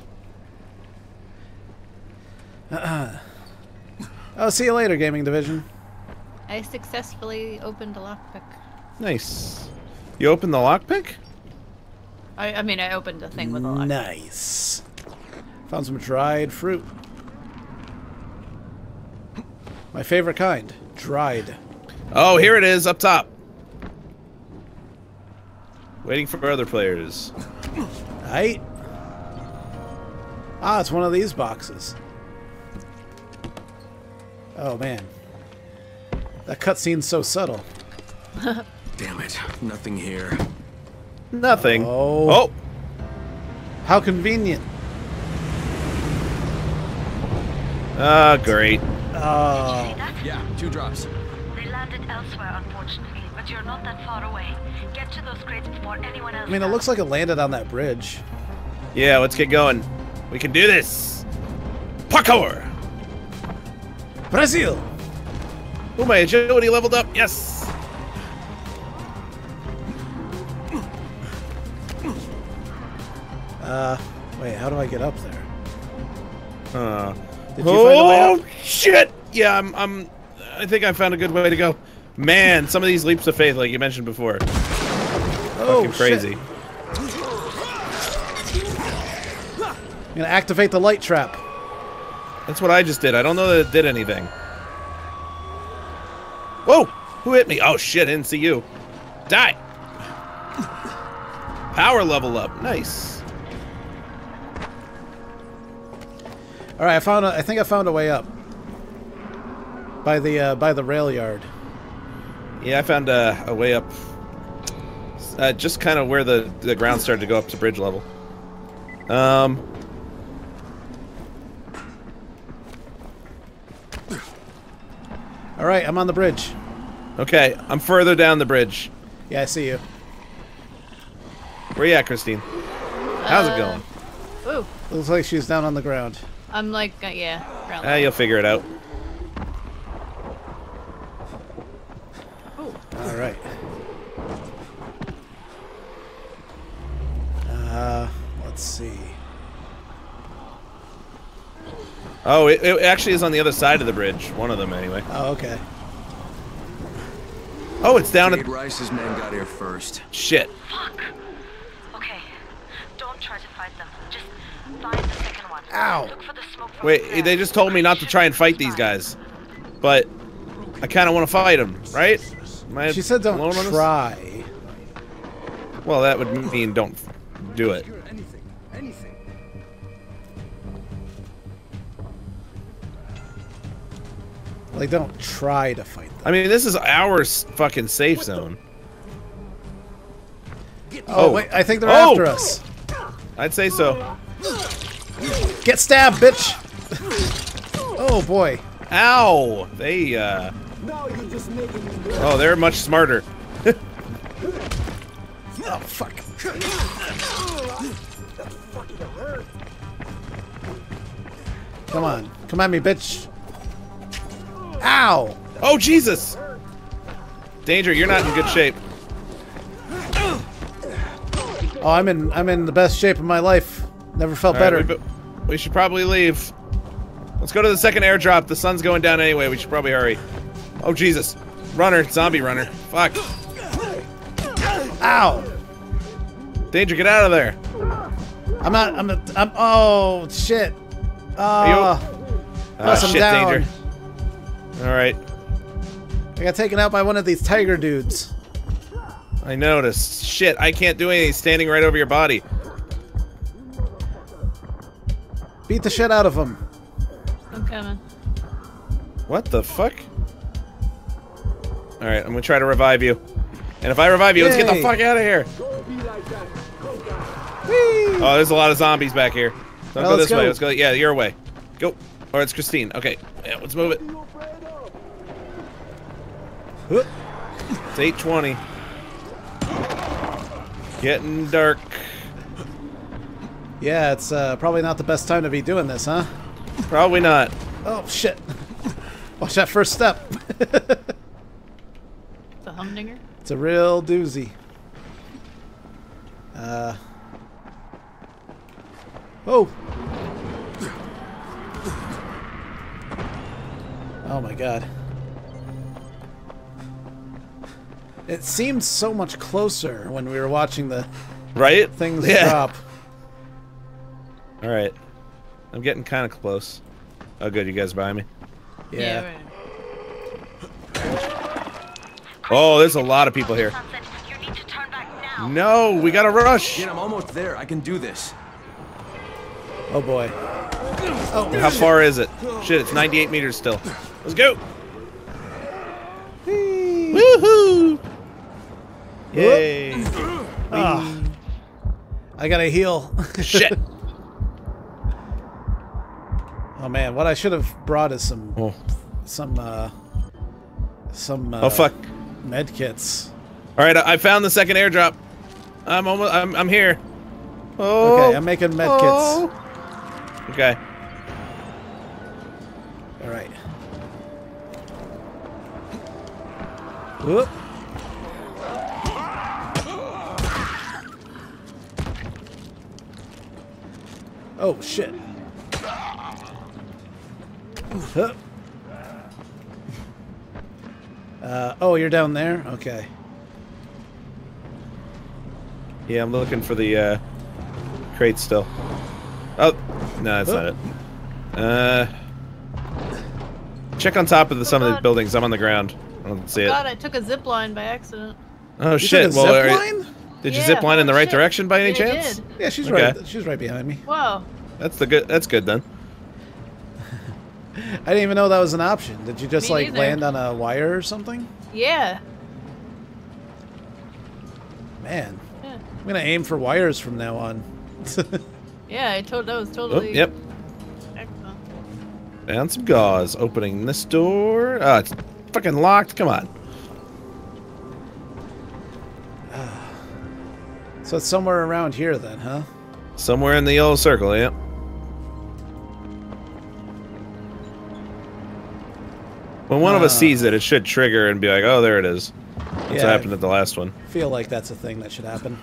Speaker 1: Uh-uh. Oh, see you later, Gaming Division.
Speaker 3: I successfully opened a lockpick.
Speaker 2: Nice. You opened the lockpick?
Speaker 3: I, I mean, I opened a thing with a lockpick.
Speaker 1: Nice. Found some dried fruit. My favorite kind, dried.
Speaker 2: Oh, here it is, up top. Waiting for other players.
Speaker 1: Right. Ah, it's one of these boxes. Oh man, that cutscene's so subtle.
Speaker 11: Damn it! Nothing here.
Speaker 2: Nothing.
Speaker 1: Oh.
Speaker 2: Oh.
Speaker 1: How convenient.
Speaker 2: Ah, great.
Speaker 1: Oh.
Speaker 11: Yeah, two drops.
Speaker 7: They landed elsewhere, unfortunately, but you're not that far away. Get to those crates before anyone else
Speaker 1: I mean, it
Speaker 7: does.
Speaker 1: looks like it landed on that bridge.
Speaker 2: Yeah, let's get going. We can do this. Parkour.
Speaker 1: Brazil.
Speaker 2: Oh, my agility leveled up. Yes.
Speaker 1: Uh, wait, how do I get up there?
Speaker 2: Uh,
Speaker 1: Did you find a way
Speaker 2: oh
Speaker 1: up?
Speaker 2: shit! Yeah, I'm. I'm. I think I found a good way to go. Man, some of these leaps of faith, like you mentioned before,
Speaker 1: Oh,
Speaker 2: fucking crazy.
Speaker 1: shit. I'm gonna activate the light trap.
Speaker 2: That's what I just did. I don't know that it did anything. Whoa! Who hit me? Oh shit! I didn't see you. Die. Power level up. Nice.
Speaker 1: All right, I found. A, I think I found a way up. By the uh, by the rail yard.
Speaker 2: Yeah, I found a, a way up. Uh, just kind of where the the ground started to go up to bridge level. Um.
Speaker 1: All right, I'm on the bridge.
Speaker 2: Okay, I'm further down the bridge.
Speaker 1: Yeah, I see you.
Speaker 2: Where you at, Christine? How's it going?
Speaker 3: Ooh,
Speaker 1: Looks like she's down on the ground.
Speaker 3: I'm like, uh, yeah. Around
Speaker 2: Ah,
Speaker 3: there.
Speaker 2: you'll figure it out.
Speaker 1: All right. Uh, let's see.
Speaker 2: Oh, it, it actually is on the other side of the bridge. One of them, anyway.
Speaker 1: Oh, okay.
Speaker 2: Oh, it's down at...
Speaker 11: Jade Rice's men got here first.
Speaker 2: Shit.
Speaker 7: Fuck. Okay. Don't try to fight them. Just find the second one.
Speaker 1: Ow.
Speaker 7: Look for the smoke from
Speaker 2: Wait,
Speaker 7: the
Speaker 2: they just told me not to try and fight these guys. But I kind of want to fight them, right? Am I
Speaker 1: She said don't
Speaker 2: alone on this?
Speaker 1: try.
Speaker 2: Well, that would mean don't do it.
Speaker 1: Like, don't try to fight them.
Speaker 2: I mean, this is our s- fucking safe zone.
Speaker 1: Oh, wait, I think they're
Speaker 2: Oh!
Speaker 1: after us.
Speaker 2: I'd say so.
Speaker 1: Get stabbed, bitch! Oh, boy.
Speaker 2: Ow! They, uh... Oh, they're much smarter.
Speaker 1: Oh, fuck. Come on. Come at me, bitch. Ow!
Speaker 2: Oh, Jesus! Danger, you're not in good shape.
Speaker 1: Oh, I'm in I'm in the best shape of my life. Never felt
Speaker 2: All right,
Speaker 1: better.
Speaker 2: we, be- we should probably leave. Let's go to the second airdrop. The sun's going down anyway. We should probably hurry. Oh, Jesus. Runner. Zombie runner. Fuck.
Speaker 1: Ow!
Speaker 2: Danger, get out of there.
Speaker 1: I'm not. I'm. A, I'm. Oh shit.
Speaker 2: Are you-
Speaker 1: Uh,
Speaker 2: Ah,
Speaker 1: plus I'm
Speaker 2: shit,
Speaker 1: down.
Speaker 2: Danger. Alright.
Speaker 1: I got taken out by one of these tiger dudes.
Speaker 2: I noticed. Shit, I can't do anything standing right over your body.
Speaker 1: Beat the shit out of him.
Speaker 3: I'm coming.
Speaker 2: What the fuck? Alright, I'm gonna try to revive you. And if I revive you, let's get the
Speaker 1: Yay.
Speaker 2: fuck out of here.
Speaker 1: Whee!
Speaker 2: Oh, there's a lot of zombies back here. Don't
Speaker 1: Well,
Speaker 2: go
Speaker 1: let's
Speaker 2: this way.
Speaker 1: go.
Speaker 2: Let's go. Yeah, your way. Go. Or it's Christine. Okay. Yeah, let's move it. It's eight twenty. Getting dark.
Speaker 1: Yeah, it's uh, probably not the best time to be doing this, huh?
Speaker 2: Probably not.
Speaker 1: Oh, shit. Watch that first step.
Speaker 3: It's a humdinger.
Speaker 1: It's a real doozy. Uh. Oh. Oh my god. It seemed so much closer when we were watching the
Speaker 2: right
Speaker 1: things
Speaker 2: yeah.
Speaker 1: drop.
Speaker 2: All right, I'm getting kind of close. Oh, good, you guys behind me.
Speaker 1: Yeah.
Speaker 3: yeah right.
Speaker 2: Oh, there's a lot of people here.
Speaker 7: You need to turn back now.
Speaker 2: No, we gotta rush.
Speaker 11: Shit, I'm almost there. I can do this.
Speaker 1: Oh boy. Oh,
Speaker 2: how far is it? Shit, it's ninety-eight meters still. Let's go. Woohoo! Yay!
Speaker 1: Oh, I gotta heal.
Speaker 2: Shit.
Speaker 1: Oh man, what I should have brought is some,
Speaker 2: oh.
Speaker 1: some, uh, some. Uh,
Speaker 2: oh fuck.
Speaker 1: Med kits.
Speaker 2: All right, I, I found the second airdrop. I'm almost. I'm. I'm here. Oh.
Speaker 1: Okay, I'm making med
Speaker 2: oh.
Speaker 1: kits.
Speaker 2: Okay.
Speaker 1: All right. Whoop. Oh shit. Huh. Uh, oh, you're down there? Okay.
Speaker 2: Yeah, I'm looking for the uh, crate still. Oh, no, that's
Speaker 1: oh.
Speaker 2: not it. Uh, check on top of the, some
Speaker 3: oh,
Speaker 2: of the buildings. I'm on the ground. I don't see
Speaker 3: oh,
Speaker 2: it.
Speaker 3: God, I took a zip line by accident.
Speaker 2: Oh
Speaker 1: you
Speaker 2: shit!
Speaker 1: Took a
Speaker 2: well,
Speaker 1: zip
Speaker 2: are,
Speaker 1: line?
Speaker 2: did you
Speaker 3: yeah,
Speaker 2: zip line in the right
Speaker 3: shit.
Speaker 2: direction by any
Speaker 3: yeah,
Speaker 2: chance?
Speaker 3: Did.
Speaker 1: Yeah, she's
Speaker 2: okay.
Speaker 1: right. She's right behind me.
Speaker 3: Whoa.
Speaker 2: That's the good. That's good then.
Speaker 1: I didn't even know that was an option. Did you just
Speaker 3: Me
Speaker 1: like
Speaker 3: neither.
Speaker 1: land on a wire or something?
Speaker 3: Yeah.
Speaker 1: Man,
Speaker 3: Yeah.
Speaker 1: I'm gonna aim for wires from now on.
Speaker 3: Yeah, I told that was
Speaker 2: Oh,
Speaker 3: totally.
Speaker 2: yep.
Speaker 3: Excellent.
Speaker 2: Found some gauze. Opening this door. Ah, it's fucking locked. Come on.
Speaker 1: So it's somewhere around here then, huh?
Speaker 2: Somewhere in the yellow circle. Yep. When one of us
Speaker 1: Uh.
Speaker 2: sees it, it should trigger and be like, "Oh, there it is." That's
Speaker 1: Yeah,
Speaker 2: what happened at the last one.
Speaker 1: I feel like that's a thing that should happen.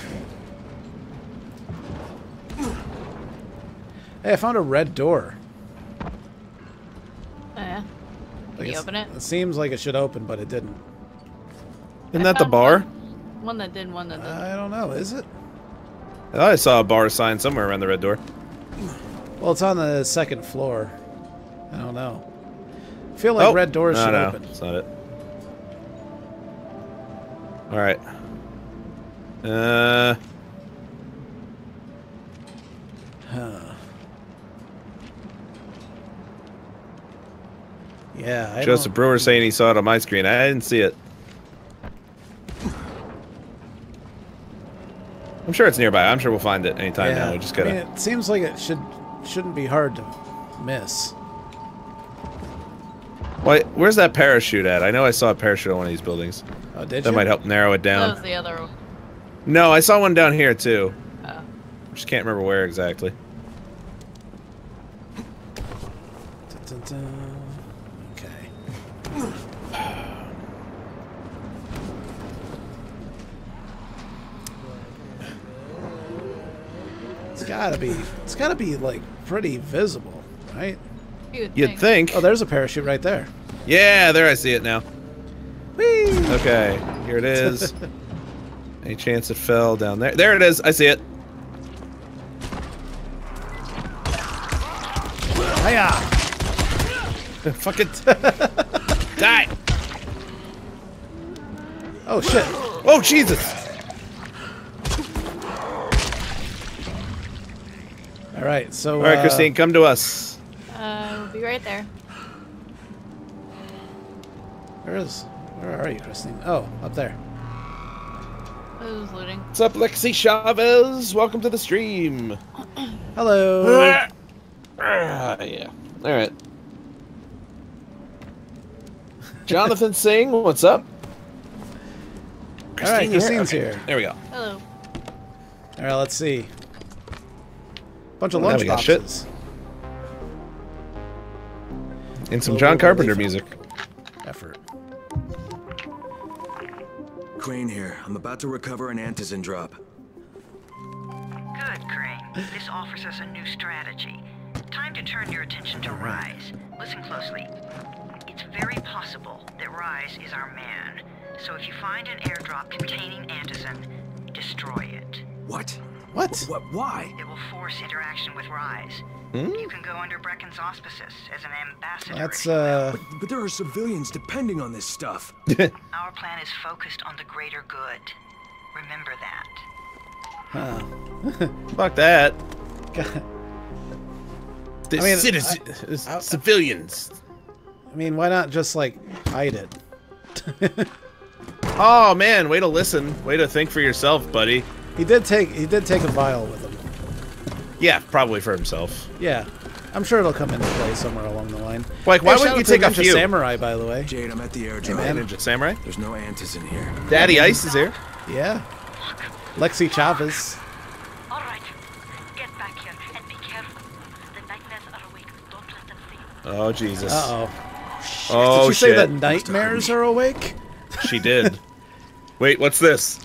Speaker 1: Hey, I found a red door.
Speaker 3: Oh, yeah. Can
Speaker 1: Like
Speaker 3: you
Speaker 1: it's-
Speaker 3: open it?
Speaker 1: It seems like it should open, but it didn't.
Speaker 2: Isn't
Speaker 3: I
Speaker 2: that the
Speaker 3: found
Speaker 2: bar?
Speaker 3: One, one that did, one that didn't.
Speaker 1: I don't know. Is it?
Speaker 2: I thought I saw a bar sign somewhere around the red door.
Speaker 1: Well, it's on the second floor. I don't know. I feel like
Speaker 2: oh,
Speaker 1: red doors
Speaker 2: no,
Speaker 1: should
Speaker 2: no,
Speaker 1: open.
Speaker 2: That's not it. All right. Uh.
Speaker 1: Huh. Yeah, I
Speaker 2: Joseph
Speaker 1: don't...
Speaker 2: Brewer saying he saw it on my screen. I didn't see it. I'm sure it's nearby. I'm sure we'll find it anytime
Speaker 1: yeah.
Speaker 2: now. We just gotta.
Speaker 1: I mean, it seems like it should shouldn't be hard to miss.
Speaker 2: Wait, where's that parachute at? I know I saw a parachute on one of these buildings.
Speaker 1: Oh, did
Speaker 2: that
Speaker 1: you?
Speaker 2: might help narrow it
Speaker 3: That
Speaker 2: down.
Speaker 3: was the other one.
Speaker 2: No, I saw one down here too.
Speaker 3: Oh.
Speaker 2: Just can't remember where exactly.
Speaker 1: Dun, dun, dun. Okay. It's gotta be. It's gotta be like pretty visible, right?
Speaker 3: You'd,
Speaker 2: You'd
Speaker 3: think.
Speaker 2: think.
Speaker 1: Oh, there's a parachute right there.
Speaker 2: Yeah, there I see it now.
Speaker 1: Whee!
Speaker 2: Okay, here it is. Any chance it fell down there? There it is. I see it.
Speaker 1: Hiya!
Speaker 2: Fuck it. Die.
Speaker 1: Oh shit!
Speaker 2: Oh Jesus.
Speaker 1: All right, so.
Speaker 2: All right,
Speaker 1: uh,
Speaker 2: Christine, come to us.
Speaker 3: Uh, we'll be right there.
Speaker 1: Where is? Where are you, Christine? Oh, up there.
Speaker 3: I was looting.
Speaker 2: What's up, Lexi Chavez? Welcome to the stream.
Speaker 1: Hello.
Speaker 2: Ah, yeah. All right. Jonathan Singh, what's up?
Speaker 1: All right,
Speaker 2: you're
Speaker 1: Christine's
Speaker 2: Okay,
Speaker 1: here.
Speaker 2: There we go.
Speaker 3: Hello.
Speaker 1: All right, let's see. Bunch of
Speaker 2: Well, now
Speaker 1: lunch
Speaker 2: we got shit.
Speaker 1: boxes.
Speaker 2: And some
Speaker 1: Little
Speaker 2: John
Speaker 1: bit of
Speaker 2: Carpenter
Speaker 1: relief
Speaker 2: music.
Speaker 1: Effort.
Speaker 11: Crane here. I'm about to recover an antizin drop.
Speaker 7: Good, Crane. This offers us a new strategy. Time to turn your attention to Rise. Listen closely. It's very possible that Rise is our man. So if you find an airdrop containing antizin, destroy it.
Speaker 11: What?
Speaker 1: What?
Speaker 11: What? Why?
Speaker 7: It will force interaction with Rise.
Speaker 2: Hmm?
Speaker 7: You can go under Brecken's auspices as an ambassador.
Speaker 1: That's,
Speaker 7: if you will.
Speaker 1: uh...
Speaker 11: But, but there are civilians depending on this stuff.
Speaker 7: Our plan is focused on the greater good. Remember that.
Speaker 1: Huh.
Speaker 2: Fuck that.
Speaker 1: God.
Speaker 2: The
Speaker 1: I mean,
Speaker 2: citizens,
Speaker 1: I- I-
Speaker 2: civilians.
Speaker 1: I mean, why not just, like, hide it?
Speaker 2: Oh man, way to listen. Way to think for yourself, buddy.
Speaker 1: He did take he did take a vial with him.
Speaker 2: Yeah, probably for himself.
Speaker 1: Yeah. I'm sure it'll come into play somewhere along the line.
Speaker 2: Like, why
Speaker 1: Hey,
Speaker 2: wouldn't
Speaker 1: shout
Speaker 2: you
Speaker 1: out to
Speaker 2: take a
Speaker 1: Ninja
Speaker 2: few?
Speaker 1: Samurai, by the way.
Speaker 11: Jade, I'm at the airdrop.
Speaker 1: Hey, man.
Speaker 2: Ninja Samurai?
Speaker 11: There's no antizin here.
Speaker 2: Daddy Ice is here.
Speaker 1: Yeah. Lexi Chavez.
Speaker 7: All right. Get back here and be careful. The nightmares are awake. Don't let them see you.
Speaker 2: Oh, Jesus.
Speaker 1: Uh-oh.
Speaker 2: Oh,
Speaker 1: Did you say
Speaker 2: shit.
Speaker 1: that nightmares are awake?
Speaker 2: She did. Wait, what's this?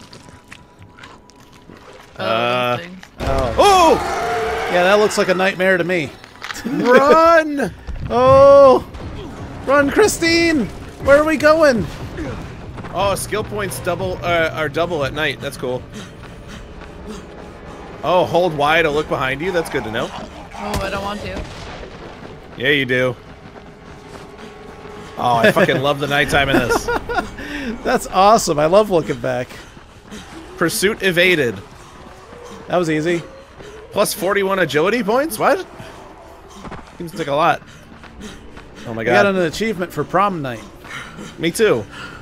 Speaker 3: Oh,
Speaker 2: Uh,
Speaker 3: those things.
Speaker 1: Oh.
Speaker 2: Oh!
Speaker 1: Yeah, that looks like a nightmare to me.
Speaker 2: Run!
Speaker 1: Oh! Run, Christine! Where are we going?
Speaker 2: Oh, skill points double uh, are double at night. That's cool. Oh, hold Y to look behind you. That's good to know.
Speaker 3: Oh, I don't want to.
Speaker 2: Yeah, you do. Oh, I fucking love the nighttime in this.
Speaker 1: That's awesome. I love looking back.
Speaker 2: Pursuit evaded.
Speaker 1: That was easy.
Speaker 2: Plus forty-one agility points? What? Seems like a lot. Oh my
Speaker 1: I got
Speaker 2: god.
Speaker 1: an achievement for prom night.
Speaker 2: Me too.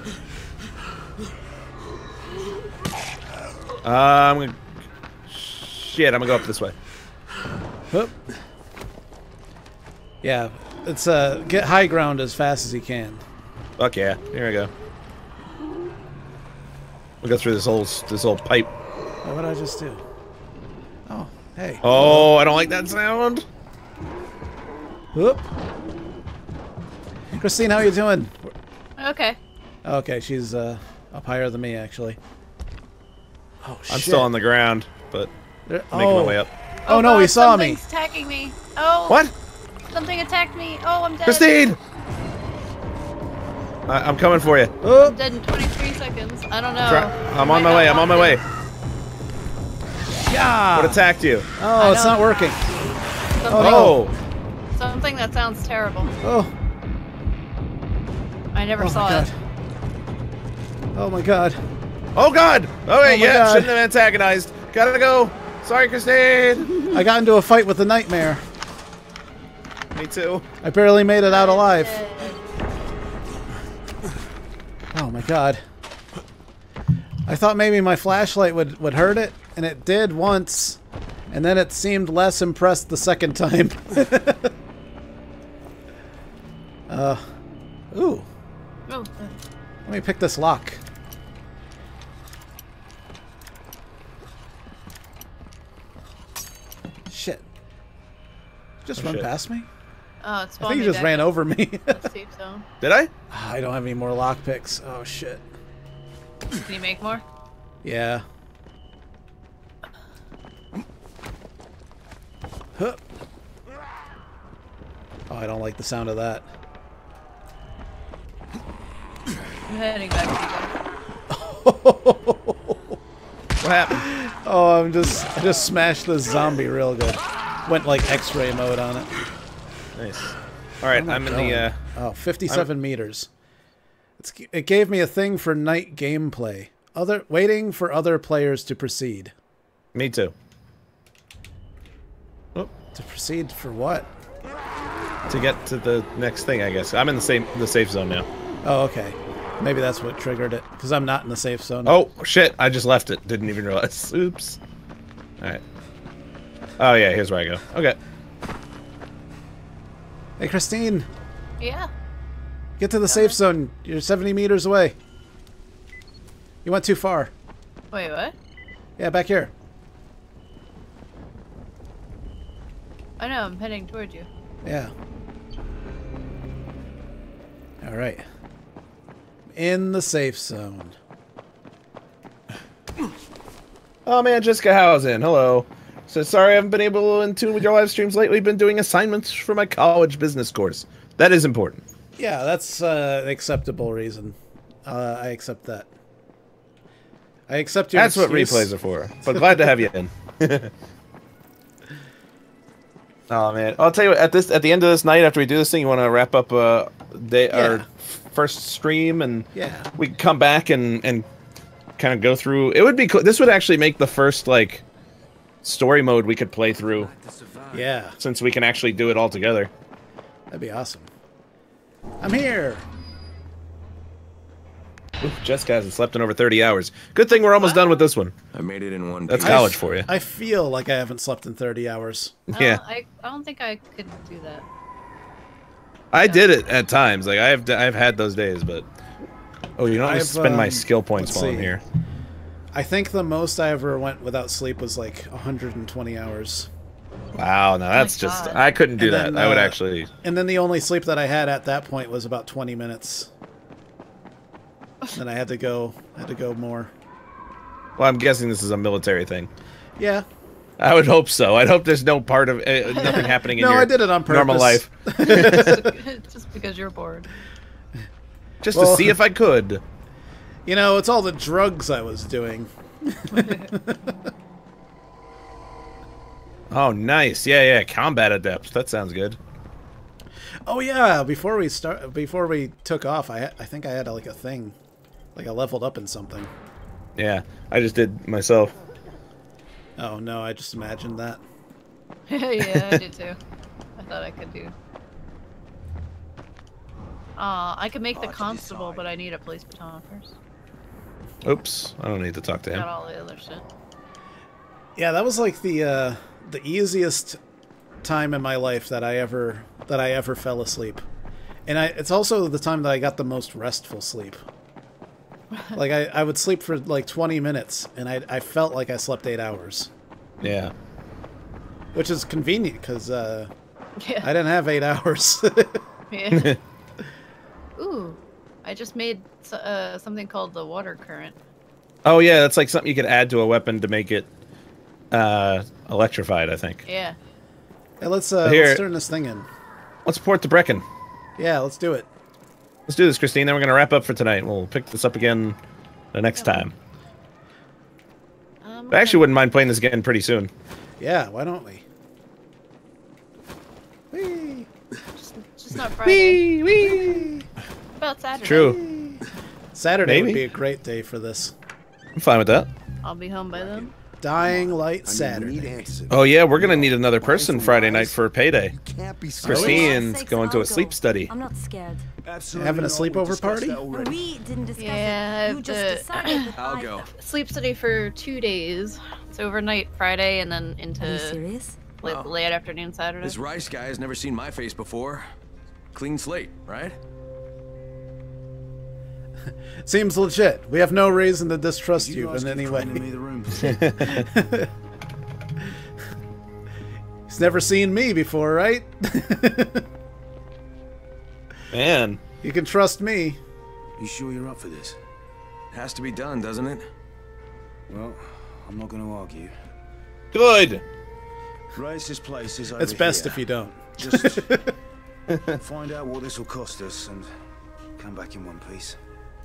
Speaker 2: Uh, I'm gonna... Shit, I'm gonna go up this way.
Speaker 1: Whoop. Yeah, it's uh, get high ground as fast as you can.
Speaker 2: Fuck yeah. Here we go. We'll go through this whole, this whole pipe.
Speaker 1: Oh, what did I just do? Oh, hey.
Speaker 2: Oh, I don't like that sound.
Speaker 1: Whoop. Christine, how you doing?
Speaker 3: Okay.
Speaker 1: Okay, she's uh, up higher than me, actually. Oh, shit.
Speaker 2: I'm still on the ground, but
Speaker 1: There-
Speaker 2: making
Speaker 1: oh.
Speaker 2: my way up.
Speaker 1: Oh, no,
Speaker 3: God,
Speaker 1: he saw me.
Speaker 3: Something's attacking me. Oh.
Speaker 2: What?
Speaker 3: Something attacked me. Oh, I'm dead.
Speaker 2: Christine! I I'm coming for you.
Speaker 1: Oh.
Speaker 3: I'm dead in twenty-three seconds. I don't know.
Speaker 2: Try- I'm
Speaker 3: I
Speaker 2: on
Speaker 3: might
Speaker 2: my way.
Speaker 3: not
Speaker 2: I'm on my
Speaker 3: want
Speaker 2: way.
Speaker 3: to.
Speaker 1: Yeah.
Speaker 2: What attacked you?
Speaker 1: Oh,
Speaker 3: I
Speaker 1: it's
Speaker 3: don't-
Speaker 1: not working.
Speaker 3: Something,
Speaker 2: Oh,
Speaker 3: something that sounds terrible.
Speaker 1: Oh.
Speaker 3: I never
Speaker 1: Oh,
Speaker 3: saw
Speaker 1: my
Speaker 3: it.
Speaker 1: God. Oh, my God.
Speaker 2: oh God! Oh wait,
Speaker 1: Oh my
Speaker 2: yeah,
Speaker 1: God.
Speaker 2: shouldn't have antagonized. Gotta go. Sorry, Christine.
Speaker 1: I got into a fight with the nightmare.
Speaker 2: Me too.
Speaker 1: I barely made it out alive. Oh, my God. I thought maybe my flashlight would, would hurt it, and it did once. And then it seemed less impressed the second time. uh, ooh.
Speaker 3: Oh.
Speaker 1: Let me pick this lock. Shit. Just
Speaker 2: Oh,
Speaker 1: run
Speaker 2: shit.
Speaker 1: past me?
Speaker 3: Oh, it's
Speaker 1: I think you just ran over me.
Speaker 3: Safe zone.
Speaker 2: Did I?
Speaker 1: I don't have any more lockpicks. Oh, shit.
Speaker 3: Can you make more?
Speaker 1: Yeah. Huh. Oh, I don't like the sound of that.
Speaker 3: I'm heading back to
Speaker 2: What happened?
Speaker 1: Oh, I'm just I just smashed this zombie real good. Went like X-ray mode on it.
Speaker 2: Nice. All right,
Speaker 1: Where am I
Speaker 2: I'm in
Speaker 1: going?
Speaker 2: the. Uh,
Speaker 1: Oh, fifty-seven meters. It's, it gave me a thing for night gameplay. Other waiting for other players to proceed.
Speaker 2: me too.
Speaker 1: To proceed for what?
Speaker 2: To get to the next thing, I guess. I'm in the same the safe zone now.
Speaker 1: Oh, okay. Maybe that's what triggered it. Because I'm not in the safe zone.
Speaker 2: Oh shit! I just left it. Didn't even realize. Oops. All right. Oh yeah, here's where I go. Okay.
Speaker 1: Hey, Christine.
Speaker 3: Yeah.
Speaker 1: Get to the safe zone. You're seventy meters away. You went too far.
Speaker 3: Wait, what?
Speaker 1: Yeah, back here.
Speaker 3: I know, I'm heading towards you.
Speaker 1: Yeah. All right. In the safe zone.
Speaker 2: Oh man, Jessica Housen, hello. So sorry I haven't been able to in tune with your live streams lately. Been doing assignments for my college business course. That is important.
Speaker 1: Yeah, that's uh, an acceptable reason. Uh, I accept that. I accept your
Speaker 2: That's
Speaker 1: excuse.
Speaker 2: what replays are for. But glad to have you in. Oh man, I'll tell you what. At this, at the end of this night, after we do this thing, you want to wrap up uh, day
Speaker 1: Yeah.
Speaker 2: our first stream, and
Speaker 1: Yeah.
Speaker 2: we can come back and and kind of go through. It would be cool. This would actually make the first like story mode we could play through.
Speaker 1: Yeah.
Speaker 2: Since we can actually do it all together.
Speaker 1: That'd be awesome. I'm here.
Speaker 2: Ooh, Jessica hasn't slept in over thirty hours. Good thing we're almost done with this one.
Speaker 11: I made it in one
Speaker 2: That's
Speaker 11: piece.
Speaker 2: college for you.
Speaker 1: I feel like I haven't slept in thirty hours.
Speaker 3: I
Speaker 2: Yeah.
Speaker 3: don't, I, I don't think I could do that.
Speaker 2: I did it at times. Like I've I've had those days, but oh, you know, I
Speaker 1: I've,
Speaker 2: spend my
Speaker 1: um,
Speaker 2: skill points
Speaker 1: let's
Speaker 2: while I'm
Speaker 1: see.
Speaker 2: here.
Speaker 1: I think the most I ever went without sleep was like one hundred twenty hours.
Speaker 2: Wow, no, that's
Speaker 3: my
Speaker 2: just
Speaker 3: God.
Speaker 2: I couldn't do
Speaker 1: And
Speaker 2: that.
Speaker 1: then,
Speaker 2: I would
Speaker 1: uh,
Speaker 2: actually.
Speaker 1: And then the only sleep that I had at that point was about twenty minutes. Then I had to go had to go more.
Speaker 2: Well, I'm guessing this is a military thing.
Speaker 1: Yeah.
Speaker 2: I would hope so. I'd hope there's no part of uh, nothing happening in
Speaker 1: No,
Speaker 2: your
Speaker 1: I did it on
Speaker 2: normal
Speaker 1: purpose.
Speaker 2: life.
Speaker 3: Just because you're bored.
Speaker 2: Just
Speaker 1: Well,
Speaker 2: to see if I could.
Speaker 1: You know, it's all the drugs I was doing.
Speaker 2: Oh, nice. Yeah, yeah. Combat adept. That sounds good.
Speaker 1: Oh yeah, before we start before we took off, I I think I had like a thing. Like I leveled up in something.
Speaker 2: Yeah, I just did myself.
Speaker 1: Oh no, I just imagined that.
Speaker 3: Yeah, I did too. I thought I could do. Uh, I could make the constable, but I need a police baton first.
Speaker 2: Oops, I don't need to talk to him.
Speaker 3: Got all the other shit.
Speaker 1: Yeah, that was like the uh, the easiest time in my life that I ever that I ever fell asleep, and I it's also the time that I got the most restful sleep. Like I, I would sleep for like twenty minutes, and I I felt like I slept eight hours.
Speaker 2: Yeah.
Speaker 1: Which is convenient because uh,
Speaker 3: Yeah.
Speaker 1: I didn't have eight hours.
Speaker 3: Yeah. Ooh, I just made uh, something called the water current.
Speaker 2: Oh yeah, that's like something you could add to a weapon to make it uh, electrified. I think.
Speaker 3: Yeah.
Speaker 1: Hey, let's uh,
Speaker 2: Here.
Speaker 1: let's turn this thing in.
Speaker 2: Let's port the Brecken.
Speaker 1: Yeah, let's do it.
Speaker 2: Let's do this, Christine. Then we're gonna wrap up for tonight. We'll pick this up again the next time.
Speaker 3: Um,
Speaker 2: I actually wouldn't mind playing this again pretty soon.
Speaker 1: Yeah, why don't we? Whee!
Speaker 3: Just, just not Friday.
Speaker 2: Wee wee.
Speaker 3: What about Saturday?
Speaker 2: True.
Speaker 1: Saturday
Speaker 2: Maybe.
Speaker 1: would be a great day for this.
Speaker 2: I'm fine with that.
Speaker 3: I'll be home by then.
Speaker 1: Dying Light Saturday.
Speaker 2: Oh yeah, we're gonna need another person Friday night for payday.
Speaker 5: Can't be
Speaker 2: Christine's going to a sleep study.
Speaker 8: I'm not scared.
Speaker 1: Having a sleepover party?
Speaker 8: And we didn't discuss
Speaker 3: Yeah,
Speaker 8: it. You just
Speaker 3: the-
Speaker 8: decided that
Speaker 11: I'll
Speaker 8: I-
Speaker 11: go.
Speaker 3: Sleep study for two days. It's overnight Friday and then
Speaker 8: Are you
Speaker 3: into
Speaker 8: serious?
Speaker 3: late,
Speaker 11: Oh.
Speaker 3: late afternoon Saturday.
Speaker 11: This Rice guy has never seen my face before. Clean slate, right?
Speaker 1: Seems legit. We have no reason to distrust you, in any way.
Speaker 6: Me the room.
Speaker 1: He's never seen me before, right?
Speaker 2: Man.
Speaker 1: You can trust me.
Speaker 6: You sure you're up for this?
Speaker 11: Has to be done, doesn't it?
Speaker 6: Well, I'm not going to argue.
Speaker 2: Good.
Speaker 6: Rice's place is over
Speaker 1: It's best
Speaker 6: here.
Speaker 1: if you don't.
Speaker 6: Just find out what this will cost us and come back in one piece.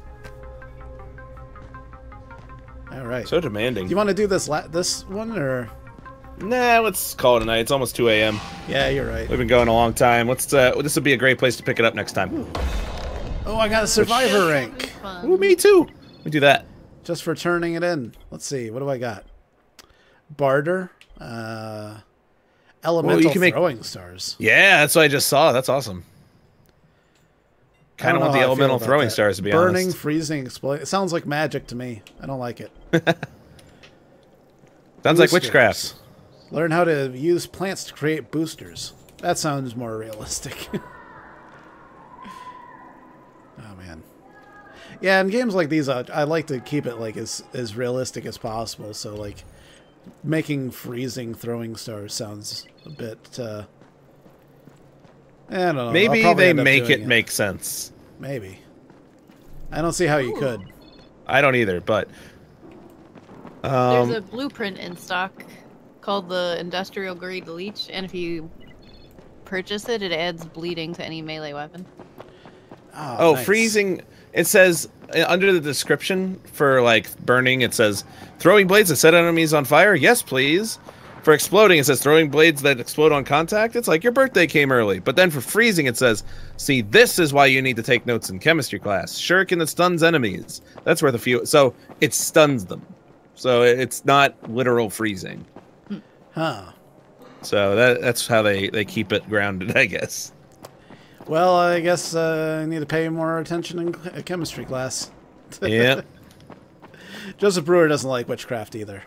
Speaker 1: All right.
Speaker 2: So demanding.
Speaker 1: Do you want to do this la this one or?
Speaker 2: Nah, let's call it a night. It's almost two A M
Speaker 1: Yeah, you're right.
Speaker 2: We've been going a long time. Let's. Uh, this would be a great place to pick it up next time.
Speaker 1: Oh, I got a survivor rank.
Speaker 3: Fun.
Speaker 2: Ooh, me too. We do that.
Speaker 1: Just for turning it in. Let's see. What do I got? Barter. Uh, elemental
Speaker 2: you can make-
Speaker 1: throwing stars.
Speaker 2: Yeah, that's what I just saw. That's awesome.
Speaker 1: I
Speaker 2: Kind
Speaker 1: don't
Speaker 2: of want
Speaker 1: know
Speaker 2: the
Speaker 1: how I feel
Speaker 2: elemental
Speaker 1: about
Speaker 2: throwing
Speaker 1: that.
Speaker 2: stars to be
Speaker 1: Burning,
Speaker 2: honest.
Speaker 1: freezing, explode. It sounds like magic to me. I don't like it.
Speaker 2: Sounds like
Speaker 1: Boosters.
Speaker 2: witchcraft.
Speaker 1: Learn how to use plants to create boosters. That sounds more realistic. Oh man. Yeah, in games like these, I, I like to keep it like as as realistic as possible. So like, making freezing throwing stars sounds a bit. Uh, I don't know.
Speaker 2: Maybe they make it, it make sense.
Speaker 1: Maybe. I don't see how you could.
Speaker 2: I don't either, but um,
Speaker 3: there's a blueprint in stock called the Industrial Grade Leech, and if you purchase it, it adds bleeding to any melee weapon.
Speaker 1: Oh,
Speaker 2: oh
Speaker 1: nice.
Speaker 2: freezing. It says uh, under the description for like burning, it says throwing blades that set enemies on fire. Yes, please. For exploding, it says throwing blades that explode on contact. It's like your birthday came early. But then for freezing, it says, see, this is why you need to take notes in chemistry class. Shuriken that stuns enemies. That's worth a few. So it stuns them. So it's not literal freezing.
Speaker 1: Huh.
Speaker 2: So that that's how they, they keep it grounded, I guess.
Speaker 1: Well, I guess uh, I need to pay more attention in ch- chemistry class.
Speaker 2: Yeah.
Speaker 1: Joseph Brewer doesn't like witchcraft either.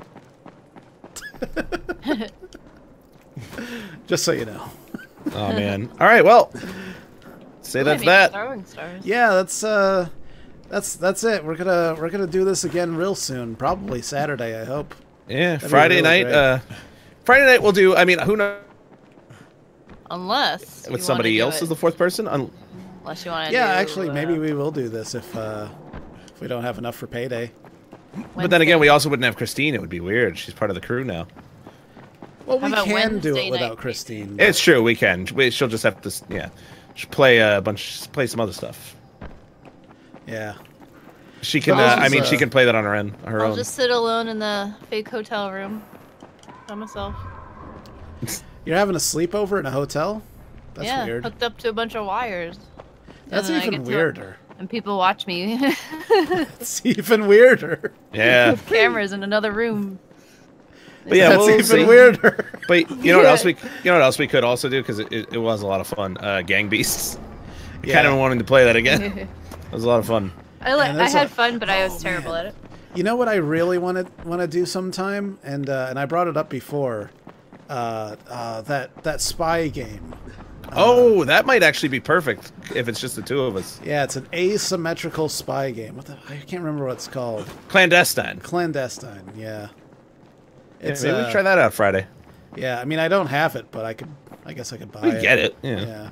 Speaker 1: Just so you know.
Speaker 2: Oh man. All right. Well, say that's that.
Speaker 3: Throwing stars.
Speaker 1: Yeah, that's uh, that's that's it. We're gonna we're gonna do this again real soon. Probably Saturday, I hope.
Speaker 2: Yeah,
Speaker 1: That'd
Speaker 2: Friday
Speaker 1: really
Speaker 2: night.
Speaker 1: great.
Speaker 2: Uh, Friday night we'll do. I mean, who knows?
Speaker 3: Unless
Speaker 2: With
Speaker 3: you
Speaker 2: somebody
Speaker 3: wanna
Speaker 2: else
Speaker 3: do
Speaker 2: as
Speaker 3: it.
Speaker 2: the fourth person. Un
Speaker 3: Unless you want to.
Speaker 1: Yeah,
Speaker 3: do,
Speaker 1: actually,
Speaker 3: uh,
Speaker 1: maybe we will do this if uh, if we don't have enough for payday.
Speaker 2: but then again, we also wouldn't have Christine. It would be weird. She's part of the crew now.
Speaker 1: Well,
Speaker 3: How
Speaker 1: we
Speaker 3: about
Speaker 1: can do
Speaker 3: Wednesday
Speaker 1: it without
Speaker 3: night?
Speaker 1: Christine.
Speaker 2: It's true. We can. We, she'll just have to. s- Yeah, she'll play a bunch. Play some other stuff.
Speaker 1: Yeah.
Speaker 2: She can.
Speaker 1: So
Speaker 2: Uh,
Speaker 1: this
Speaker 2: I
Speaker 1: is,
Speaker 2: mean, she
Speaker 1: uh,
Speaker 2: can play that on her own. Her
Speaker 3: I'll
Speaker 2: own.
Speaker 3: just sit alone in the fake hotel room by myself.
Speaker 1: You're having a sleepover in a hotel? That's
Speaker 3: yeah,
Speaker 1: weird.
Speaker 3: hooked up to a bunch of wires.
Speaker 1: That's
Speaker 3: And then I
Speaker 1: even
Speaker 3: get to-
Speaker 1: weirder.
Speaker 3: And people watch me.
Speaker 1: It's even weirder.
Speaker 2: Yeah.
Speaker 3: With cameras in another room.
Speaker 2: But yeah,
Speaker 1: That's
Speaker 2: we'll
Speaker 1: even
Speaker 2: see.
Speaker 1: weirder.
Speaker 2: But you know what
Speaker 3: Yeah.
Speaker 2: else we? You know what else we could also do because it, it, it was a lot of fun. Uh, Gang Beasts. I
Speaker 1: Yeah.
Speaker 2: kind of wanted to play that again. It was a lot of fun.
Speaker 3: I like.
Speaker 1: Man,
Speaker 3: I
Speaker 1: there's
Speaker 3: had
Speaker 1: a-
Speaker 3: fun, but I was
Speaker 1: Oh,
Speaker 3: terrible
Speaker 1: man.
Speaker 3: at it.
Speaker 1: You know what I really want to want to do sometime, and uh, and I brought it up before. Uh, uh, that that spy game.
Speaker 2: Oh, that might actually be perfect if it's just the two of us.
Speaker 1: Yeah, it's an asymmetrical spy game. What the? I can't remember what it's called.
Speaker 2: Clandestine.
Speaker 1: Clandestine. Yeah.
Speaker 2: It's, maybe
Speaker 1: uh,
Speaker 2: we try that out Friday.
Speaker 1: Yeah, I mean I don't have it, but I could. I guess I could buy
Speaker 2: We
Speaker 1: it.
Speaker 2: get it. Yeah.
Speaker 1: Yeah.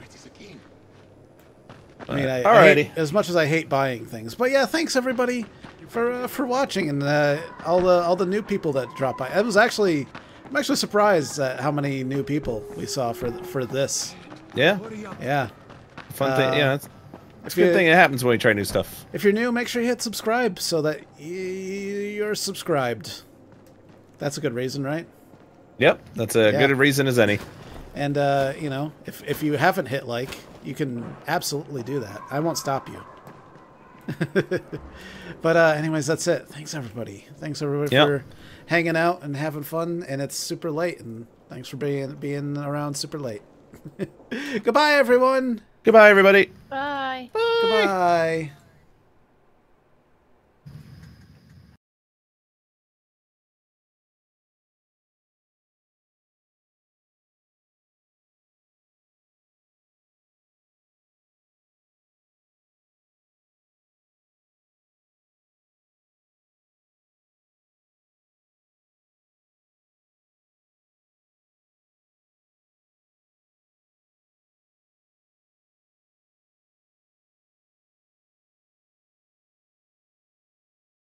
Speaker 1: I mean, I, I
Speaker 2: Alrighty.
Speaker 1: hate, as much as I hate buying things, but yeah, thanks everybody for uh, for watching and uh, all the all the new people that dropped by. I was actually, I'm actually surprised at how many new people we saw for for this.
Speaker 2: Yeah.
Speaker 1: Yeah.
Speaker 2: Fun
Speaker 1: Uh,
Speaker 2: thing. Yeah. It's, it's a
Speaker 1: you-
Speaker 2: good thing it happens when we try new stuff.
Speaker 1: If you're new, make sure you hit subscribe so that y- you're subscribed. That's a good reason, right?
Speaker 2: Yep. That's a
Speaker 1: Yeah.
Speaker 2: good reason as any.
Speaker 1: And uh, you know, if if you haven't hit like, you can absolutely do that. I won't stop you. But uh, anyways, that's it. Thanks everybody. Thanks everybody
Speaker 2: Yep.
Speaker 1: for hanging out and having fun. And it's super late. And thanks for being being around super late. Goodbye, everyone.
Speaker 2: Goodbye, everybody.
Speaker 3: Bye.
Speaker 1: Goodbye.